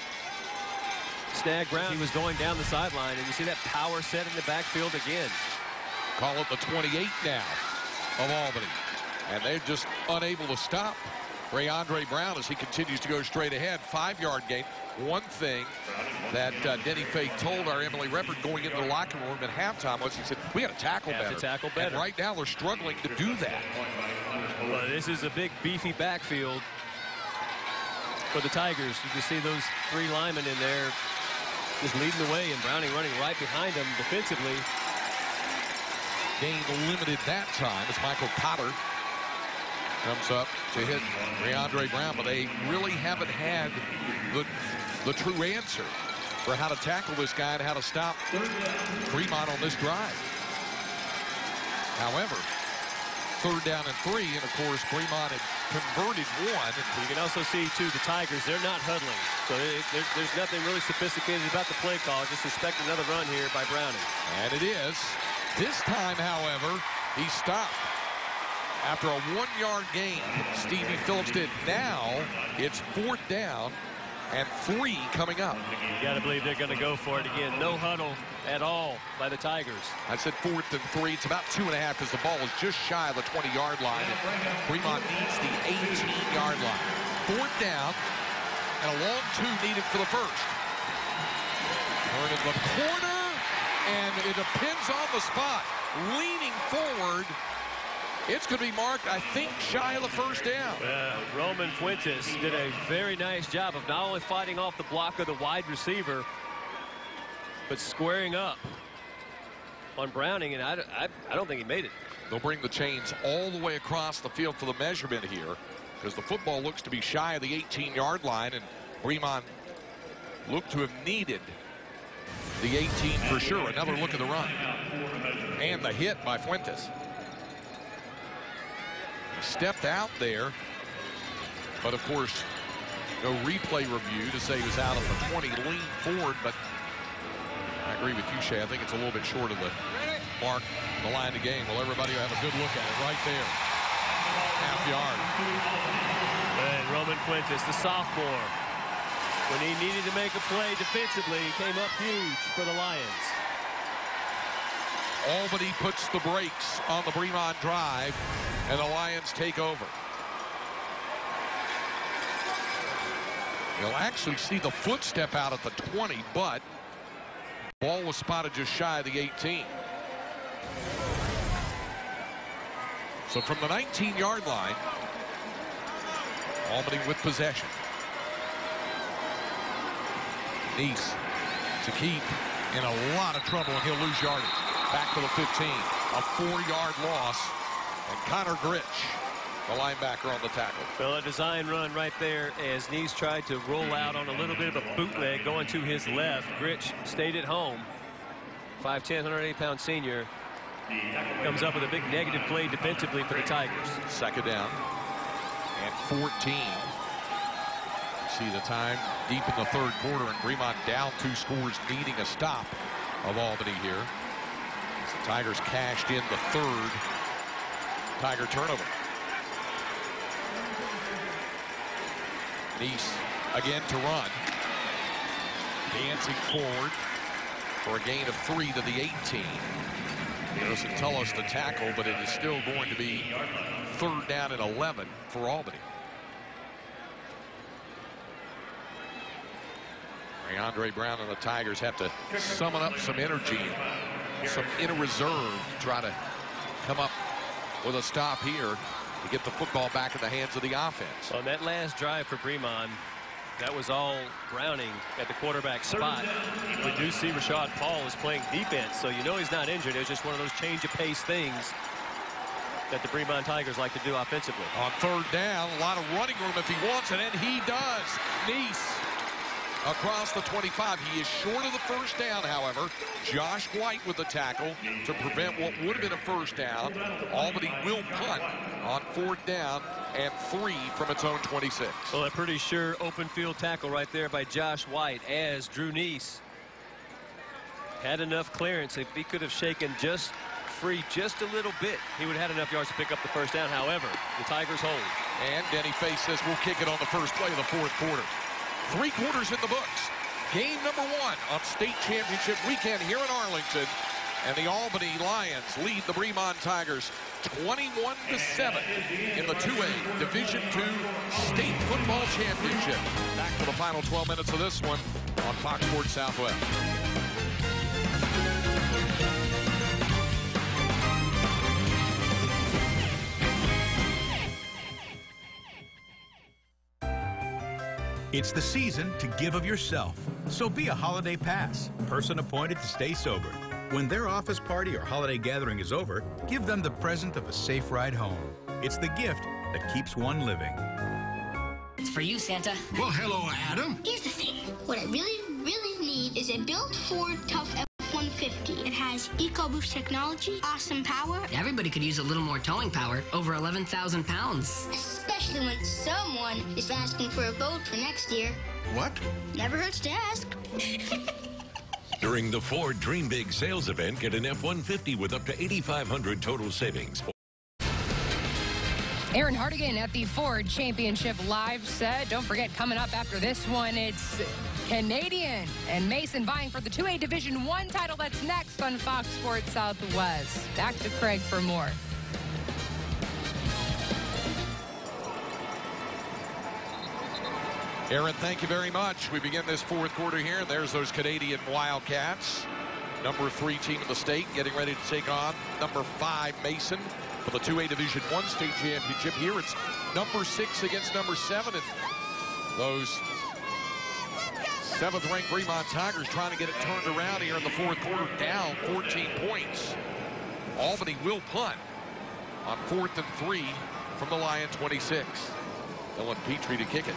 S3: snag Brown. He was going down the sideline, and you see that power set in the backfield again.
S1: Call it the 28 now of Albany. And they're just unable to stop Reandre Brown as he continues to go straight ahead. 5-yard gain. One thing that Denny Fay told our Emily Reppert going into the locker room at halftime was he said, we got to tackle better.
S3: To tackle better.
S1: And right now they're struggling to do that.
S3: Well, this is a big, beefy backfield for the Tigers. You can see those 3 linemen in there just leading the way, and Browning running right behind them defensively.
S1: Gain limited that time as Michael Potter comes up to hit Reandre Brown, but they really haven't had the true answer for how to tackle this guy and how to stop Bremond on this drive. However, third down and 3, and of course Bremond had converted 1.
S3: You can also see too the Tigers, they're not huddling, so there's nothing really sophisticated about the play call. Just expect another run here by Browning.
S1: And it is. This time, however, he stopped after a 1-yard gain. Stevie Phillips did. Now it's 4th down and 3 coming up.
S3: You got to believe they're going to go for it again. No huddle at all by the Tigers.
S1: I said 4th and 3. It's about 2.5 because the ball is just shy of the 20-yard line. And Bremond needs the 18-yard line. 4th down and a long 2 needed for the first. Turn in the corner, and it depends on the spot. Leaning forward. It's going to be marked, I think, shy of the first down.
S3: Roman Fuentes did a very nice job of not only fighting off the block of the wide receiver, but squaring up on Browning, and I don't think he made it.
S1: They'll bring the chains all the way across the field for the measurement here, because the football looks to be shy of the 18-yard line, and Bremond looked to have needed the 18 for sure. Another look at the run. And the hit by Fuentes. He stepped out there, but of course, no replay review to say he was out of the 20. Leaned forward, but I agree with you, Shay. I think it's a little bit short of the mark, the line of the game. Well, everybody will have a good look at it right there. Half yard.
S3: And Roman Fuentes, the sophomore, when he needed to make a play defensively, he came up huge for the Lions.
S1: Albany puts the brakes on the Bremond drive, and the Lions take over. You'll actually see the foot step out at the 20, but ball was spotted just shy of the 18. So from the 19-yard line, Albany with possession. Neese to keep in a lot of trouble, and he'll lose yardage. Back to the 15. A 4-yard loss, and Connor Gritch, the linebacker, on the tackle.
S3: Well, a design run right there as Neese tried to roll out on a little bit of a bootleg going to his left. Gritch stayed at home. 5'10", 180-pound senior comes up with a big negative play defensively for the Tigers.
S1: Second down and 14. See the time deep in the third quarter, and Bremond down 2 scores, needing a stop of Albany here. As the Tigers cashed in the third Tiger turnover. Neese again to run. Dancing forward for a gain of 3 to the 18. It doesn't tell us the tackle, but it is still going to be third down and 11 for Albany. Andre Brown and the Tigers have to summon up some energy, some inner reserve to try to come up with a stop here to get the football back in the hands of the offense.
S3: On that last drive for Bremond, that was all Browning at the quarterback spot. We do see Rashad Paul is playing defense, so you know he's not injured. It's just one of those change of pace things that the Bremond Tigers like to do offensively.
S1: On third down, a lot of running room if he wants it, and he does. Neese across the 25. He is short of the first down, however. Josh White with the tackle to prevent what would have been a first down. Albany will punt on fourth down and 3 from its own 26.
S3: Well, a pretty sure open field tackle right there by Josh White, as Drew Neese had enough clearance. If he could have shaken just free just a little bit, he would have had enough yards to pick up the first down. However, the Tigers hold.
S1: And Denny Face says we'll kick it on the first play of the fourth quarter. 3 quarters in the books. Game number 1 on state championship weekend here in Arlington. And the Albany Lions lead the Bremond Tigers 21-7 in the 2A Division II State Football Championship. Back for the final 12 minutes of this one on Fox Sports Southwest.
S15: It's the season to give of yourself, so be a holiday pass, person appointed to stay sober. When their office party or holiday gathering is over, give them the present of a safe ride home. It's the gift that keeps one living.
S16: It's for you, Santa.
S17: Well, hello, Adam.
S18: Here's the thing. What I really need is a built Ford Tough F-150. It has EcoBoost technology, awesome power.
S16: Everybody could use a little more towing power, over 11,000 pounds.
S18: Especially when someone is asking for a boat for next year.
S17: What?
S18: Never hurts to ask.
S19: During the Ford Dream Big sales event, get an F-150 with up to $8,500 total savings.
S12: Aaron Hardigan at the Ford Championship Live set. Don't forget, coming up after this one, it's Canadian and Mason vying for the 2A Division I title. That's next on Fox Sports Southwest. Back to Craig for more.
S1: Aaron, thank you very much. We begin this fourth quarter here, and there's those Canadian Wildcats. Number 3 team in the state getting ready to take on number 5 Mason for the 2A Division I state championship. Here it's number 6 against number 7. And those 7th-ranked Bremond Tigers trying to get it turned around here in the 4th quarter, down 14 points. Albany will punt on 4th and 3 from the Lion 26. Dylan Petrie to kick it.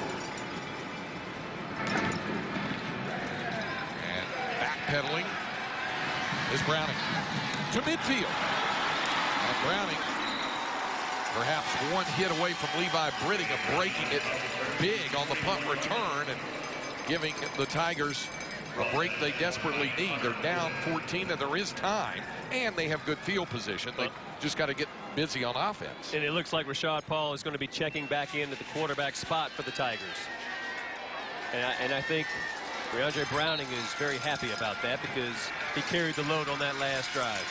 S1: And backpedaling is Browning to midfield. And Browning perhaps one hit away from Levi Britting of breaking it big on the punt return and giving the Tigers a break they desperately need. They're down 14 and there is time, and they have good field position. They just got to get busy on offense.
S3: And it looks like Rashad Paul is going to be checking back in at the quarterback spot for the Tigers. And I think DeAndre Browning is very happy about that because he carried the load on that last drive.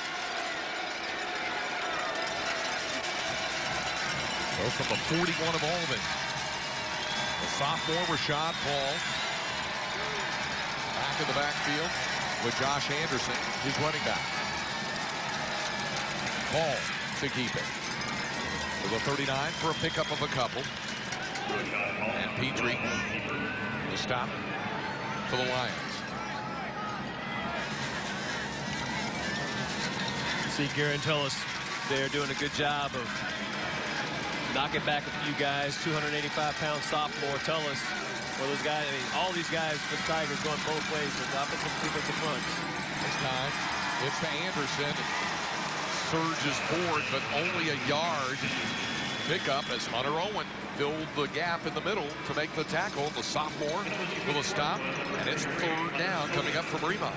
S1: So from the 41 of Albany, the sophomore Rashad Paul back in the backfield with Josh Anderson, his running back. Paul to keep it. With a 39 for a pickup of a couple. And Petrie to stop for the Lions.
S3: See Guarantelis there doing a good job of knocking back a few guys. 285-pound sophomore Tullis. Well, those guys, I mean, all these guys for the Tigers going both ways with offensive and defensive fronts.
S1: This time, it's to Anderson. Surges forward, but only a yard. Pickup as Hunter Owen filled the gap in the middle to make the tackle. The sophomore will a stop, and it's 3rd down coming up from Bremond.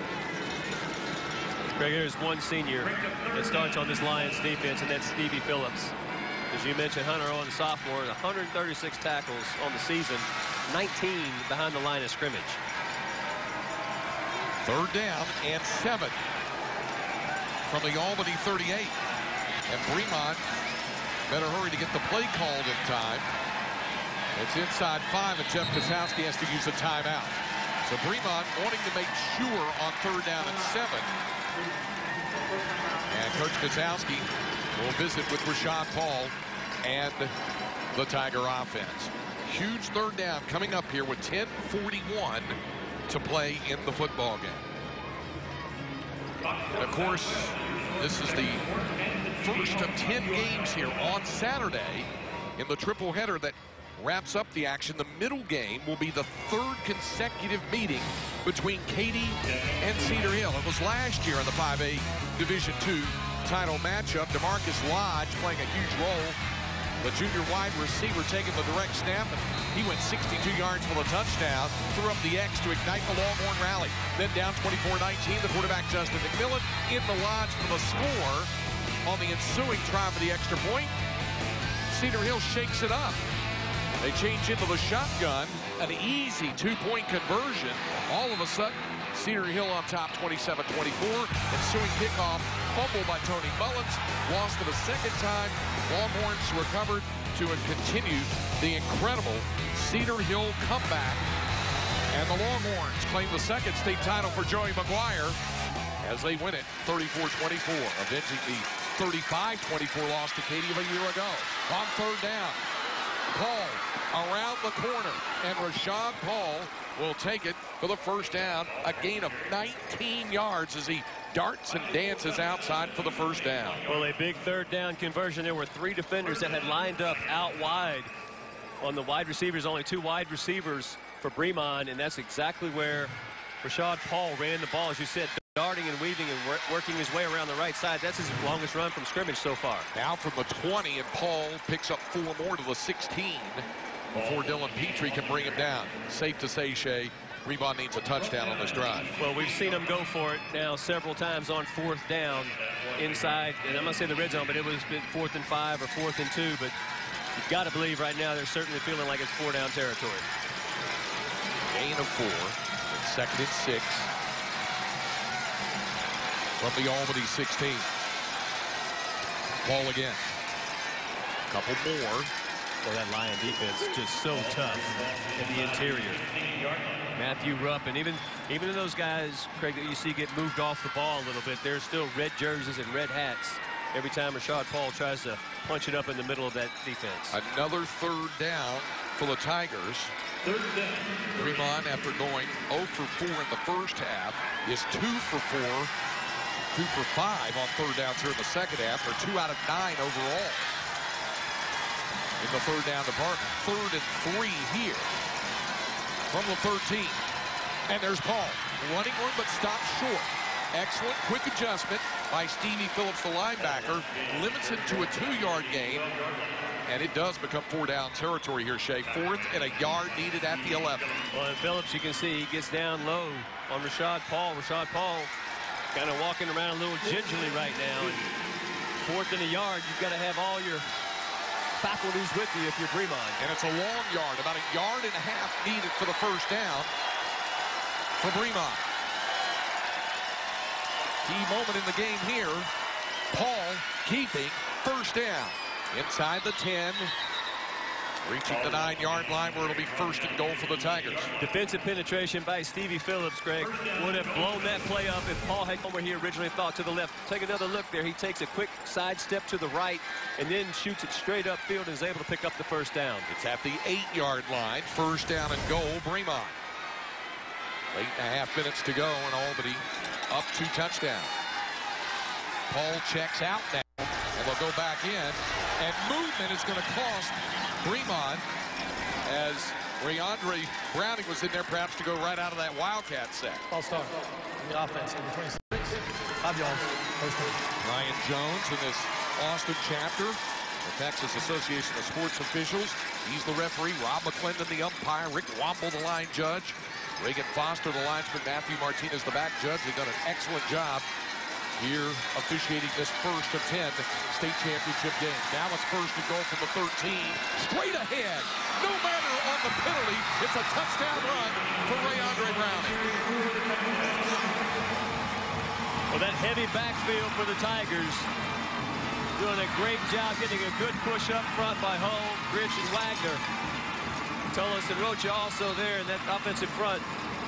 S3: Greg, there's one senior that starts on this Lions defense, and that's Stevie Phillips. As you mentioned, Hunter Owen, the sophomore, 136 tackles on the season, 19 behind the line of scrimmage.
S1: 3rd down and 7 from the Albany 38. And Bremond better hurry to get the play called in time. It's inside 5, and Jeff Kosowski has to use a timeout. So Bremond wanting to make sure on 3rd down and 7. And Coach Kosowski will visit with Rashad Paul and the Tiger offense. Huge 3rd down coming up here with 10:41 to play in the football game. And of course, this is the first of 10 games here on Saturday in the triple header that wraps up the action. The middle game will be the 3rd consecutive meeting between Katy and Cedar Hill. It was last year in the 5A Division II title matchup. DeMarcus Lodge playing a huge role. The junior wide receiver taking the direct snap, and he went 62 yards for the touchdown, threw up the X to ignite the Longhorn rally. Then down 24-19, the quarterback Justin McMillan in the Lodge for the score. On the ensuing try for the extra point, Cedar Hill shakes it up. They change into the shotgun, an easy 2-point conversion. All of a sudden, Cedar Hill on top 27-24. Ensuing kickoff, fumble by Tony Mullins. Lost it a second time. Longhorns recovered to continue the incredible Cedar Hill comeback. And the Longhorns claim the 2nd state title for Joey McGuire as they win it 34-24, avenging the 35-24 loss to Katy of a year ago. On 3rd down, Paul around the corner, and Rashad Paul will take it for the 1st down. A gain of 19 yards as he darts and dances outside for the 1st down.
S3: Well, a big 3rd down conversion. There were 3 defenders that had lined up out wide. On the wide receivers, only 2 wide receivers for Bremond, and that's exactly where Rashad Paul ran the ball, as you said, darting and weaving and working his way around the right side. That's his longest run from scrimmage so far.
S1: Now from the 20, and Paul picks up 4 more to the 16 before Dylan Petrie can bring him down. Safe to say, Shea, Bremond needs a touchdown on this drive.
S3: Well, we've seen him go for it now several times on 4th down inside, and I'm going to say the red zone, but it was 4th and 5 or 4th and 2, but you've got to believe right now they're certainly feeling like it's 4-down territory.
S1: Gain of 4, and 2nd and 6 from the Albany 16. Paul again. Couple more.
S3: Well, that Lion defense just so tough in the interior. Matthew Rupp, and even those guys, Craig, that you see get moved off the ball a little bit, there's still red jerseys and red hats every time Rashad Paul tries to punch it up in the middle of that defense.
S1: Another 3rd down for the Tigers. Bremond, after going 0 for 4 in the first half, is 2 for 4, 2 for 5 on third downs here in the second half. They're 2 out of 9 overall in the third down department. 3rd and 3 here from the 13. And there's Paul. Running room, but stops short. Excellent quick adjustment by Stevie Phillips, the linebacker. Limits it to a 2-yard gain. And it does become 4-down territory here, Shea. 4th and a yard needed at the 11.
S3: Well, and Phillips, you can see he gets down low on Rashad Paul. Rashad Paul kind of walking around a little gingerly right now. And 4th and a yard, you've got to have all your faculties with you if you're Bremond.
S1: And it's a long yard, about a yard and a half needed for the first down for Bremond. Key moment in the game here. Paul keeping first down. Inside the 10, reaching the 9-yard line where it'll be 1st and goal for the Tigers.
S3: Defensive penetration by Stevie Phillips, Greg, would have blown that play up if Paul had come where he originally thought to the left. Take another look there. He takes a quick side step to the right and then shoots it straight upfield and is able to pick up the first down.
S1: It's at the 8-yard line, 1st down and goal, Bremond. 8.5 minutes to go, and Albany up 2 touchdowns. Paul checks out now, and they'll go back in. And movement is going to cost Bremond as Rayondre Browning was in there perhaps to go right out of that Wildcat set.
S7: False start. The offense, number 26. 5 yards. First down.
S1: Ryan Jones in this Austin chapter. The Texas Association of Sports Officials. He's the referee. Rob McClendon, the umpire. Rick Womble, the line judge. Reagan Foster, the linesman. Matthew Martinez, the back judge. They've done an excellent job here officiating this 1st of 10 state championship game. Now it's 1st and goal from the 13. Straight ahead. No matter on the penalty, it's a touchdown run for Rayondre Browning.
S3: Well, that heavy backfield for the Tigers. Doing a great job getting a good push up front by Hull, Rich, and Wagner. Tullis and Rocha also there in that offensive front.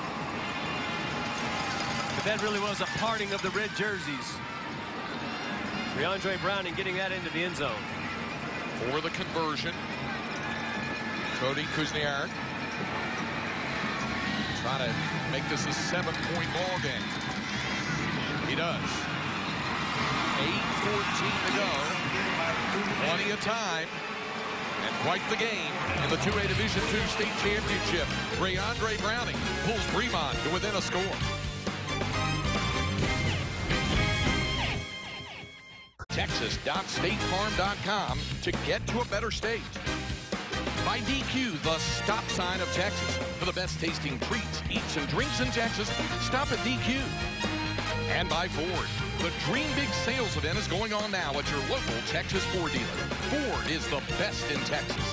S3: But that really was a parting of the red jerseys. Rayondre Browning getting that into the end zone.
S1: For the conversion, Cody Kuzniak trying to make this a 7-point ball game. He does. 8:14 to go. Plenty of time. And quite the game in the 2A Division II state championship. Rayondre Browning pulls Bremond to within a score. Texas.statefarm.com to get to a better state. By DQ, the stop sign of Texas. For the best tasting treats, eats, and drinks in Texas, stop at DQ. And by Ford. The Dream Big sales event is going on now at your local Texas Ford dealer. Ford is the best in Texas.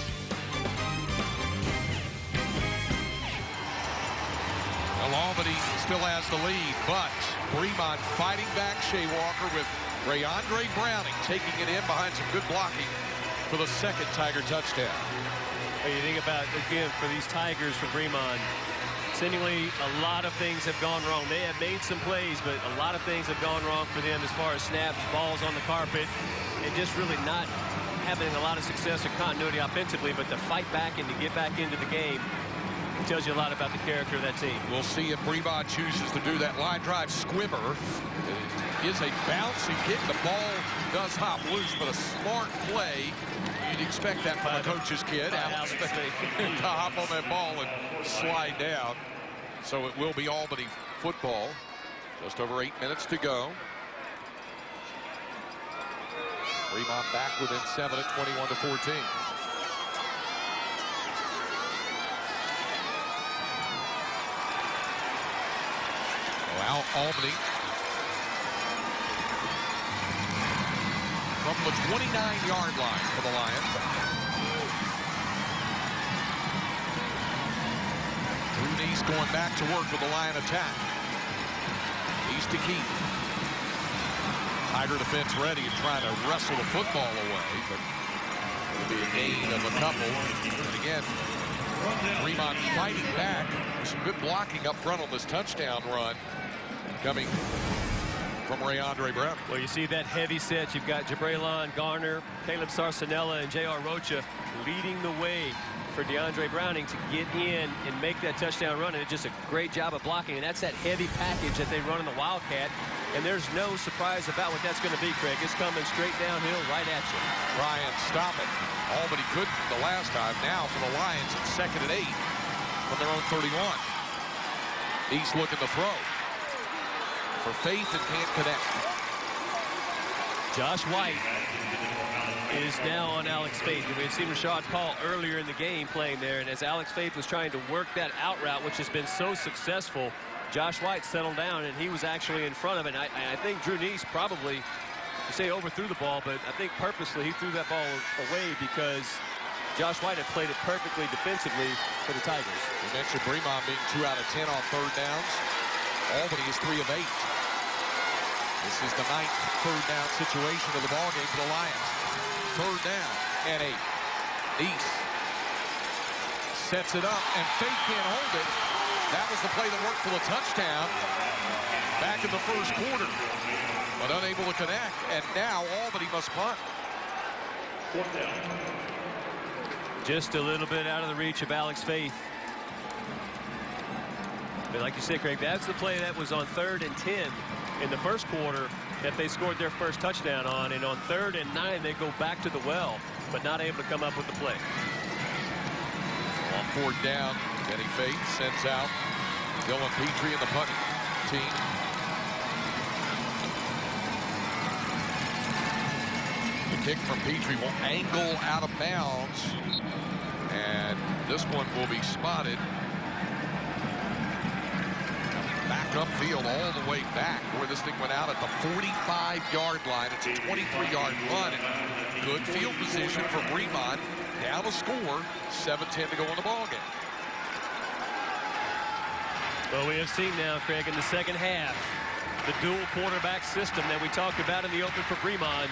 S1: Well, Albany still has the lead, but Bremond fighting back Shea Walker with Rayondre Browning taking it in behind some good blocking for the 2nd Tiger touchdown.
S3: Well, you think about, again, for these Tigers from Bremond, seemingly a lot of things have gone wrong. They have made some plays, but a lot of things have gone wrong for them as far as snaps, balls on the carpet, and just really not having a lot of success or continuity offensively. But to fight back and to get back into the game, it tells you a lot about the character of that team.
S1: We'll see if Bremond chooses to do that line drive squibber. It is a bouncy kick. The ball does hop loose, but a smart play. You'd expect that from a coach's kid. Alex to hop on that ball and slide down. So it will be Albany football. Just over 8 minutes to go. Bremond back within 7 at 21-14. Well, Albany from the 29-yard line for the Lions. Rooney's going back to work with the Lion attack. He's to keep. Tiger defense ready and trying to wrestle the football away, but it'll be a gain of a couple. And again, Bremond fighting back. Some good blocking up front on this touchdown run. Coming from Ray-Andre Brown.
S3: Well, you see that heavy set. You've got Jabraylon Garner, Caleb Sarsanella, and J.R. Rocha leading the way for DeAndre Browning to get in and make that touchdown run. And it's just a great job of blocking. And that's that heavy package that they run in the Wildcat. And there's no surprise about what that's going to be, Craig. It's coming straight downhill right at you.
S1: Ryan, stop it. Albany couldn't the last time. Now for the Lions, it's 2nd and 8 from their own 31. East looking to throw for Faith and can't connect.
S3: Josh White is now on Alex Faith. We had seen Rashad Paul earlier in the game playing there, and as Alex Faith was trying to work that out route, which has been so successful, Josh White settled down, and he was actually in front of it. I think Drew Neese probably, you say overthrew the ball, but I think purposely he threw that ball away because Josh White had played it perfectly defensively for the Tigers.
S1: We mentioned Bremond being 2 out of 10 on 3rd downs. Albany is 3 of 8. This is the 9th 3rd down situation of the ball game for the Lions. 3rd down and 8. East sets it up, and Faith can't hold it. That was the play that worked for the touchdown back in the 1st quarter, but unable to connect, and now Albany must punt.
S3: Just a little bit out of the reach of Alex Faith. But like you said, Craig, that's the play that was on 3rd and 10 in the 1st quarter that they scored their first touchdown on, and on 3rd and 9 they go back to the well, but not able to come up with the play.
S1: On 4th down, Kenny Faith sends out Dylan Petrie and the punting team. The kick from Petrie will angle out of bounds, and this one will be spotted back upfield all the way back, where this thing went out at the 45-yard line. It's a 23-yard run, and good field position for Bremond. Down a score, 7:10 to go in the ballgame.
S3: Well, we have seen now, Craig, in the 2nd half, the dual quarterback system that we talked about in the open for Bremond.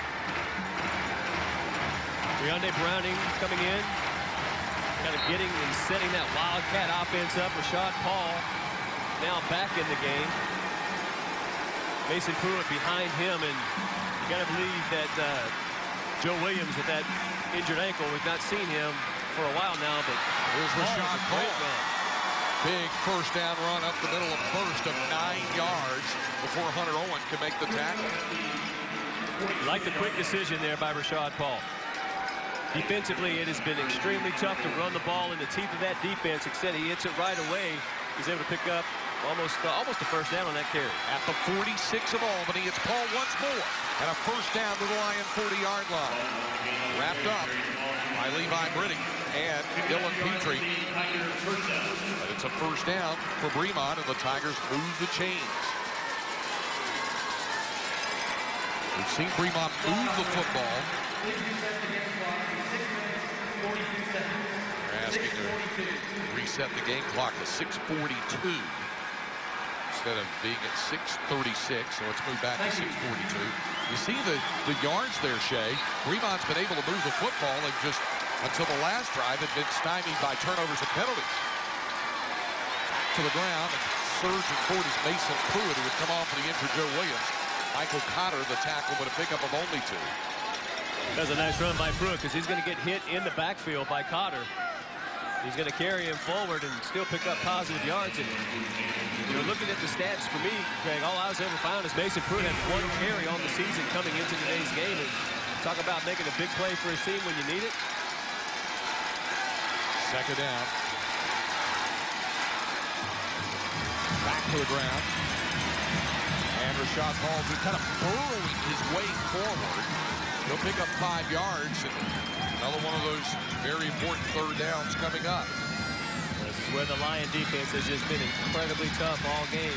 S3: DeAndre Browning coming in, kind of getting and setting that Wildcat offense up. Rashad Paul now back in the game. Mason Pruitt behind him, and you got to believe that Joe Williams with that injured ankle, we've not seen him for a while now, but
S1: here's Rashad Paul. Big 1st down run up the middle of 1st of 9 yards before Hunter Owen can make the tackle.
S3: Like the quick decision there by Rashad Paul. Defensively, it has been extremely tough to run the ball in the teeth of that defense. Except he hits it right away. He's able to pick up almost a 1st down on that carry.
S1: At the 46 of Albany, it's Paul once more. And a 1st down to the Lion 40-yard line. Wrapped up by Levi Britty and Dylan Petrie. But it's a 1st down for Bremond, and the Tigers move the chains. We've seen Bremond move the football. They're asking to reset the game clock to 6:42 instead of being at 6:36. So let's move back to 6:42. You see the yards there, Shea. Bremond's been able to move the football, and just until the last drive had been stymied by turnovers and penalties. Back to the ground, and surging forward is Mason Pruitt, who would come off for the injured Joe Williams. Michael Cotter, the tackle, with a pickup of only 2.
S3: That's a nice run by Pruitt, because he's going to get hit in the backfield by Cotter. He's going to carry him forward and still pick up positive yards. And, you know, looking at the stats for me, Craig, all I was ever found is Mason Pruitt had 1 carry on the season coming into today's game. And talk about making a big play for his team when you need it.
S1: 2nd down. Back to the ground. And Rashad Paul just kind of burrowing his way forward. He'll pick up 5 yards, and another one of those very important 3rd downs coming up.
S3: This is where the Lion defense has just been incredibly tough all game.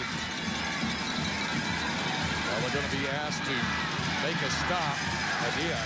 S1: Well, they're going to be asked to make a stop again.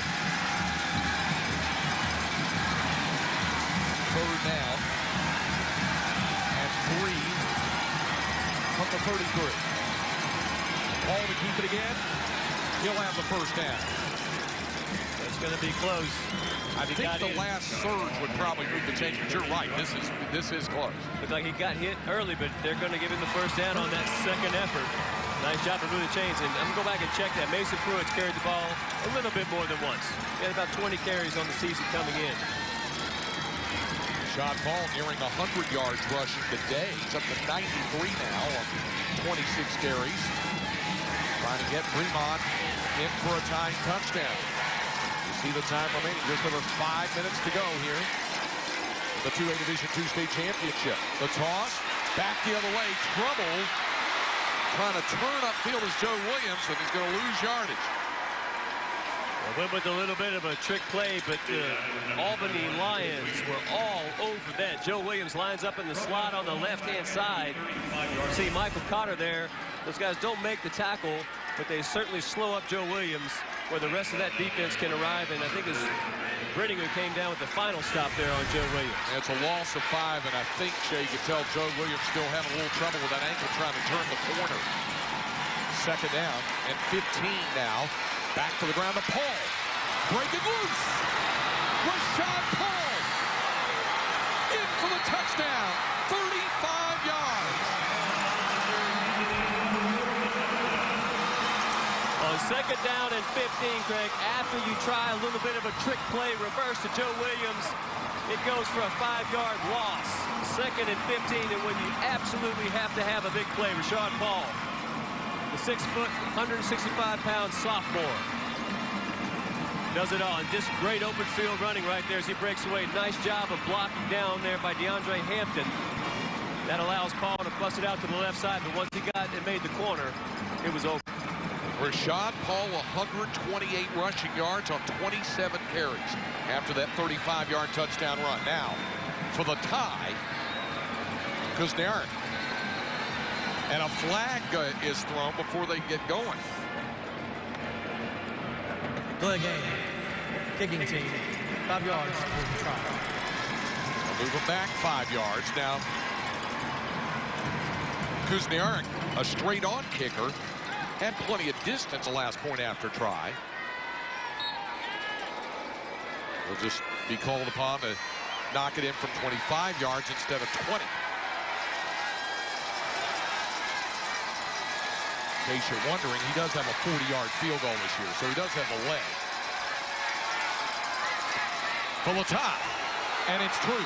S1: 3rd down and 3 from the 33. Paul to keep it again. He'll have the 1st down.
S3: It's going to be close.
S1: I think the last surge would probably move the change, but you're right. This is close.
S3: Looked like he got hit early, but they're going to give him the 1st down on that 2nd effort. Nice job to move the chains. And I'm going to go back and check that. Mason Pruitt's carried the ball a little bit more than once. He had about 20 carries on the season coming in.
S1: Rashad Paul nearing 100 yards rushing today. He's up to 93 now on 26 carries. Trying to get Bremond in for a tying touchdown. You see the time remaining. Just over 5 minutes to go here. The 2A Division II state championship. The toss, back the other way. Trouble. Trying to turn upfield is Joe Williams, and he's going to lose yardage.
S3: Well, went with a little bit of a trick play, but the Albany Lions were all over that. Joe Williams lines up in the slot on the left-hand side. You see Michael Cotter there. Those guys don't make the tackle, but they certainly slow up Joe Williams, where the rest of that defense can arrive. And I think it's Brittinger came down with the final stop there on Joe Williams.
S1: And it's a loss of 5, and I think, Shay, you can tell Joe Williams still having a little trouble with that ankle trying to turn the corner. Second down and 15 now. Back to the ground to Paul. Breaking loose. Rashad Paul in for the touchdown. 35 yards.
S3: On second down and 15, Craig, after you try a little bit of a trick play reverse to Joe Williams, it goes for a 5-yard loss. Second and 15, and when you absolutely have to have a big play, Rashad Paul, the 6-foot, 165-pound sophomore, does it all. And just great open field running right there as he breaks away. Nice job of blocking down there by DeAndre Hampton. That allows Paul to bust it out to the left side, but once he got and made the corner, it was over.
S1: Rashad Paul, 128 rushing yards on 27 carries after that 35-yard touchdown run. Now, for the tie, Kuznarek. And a flag is thrown before they get going.
S7: Play game. Kicking team. 5 yards. Try.
S1: Move them back 5 yards. Now, Kuznarek, a straight-on kicker, had plenty of distance the last point after try. Will just be called upon to knock it in from 25 yards instead of 20. In case you're wondering, he does have a 40-yard field goal this year, so he does have a leg. For the tie, and it's true.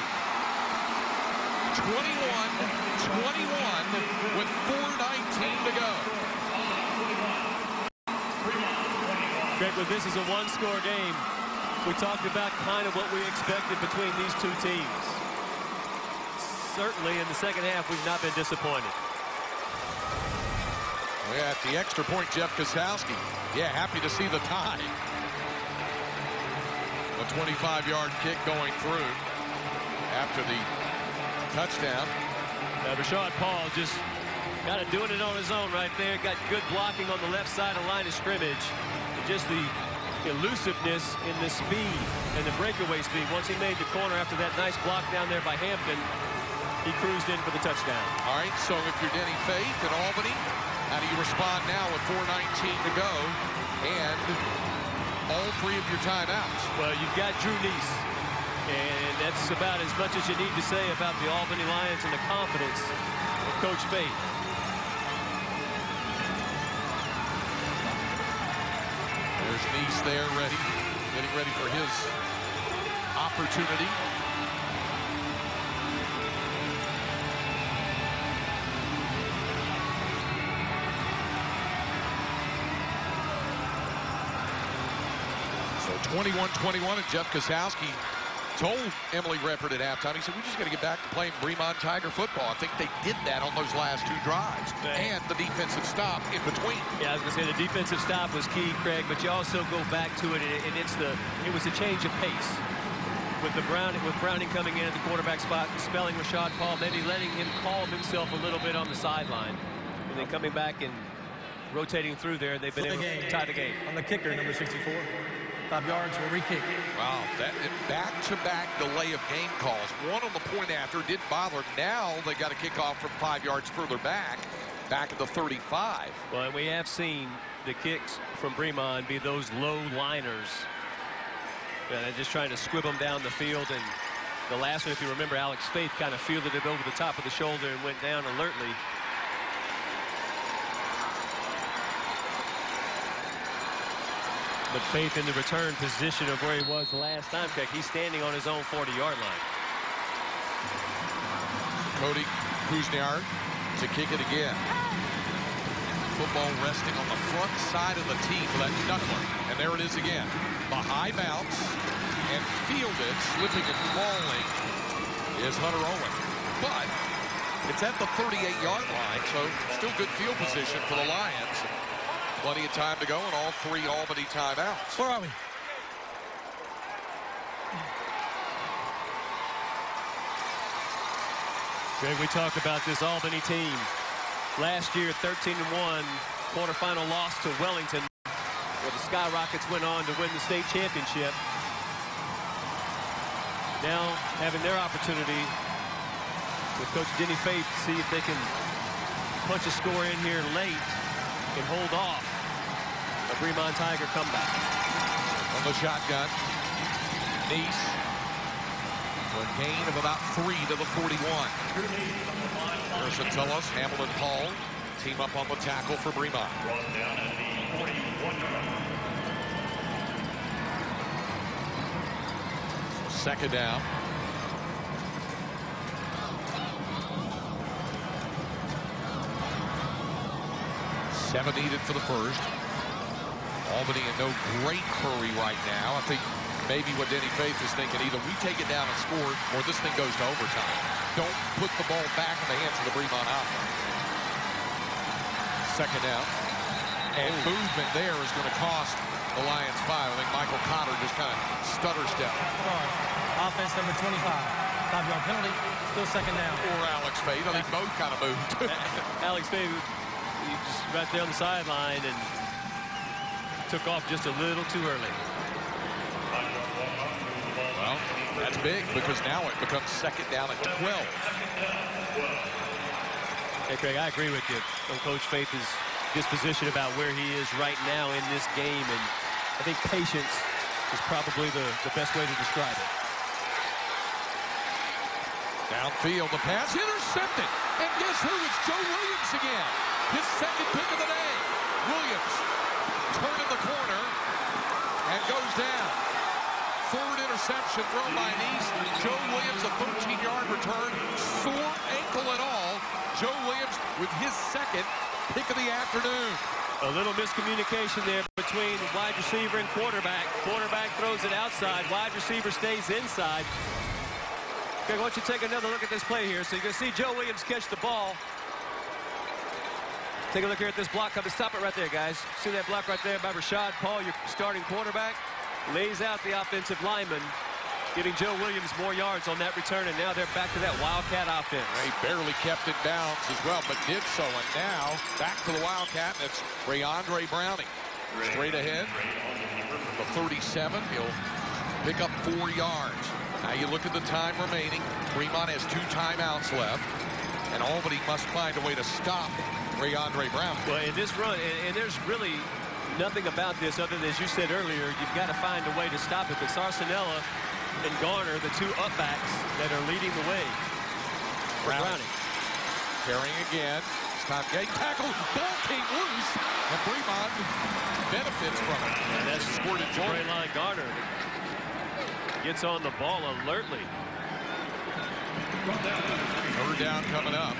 S1: 21-21 with 4:19 to go.
S3: Greg, well, this is a one-score game. We talked about kind of what we expected between these two teams. Certainly in the second half, we've not been disappointed.
S1: Yeah, at the extra point, Jeff Kosowski. Yeah, happy to see the tie. A 25-yard kick going through after the touchdown.
S3: Rashad Paul just kind of doing it on his own right there. Got good blocking on the left side of line of scrimmage. And just the elusiveness in the speed and the breakaway speed. Once he made the corner after that nice block down there by Hampton, he cruised in for the touchdown.
S1: All right, so if you're Denny Faith in Albany, how do you respond now with 4:19 to go and all 3 of your timeouts?
S3: Well, you've got Drew Neese, and that's about as much as you need to say about the Albany Lions and the confidence of Coach Faith.
S1: There's Neese there, getting ready for his opportunity. So 21-21, and Jeff Kosowski told Emily Reppert at halftime, he said, we just got to get back to playing Bremond Tiger football. I think they did that on those last 2 drives. And the defensive stop in between. Yeah,
S3: I was going to say the defensive stop was key, Craig, but you also go back to it, and it was a change of pace. With Browning coming in at the quarterback spot, spelling Rashad Paul, maybe letting him calm himself a little bit on the sideline. And then coming back and rotating through there, they've been able to tie the game.
S7: On the kicker, number 64. 5 yards will re-kick.
S1: Wow, that back-to-back delay of game calls. One on the point after, didn't bother. Now they got a kickoff from 5 yards further back at the 35.
S3: Well, and we have seen the kicks from Bremond be those low liners. And they're just trying to squib them down the field. And the last one, if you remember, Alex Faith kind of fielded it over the top of the shoulder and went down alertly. But Faith in the return position of where he was the last time. He's standing on his own 40-yard line.
S1: Cody Kuzniar to kick it again. Football resting on the front side of the tee for that knuckler. And there it is again. The high bounce and fielded, slipping and falling, is Hunter Owen. But it's at the 38-yard line, so still good field position for the Lions. Plenty of time to go and all 3 Albany timeouts.
S7: Where are we?
S3: Greg, we talked about this Albany team. Last year, 13-1, quarterfinal loss to Wellington, where the Skyrockets went on to win the state championship. Now having their opportunity with Coach Denny Faith to see if they can punch a score in here late and hold off a Bremond Tiger comeback.
S1: On the shotgun, Nice for a gain of about 3 to the 41. Versatillas, Hamilton Hall team up on the tackle for Bremond. Second down. 7 needed for the first. Albany in no great hurry right now. I think maybe what Denny Faith is thinking, either we take it down and score or this thing goes to overtime. Don't put the ball back in the hands of the Bremond offense. Second down. And movement there is going to cost the Lions 5. I think Michael Cotter just kind of stutter step.
S7: Offense number 25. 5-yard penalty. Still second down.
S1: Or Alex Faith. I think both kind of moved.
S3: Alex Faith, he just right there on the sideline and took off just a little too early.
S1: Well, that's big because now it becomes second down at 12.
S3: Hey, Craig, I agree with you on Coach Faith's disposition about where he is right now in this game, and I think patience is probably the best way to describe it.
S1: Downfield, the pass intercepted, and guess who? It's Joe Williams again. His second pick of the day. Williams turning the corner and goes down. Third interception thrown by Nice. Joe Williams, a 13-yard return, sore ankle and all. Joe Williams with his second pick of the afternoon.
S3: A little miscommunication there between wide receiver and quarterback. Quarterback throws it outside. Wide receiver stays inside. Okay, why don't you take another look at this play here. So you can see Joe Williams catch the ball. Take a look here at this block. Come and stop it right there, guys. See that block right there by Rashad Paul, your starting quarterback? Lays out the offensive lineman, getting Joe Williams more yards on that return, and now they're back to that Wildcat offense.
S1: He barely kept it bounds as well, but did so, and now back to the Wildcat, and it's Rayondre Browning. Straight ahead, the 37, he'll pick up 4 yards. Now you look at the time remaining. Bremond has 2 timeouts left, and Albany must find a way to stop Rayondre Browning.
S3: Well, in this run, and there's really nothing about this other than, as you said earlier, you've got to find a way to stop it. But Sarsanella and Garner, the 2 upbacks that are leading the way for Browning.
S1: Carrying again. It's time to get tackled. Ball came loose, and Bremond benefits from it.
S3: And that's
S1: squirted forward.
S3: Line Garner gets on the ball alertly.
S1: Third down coming up.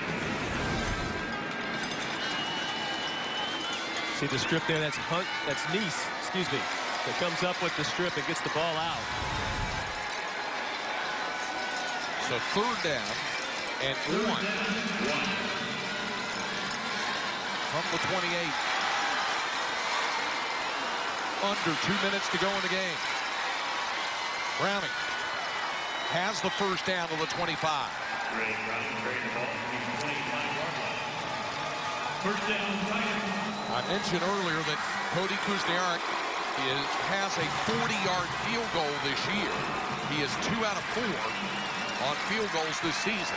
S3: See the strip there, that's Nice, excuse me, that comes up with the strip and gets the ball out.
S1: So third down and 1 from the 28. Under 2 minutes to go in the game. Browning has the first down to the 25.
S17: First down.
S1: I mentioned earlier that Cody Kuzniar has a 40-yard field goal this year. He is 2 out of 4 on field goals this season.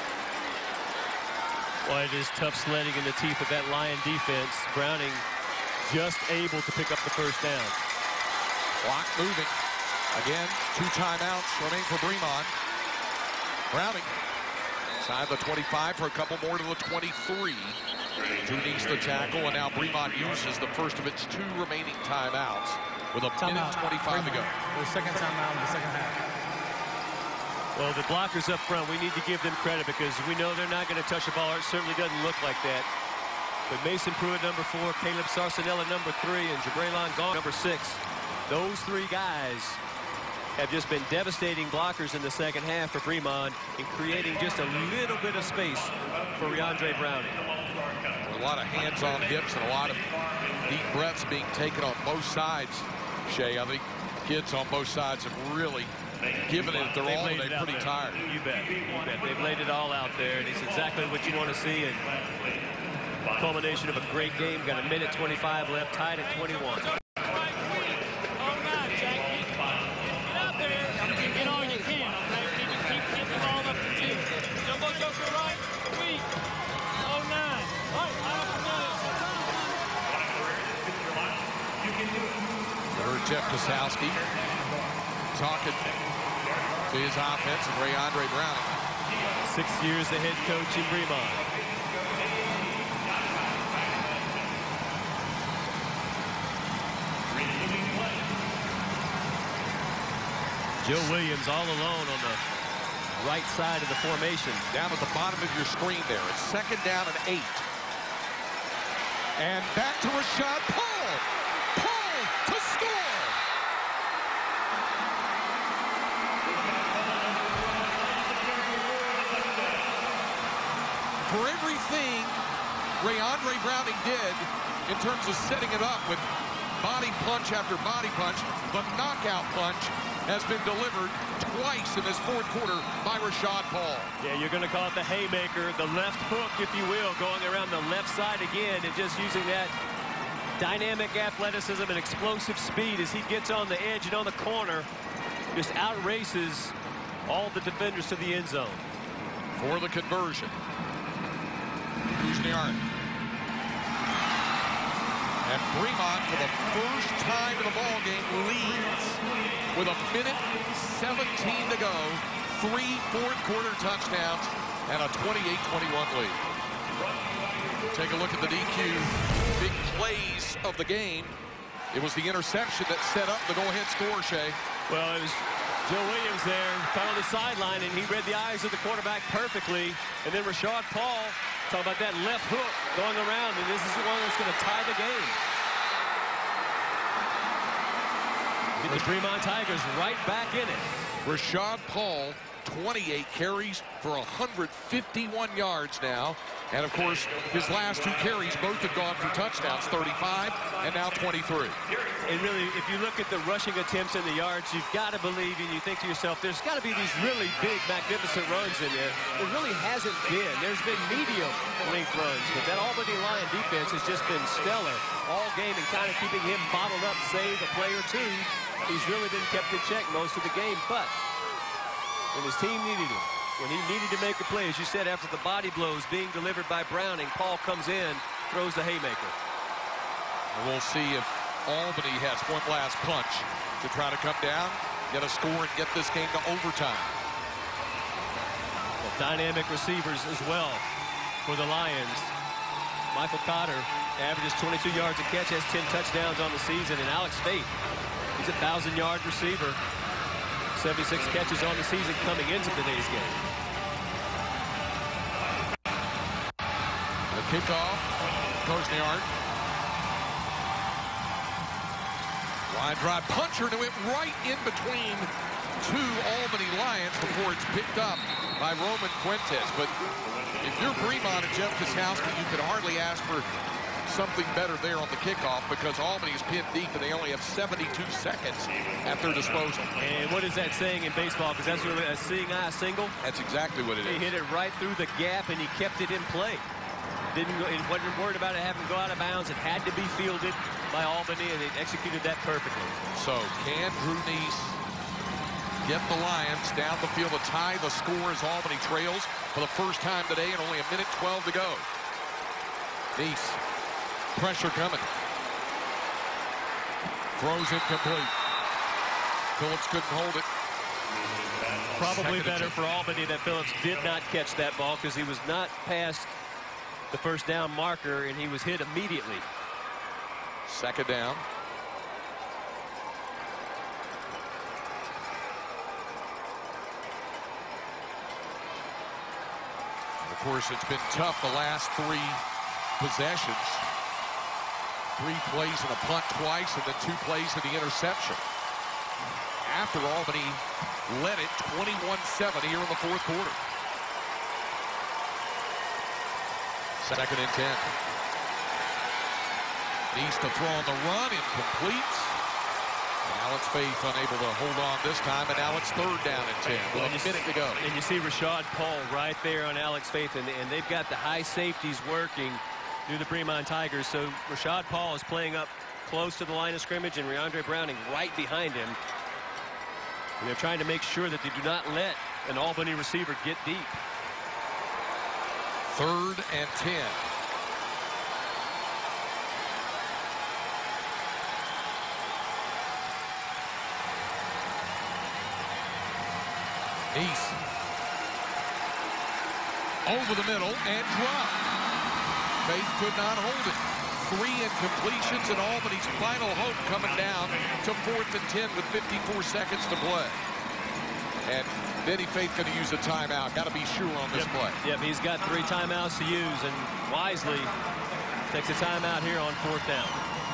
S3: Well, it is tough sledding in the teeth of that Lion defense. Browning just able to pick up the first down.
S1: Clock moving. Again, 2 timeouts remain for Bremond. Browning inside the 25 for a couple more to the 23. Drew needs the tackle, and now Bremond uses the first of its 2 remaining timeouts. with a minute 25 to go.
S7: The second timeout in the second half.
S3: Well, the blockers up front, we need to give them credit because we know they're not going to touch the ball. It certainly doesn't look like that. But Mason Pruitt, number 4, Caleb Sarsanella, number 3, and Jabraylon Gong, number 6. Those 3 guys have just been devastating blockers in the second half for Bremond and creating just a little bit of space for Reandre Browning.
S1: A lot of hands on hips and a lot of deep breaths being taken on both sides, Shay. I think kids on both sides have really given it their all. They're pretty tired.
S3: You bet. You bet. They've laid it all out there, and it's exactly what you want to see. And culmination of a great game. Got a minute 25 left, tied at 21.
S1: Jeff Kosowski talking to his offense and Reandre Browning.
S3: 6 years the head coach in Bremond. Joe Williams all alone on the right side of the formation.
S1: Down at the bottom of your screen there. It's second down and 8. And back to Rashad Paul. Paul to score. For everything Reandre Browning did in terms of setting it up with body punch after body punch, the knockout punch has been delivered twice in this fourth quarter by Rashad Paul.
S3: Yeah, you're going to call it the haymaker, the left hook, if you will, going around the left side again and just using that dynamic athleticism and explosive speed as he gets on the edge and on the corner, just outraces all the defenders to the end zone.
S1: For the conversion. Kuzniar. And Bremond, for the first time in the ball game, leads with a minute 17 to go. 3 fourth-quarter touchdowns and a 28-21 lead. Take a look at the DQ big plays of the game. It was the interception that set up the go-ahead score, Shay.
S3: Well, it was Joe Williams there, kind of on the sideline, and he read the eyes of the quarterback perfectly. And then Rashad Paul, talk about that left hook going around, and this is the one that's going to tie the game. Get the Bremond Tigers right back in it.
S1: Rashad Paul, 28 carries for 151 yards now. And, of course, his last 2 carries both have gone for touchdowns, 35 and now 23.
S3: And really, if you look at the rushing attempts and the yards, you've got to believe and you think to yourself, there's got to be these really big, magnificent runs in there. There really hasn't been. There's been medium-length runs, but that Albany Lion defense has just been stellar all game and kind of keeping him bottled up, save a play or 2. He's really been kept in check most of the game, but when his team needed him, when he needed to make a play, as you said, after the body blows being delivered by Browning, Paul comes in, throws the haymaker.
S1: And we'll see if Albany has one last punch to try to come down, get a score, and get this game to overtime.
S3: Well, dynamic receivers as well for the Lions. Michael Cotter averages 22 yards a catch, has 10 touchdowns on the season, and Alex Fate, he's a 1,000-yard receiver. 76 catches on the season coming into today's game.
S1: The kickoff, Kuzniar. Line drive puncher, and it went right in between 2 Albany Lions before it's picked up by Roman Fuentes. But if you're Bremond and Jeff Kosowski, you could hardly ask for something better there on the kickoff because Albany's pinned deep and they only have 72 seconds at their disposal.
S3: And what is that saying in baseball? Because that's really a seeing eye single.
S1: That's exactly what it is.
S3: He hit it right through the gap and he kept it in play. Didn't go, wasn't worried about it having to go out of bounds. It had to be fielded by Albany, and they executed that perfectly.
S1: So can Drew Neese get the Lions down the field to tie the score as Albany trails for the first time today and only a minute 12 to go. Neese. Pressure coming. Throws incomplete. Phillips couldn't hold it.
S3: Probably better for Albany that Phillips did not catch that ball because he was not past the first down marker and he was hit immediately.
S1: Second down. course, it's been tough the last 3 possessions. 3 plays and a punt twice, and then 2 plays and the interception. After Albany led it 21-7 here in the 4th quarter. 2nd and 10. Needs to throw on the run, incomplete. Alex Faith unable to hold on this time, and now it's 3rd down and 10 with a minute to go.
S3: And you see Rashad Paul right there on Alex Faith, and they've got the high safeties working through the Bremond Tigers. So Rashad Paul is playing up close to the line of scrimmage, and Reandre Browning right behind him. And they're trying to make sure that they do not let an Albany receiver get deep.
S1: 3rd and 10. Neese over the middle and dropped. Faith could not hold it. 3 incompletions, and Albany's final hope coming down to 4th and 10 with 54 seconds to play. And Denny Faith going to use a timeout. Got to be sure on this play.
S3: Yep, he's got 3 timeouts to use, and wisely takes a timeout here on 4th down.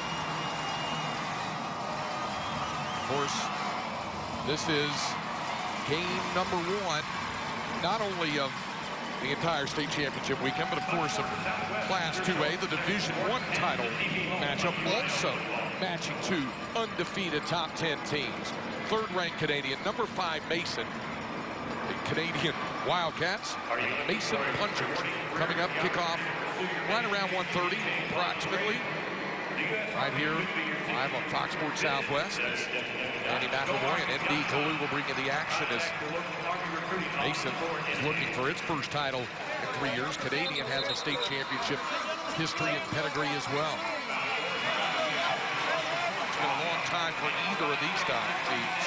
S1: Of course, this is game number 1, not only of the entire state championship weekend, but of course of Class 2A, the Division I title matchup, also matching 2 undefeated top 10 teams. 3rd-ranked Canadian, number 5 Mason, the Canadian Wildcats, Mason Punchers coming up, kickoff right around 1:30 approximately. Right here, live on Fox Sports Southwest. Andy McElroy and ND Kalu will bring you the action as Mason is looking for its first title in 3 years. Canadian has a state championship history and pedigree as well. It's been a long time for either of these teams.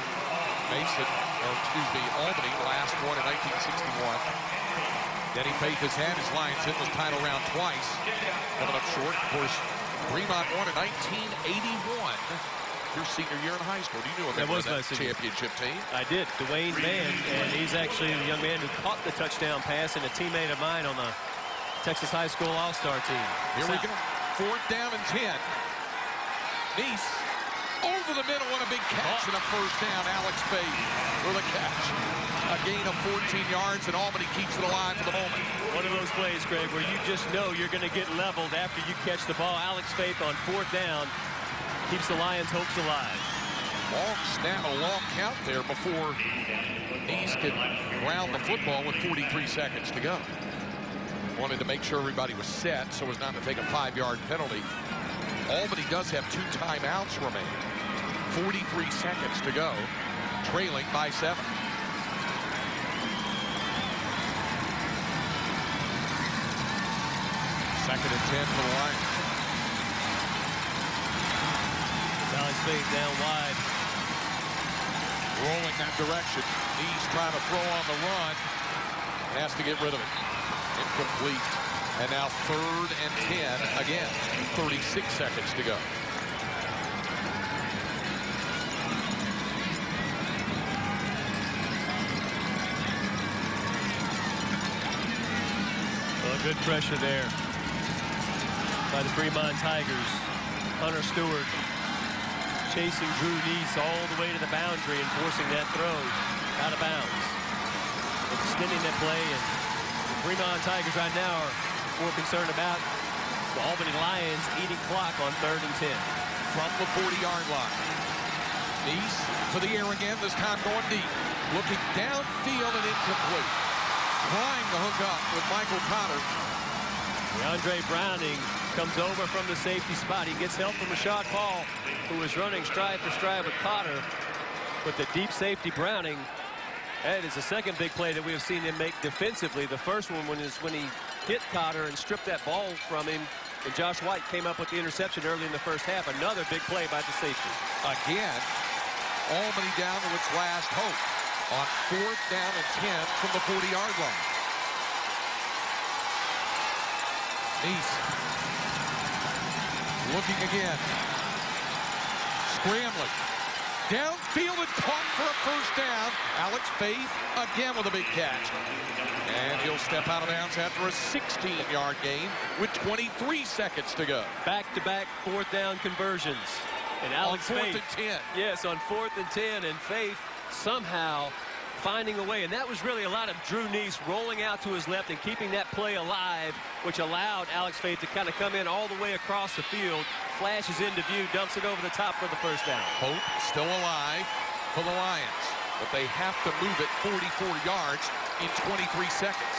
S1: Albany last won in 1961. Denny Faith has had his Lions in this title round twice. Coming up short, of course, Bremond won in 1981. Your senior year in high school. Do you know that was that championship team? I did. Dwayne Mann, and he's actually the young man who caught the touchdown pass, and a teammate of mine on the Texas High School All-Star team. Here we go. 4th down and 10. Neese over the middle on a big catch and a 1st down. Alex Faith with a catch. A gain of 14 yards, and Albany keeps it alive for the moment.
S3: One of those plays, Greg, where you just know you're going to get leveled after you catch the ball. Alex Faith on 4th down keeps the Lions' hopes alive.
S1: Long snap, a long count there before Neese could ground the football with 43 seconds to go. Wanted to make sure everybody was set so as not to take a 5-yard penalty. Albany does have 2 timeouts remaining. 43 seconds to go, trailing by 7. Second and 10 for the Lions.
S3: Alex Faith down wide.
S1: Rolling that direction. Neese trying to throw on the run. Has to get rid of it. Incomplete. And now 3rd and 10 again. 36 seconds to go.
S3: Well, good pressure there by the Bremond Tigers. Hunter Stewart chasing Drew Neese all the way to the boundary and forcing that throw out of bounds. Extending that play, and the Bremond Tigers right now are more concerned about the Albany Lions eating clock on 3rd and 10.
S1: From the 40-yard line. Neese to the air again, this time going deep. Looking downfield and incomplete. Trying to hook up with Michael Cotter.
S3: Reandre Browning comes over from the safety spot. He gets help from Rashad Paul, who is running stride for stride with Cotter. But the deep safety Browning, that is the second big play that we have seen him make defensively. The first one is when he hit Cotter and stripped that ball from him, and Josh White came up with the interception early in the first half. Another big play by the safety.
S1: Again, Albany down to its last hope on 4th down and 10 from the 40-yard line. Neese looking again. Scrambling. Downfield and caught for a first down. Alex Faith again with a big catch. And he'll step out of bounds after a 16-yard gain with 23 seconds to go.
S3: Back-to-back fourth down conversions. And Alex
S1: on 4th
S3: Faith,
S1: and 10.
S3: yes, on 4th and 10, and Faith somehow finding a way. And that was really a lot of Drew Neese rolling out to his left and keeping that play alive, which allowed Alex Faith to kind of come in all the way across the field, flashes into view, dumps it over the top for the first down.
S1: Hope still alive for the Lions, but they have to move it 44 yards in 23 seconds.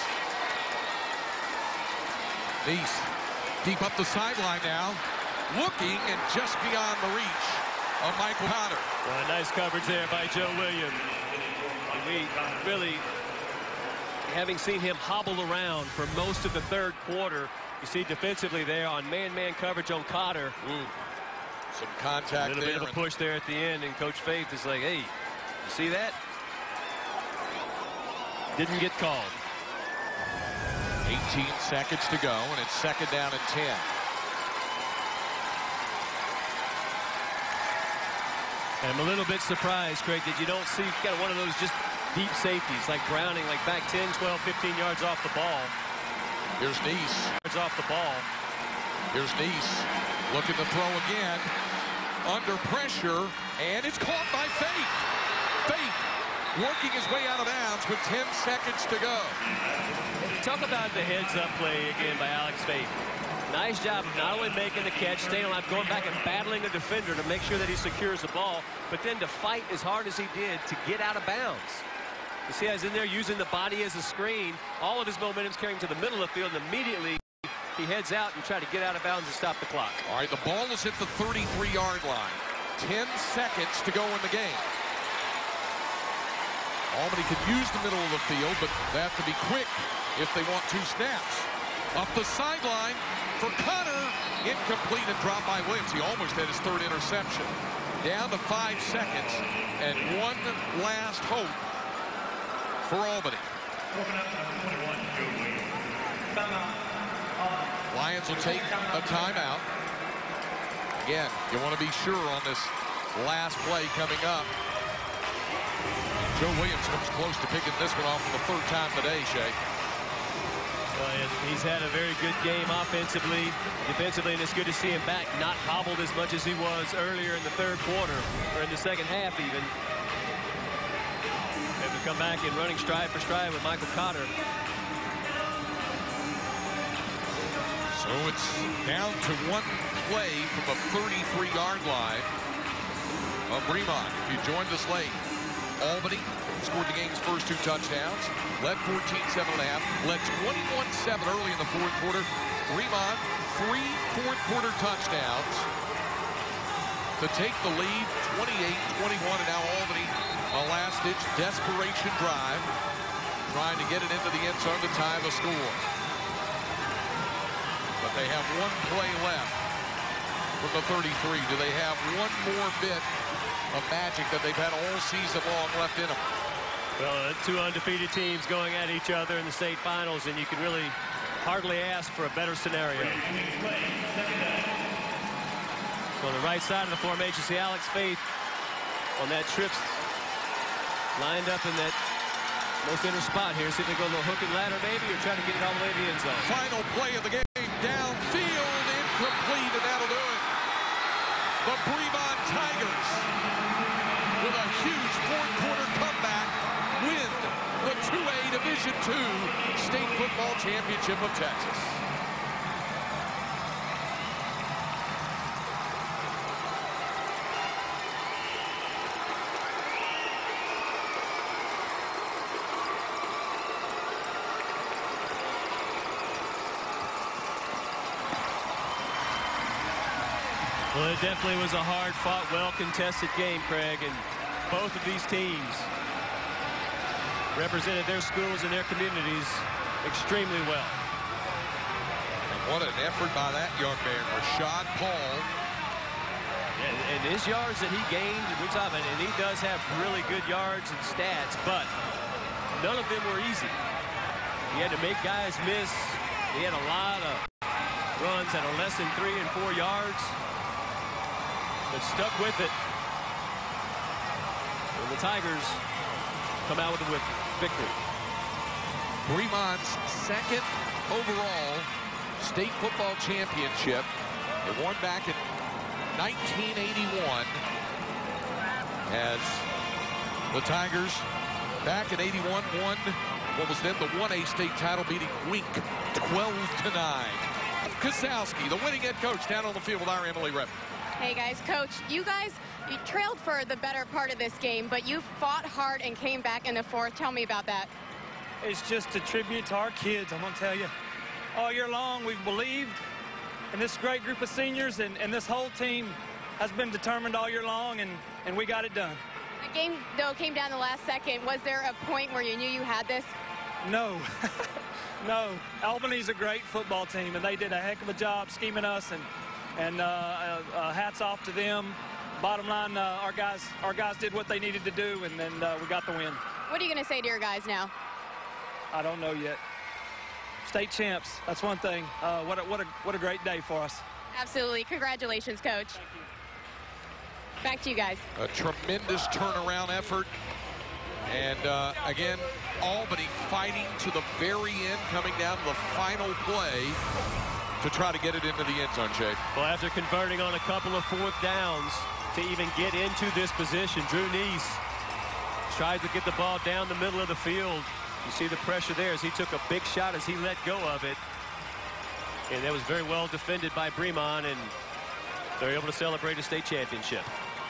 S1: Neese deep up the sideline now, looking and just beyond the reach of Michael Potter.
S3: Well, nice coverage there by Joe Williams. We really, having seen him hobble around for most of the third quarter, you see defensively there on man-man coverage on Cotter.
S1: Some contact there.
S3: A little bit of a push there at the end, and Coach Faith is like, hey, you see that? Didn't get called.
S1: 18 seconds to go, and it's 2nd down and 10.
S3: And I'm a little bit surprised, Craig, that you don't see kind of one of those just deep safeties like Browning, like back 10, 12, 15 yards off the ball.
S1: Here's Neese.
S3: Yards off the ball.
S1: Here's Neese looking to throw again. Under pressure, and it's caught by Faith. Faith working his way out of bounds with 10 seconds to go.
S3: Talk about the heads-up play again by Alex Faith. Nice job of not only making the catch, staying alive, going back and battling a defender to make sure that he secures the ball, but then to fight as hard as he did to get out of bounds. You see, he's in there using the body as a screen. All of his momentum's carrying to the middle of the field, and immediately he heads out and try to get out of bounds and stop the clock.
S1: All right, the ball is at the 33-yard line. 10 seconds to go in the game. Albany could use the middle of the field, but they have to be quick if they want 2 snaps. Up the sideline for Cutter, incomplete and dropped by Williams. He almost had his 3rd interception. Down to 5 seconds, and one last hope for Albany. Lions will take a timeout. Again, you want to be sure on this last play coming up. Joe Williams comes close to picking this one off for the 3rd time today, Shay.
S3: Well, he's had a very good game offensively, defensively, and it's good to see him back, not hobbled as much as he was earlier in the 3rd quarter, or in the 2nd half even. And we come back in running stride for stride with Michael Cotter.
S1: So it's down to 1 play from the 33-yard line of Bremond. If you joined us late, Albany scored the game's first 2 touchdowns, led 14-7.5, led 21-7 early in the 4th quarter. Bremond, 3 fourth-quarter touchdowns to take the lead, 28-21, and now Albany, a last-ditch desperation drive, trying to get it into the end zone to tie the score. But they have 1 play left from the 33. Do they have one more bit of magic that they've had all season long left in them?
S3: Well, 2 undefeated teams going at each other in the state finals, and you can really hardly ask for a better scenario. So on the right side of the formation, see Alex Faith on that trip, lined up in that most inner spot here. See if they go a little hook and ladder maybe, or try to get it all the way to the end zone.
S1: Final play of the game, downfield, incomplete, and that'll do it. The Bremond Tigers, with a huge 4th quarter comeback, win the 2A Division II State Football Championship of Texas.
S3: Well, it definitely was a hard-fought, well-contested game, Craig, and both of these teams represented their schools and their communities extremely well.
S1: And what an effort by that young man, Rashad Paul.
S3: And his yards that he gained, we're talking, and he does have really good yards and stats, but none of them were easy. He had to make guys miss. He had a lot of runs that are less than 3 and 4 yards, but stuck with it. And the Tigers come out with a victory.
S1: Bremond's second overall state football championship. It won back in 1981 as the Tigers back in 81 won what was then the 1A state title, beating Wink 12-9. Kasowski, the winning head coach, down on the field with our Emily Rep.
S5: Hey guys, Coach, you trailed for the better part of this game, but you fought hard and came back in the fourth. Tell me about that.
S6: It's just a tribute to our kids, I'm going to tell you. All year long, we've believed in this great group of seniors, and this whole team has been determined all year long, and we got it done.
S5: The game, though, came down the last second. Was there a point where you knew you had this?
S6: No. No. Albany's a great football team, and they did a heck of a job scheming us, and hats off to them. Bottom line, our guys did what they needed to do, and then we got the win.
S5: What are you going to say to your guys now?
S6: I don't know yet. State champs, that's one thing. What a great day for us.
S5: Absolutely. Congratulations, Coach. Back to you guys.
S1: A tremendous turnaround effort. And again, Albany fighting to the very end, coming down to the final play to try to get it into the end zone, Jake.
S3: Well, after converting on a couple of fourth downs to even get into this position, Drew Neese tries to get the ball down the middle of the field. You see the pressure there as he took a big shot as he let go of it. And that was very well defended by Bremond, and they're able to celebrate a state championship.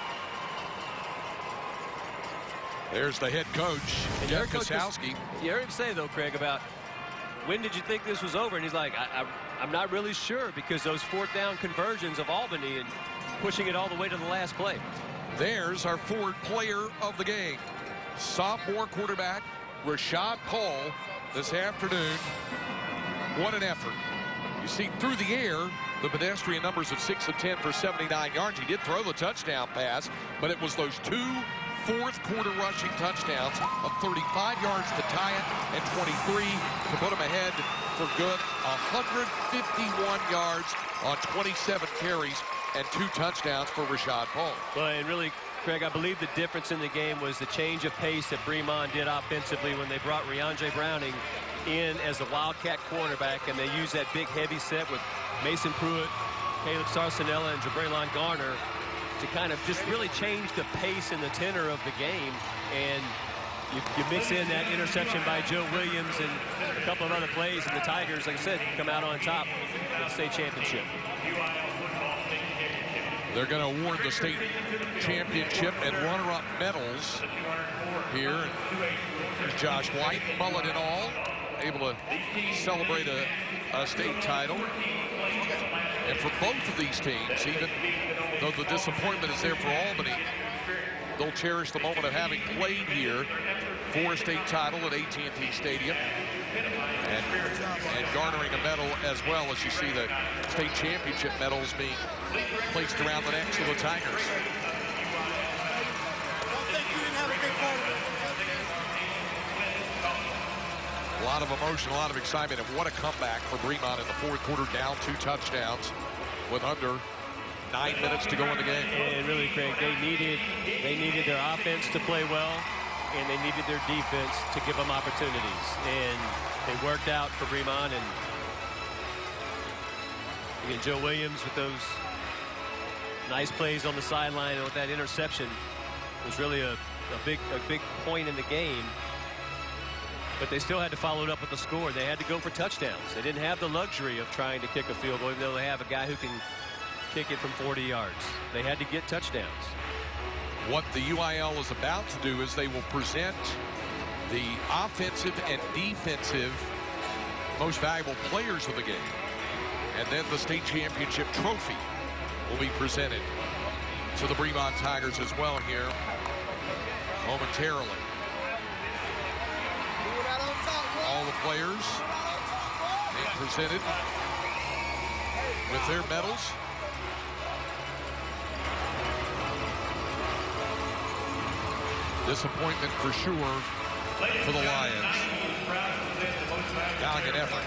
S1: There's the head coach, Jeff Kasowski.
S3: You heard him say, though, Craig, about when did you think this was over? And he's like, I'm not really sure, because those fourth down conversions of Albany and pushing it all the way to the last play.
S1: There's our forward player of the game. Sophomore quarterback Rashad Paul this afternoon. What an effort. You see through the air the pedestrian numbers of 6 of 10 for 79 yards. He did throw the touchdown pass, but it was those two fourth quarter rushing touchdowns of 35 yards to tie it and 23 to put him ahead for good. 151 yards on 27 carries and 2 touchdowns for Rashad Paul.
S3: Well, and really, Craig, I believe the difference in the game was the change of pace that Bremond did offensively when they brought Riandre Browning in as a Wildcat cornerback, and they used that big heavy set with Mason Pruitt, Caleb Sarsanella, and Jabraylon Garner to kind of just really change the pace and the tenor of the game. And you mix in that interception by Joe Williams and a couple of other plays, and the Tigers, like I said, come out on top of the state championship.
S1: They're going to award the state championship and runner-up medals here. There's Josh White, mullet and all, able to celebrate a state title. And for both of these teams, even though the disappointment is there for Albany, they'll cherish the moment of having played here for a state title at AT&T Stadium and garnering a medal as well, as you see the state championship medals being placed around the necks of the Tigers. A lot of emotion, a lot of excitement, and what a comeback for Bremond in the fourth quarter, down 2 touchdowns with under 9 minutes to go in the game.
S3: And really, Craig, they needed their offense to play well, and they needed their defense to give them opportunities. And they worked out for Bremond. And again, Joe Williams with those nice plays on the sideline, and with that interception was really a big point in the game. But they still had to follow it up with the score. They had to go for touchdowns. They didn't have the luxury of trying to kick a field goal, even though they have a guy who can kick it from 40 yards. They had to get touchdowns.
S1: What the UIL is about to do is they will present the offensive and defensive most valuable players of the game. And then the state championship trophy will be presented to the Bremond Tigers as well here momentarily. All the players being presented with their medals. Disappointment for sure for the Lions. Valiant effort.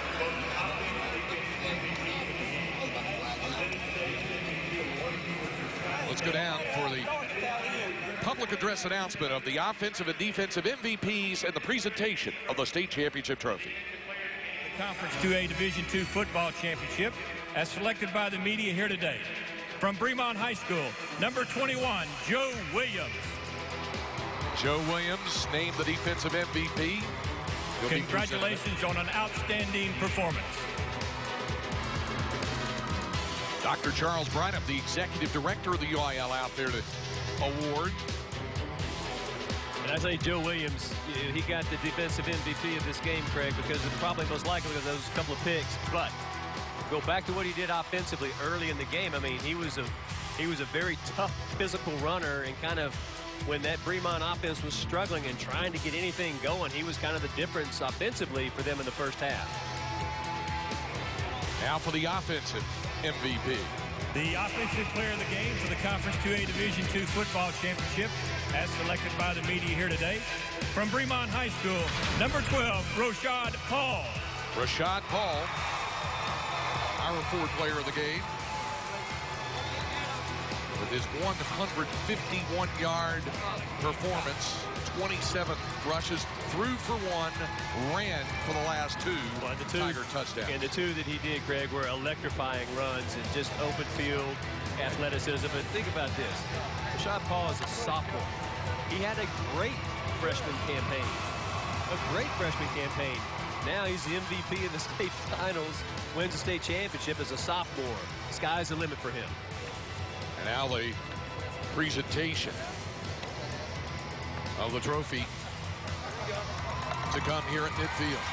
S1: Let's go down for the public public address announcement of the offensive and defensive MVPs and the presentation of the state championship trophy.
S17: The Conference 2A Division II football championship as selected by the media here today. From Bremond High School, number 21, Joe Williams.
S1: Joe Williams named the defensive MVP.
S17: Congratulations on an outstanding performance.
S1: Dr. Charles Brynup, the executive director of the UIL, out there to award.
S3: And I say Joe Williams, he got the defensive MVP of this game, Craig, because it's probably most likely because those couple of picks. But go back to what he did offensively early in the game. I mean, he was a very tough physical runner, and kind of when that Bremond offense was struggling and trying to get anything going, he was kind of the difference offensively for them in the first half.
S1: Now for the offensive MVP.
S17: The offensive player of the game for the Conference 2A Division II football championship as selected by the media here today. From Bremond High School, number 12, Rashad Paul.
S1: Rashad Paul, our fourth player of the game, with his 151-yard performance, 27 rushes, threw for one, ran for the last two, Tiger touchdown.
S3: And the two that he did, Greg, were electrifying runs and just open field athleticism. But think about this. Rashad Paul is a sophomore. He had a great freshman campaign. Now he's the MVP in the state finals, wins the state championship as a sophomore. Sky's the limit for him.
S1: And now the presentation of the trophy to come here at midfield.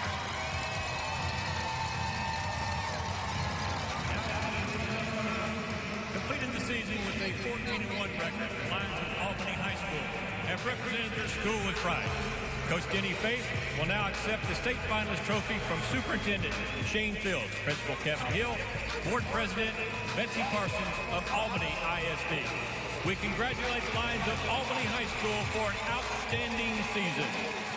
S17: Completed the season with a 14-1 record, the Lions of Albany High School have represented their school with pride. Coach Denny Faith will now accept the state finalist trophy from Superintendent Shane Fields, Principal Kevin Hill, Board President Betsy Parsons of Albany ISD. We congratulate the Lions of Albany High School for an outstanding season.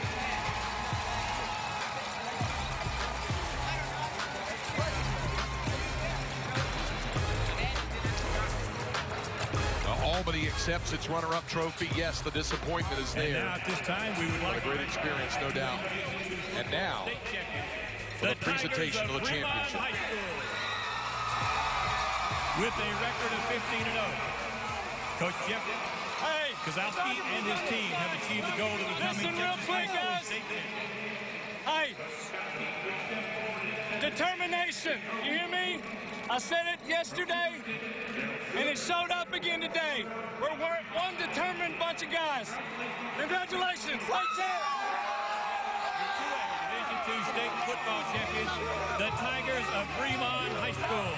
S1: Albany accepts its runner-up trophy. Yes, the disappointment is there.
S17: And now at this time, we would like
S1: a great experience, no doubt. And now, for the presentation of the championship.
S17: With a record of 15-0, Coach Jeff Kozowski and his team have achieved the goal of becoming Texas High School state champion.
S20: Hey, determination. You hear me? I said it yesterday, and it showed up again today. We're one determined bunch of guys. Congratulations.
S17: Division II state football champions, the Tigers of Bremond High School.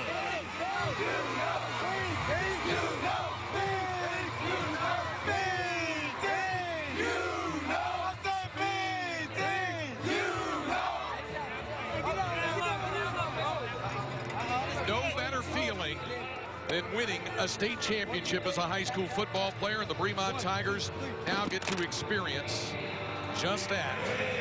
S1: No better feeling than winning a state championship as a high school football player, and the Bremond Tigers now get to experience just that.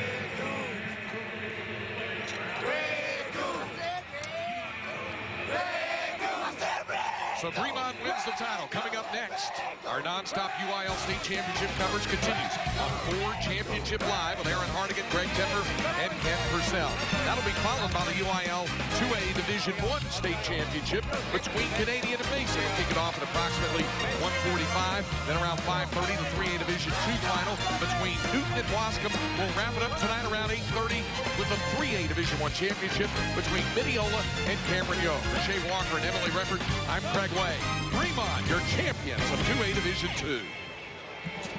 S1: So Bremond wins the title. Coming up next, our nonstop UIL state championship coverage continues on 4 Championship Live with Aaron Hardigan, Greg Tepper, and Ken Purcell. That'll be followed by the UIL 2A Division I state championship between Canadian and Mason. We'll kick it off at approximately 1:45. Then around 5:30, the 3A Division II final between Newton and Wascom. We'll wrap it up tonight around 8:30 with the 3A Division I championship between Mineola and Cameron Young. For Shea Walker and Emily Redford, I'm Craig Way. Bremond, your champions of 2A Division II.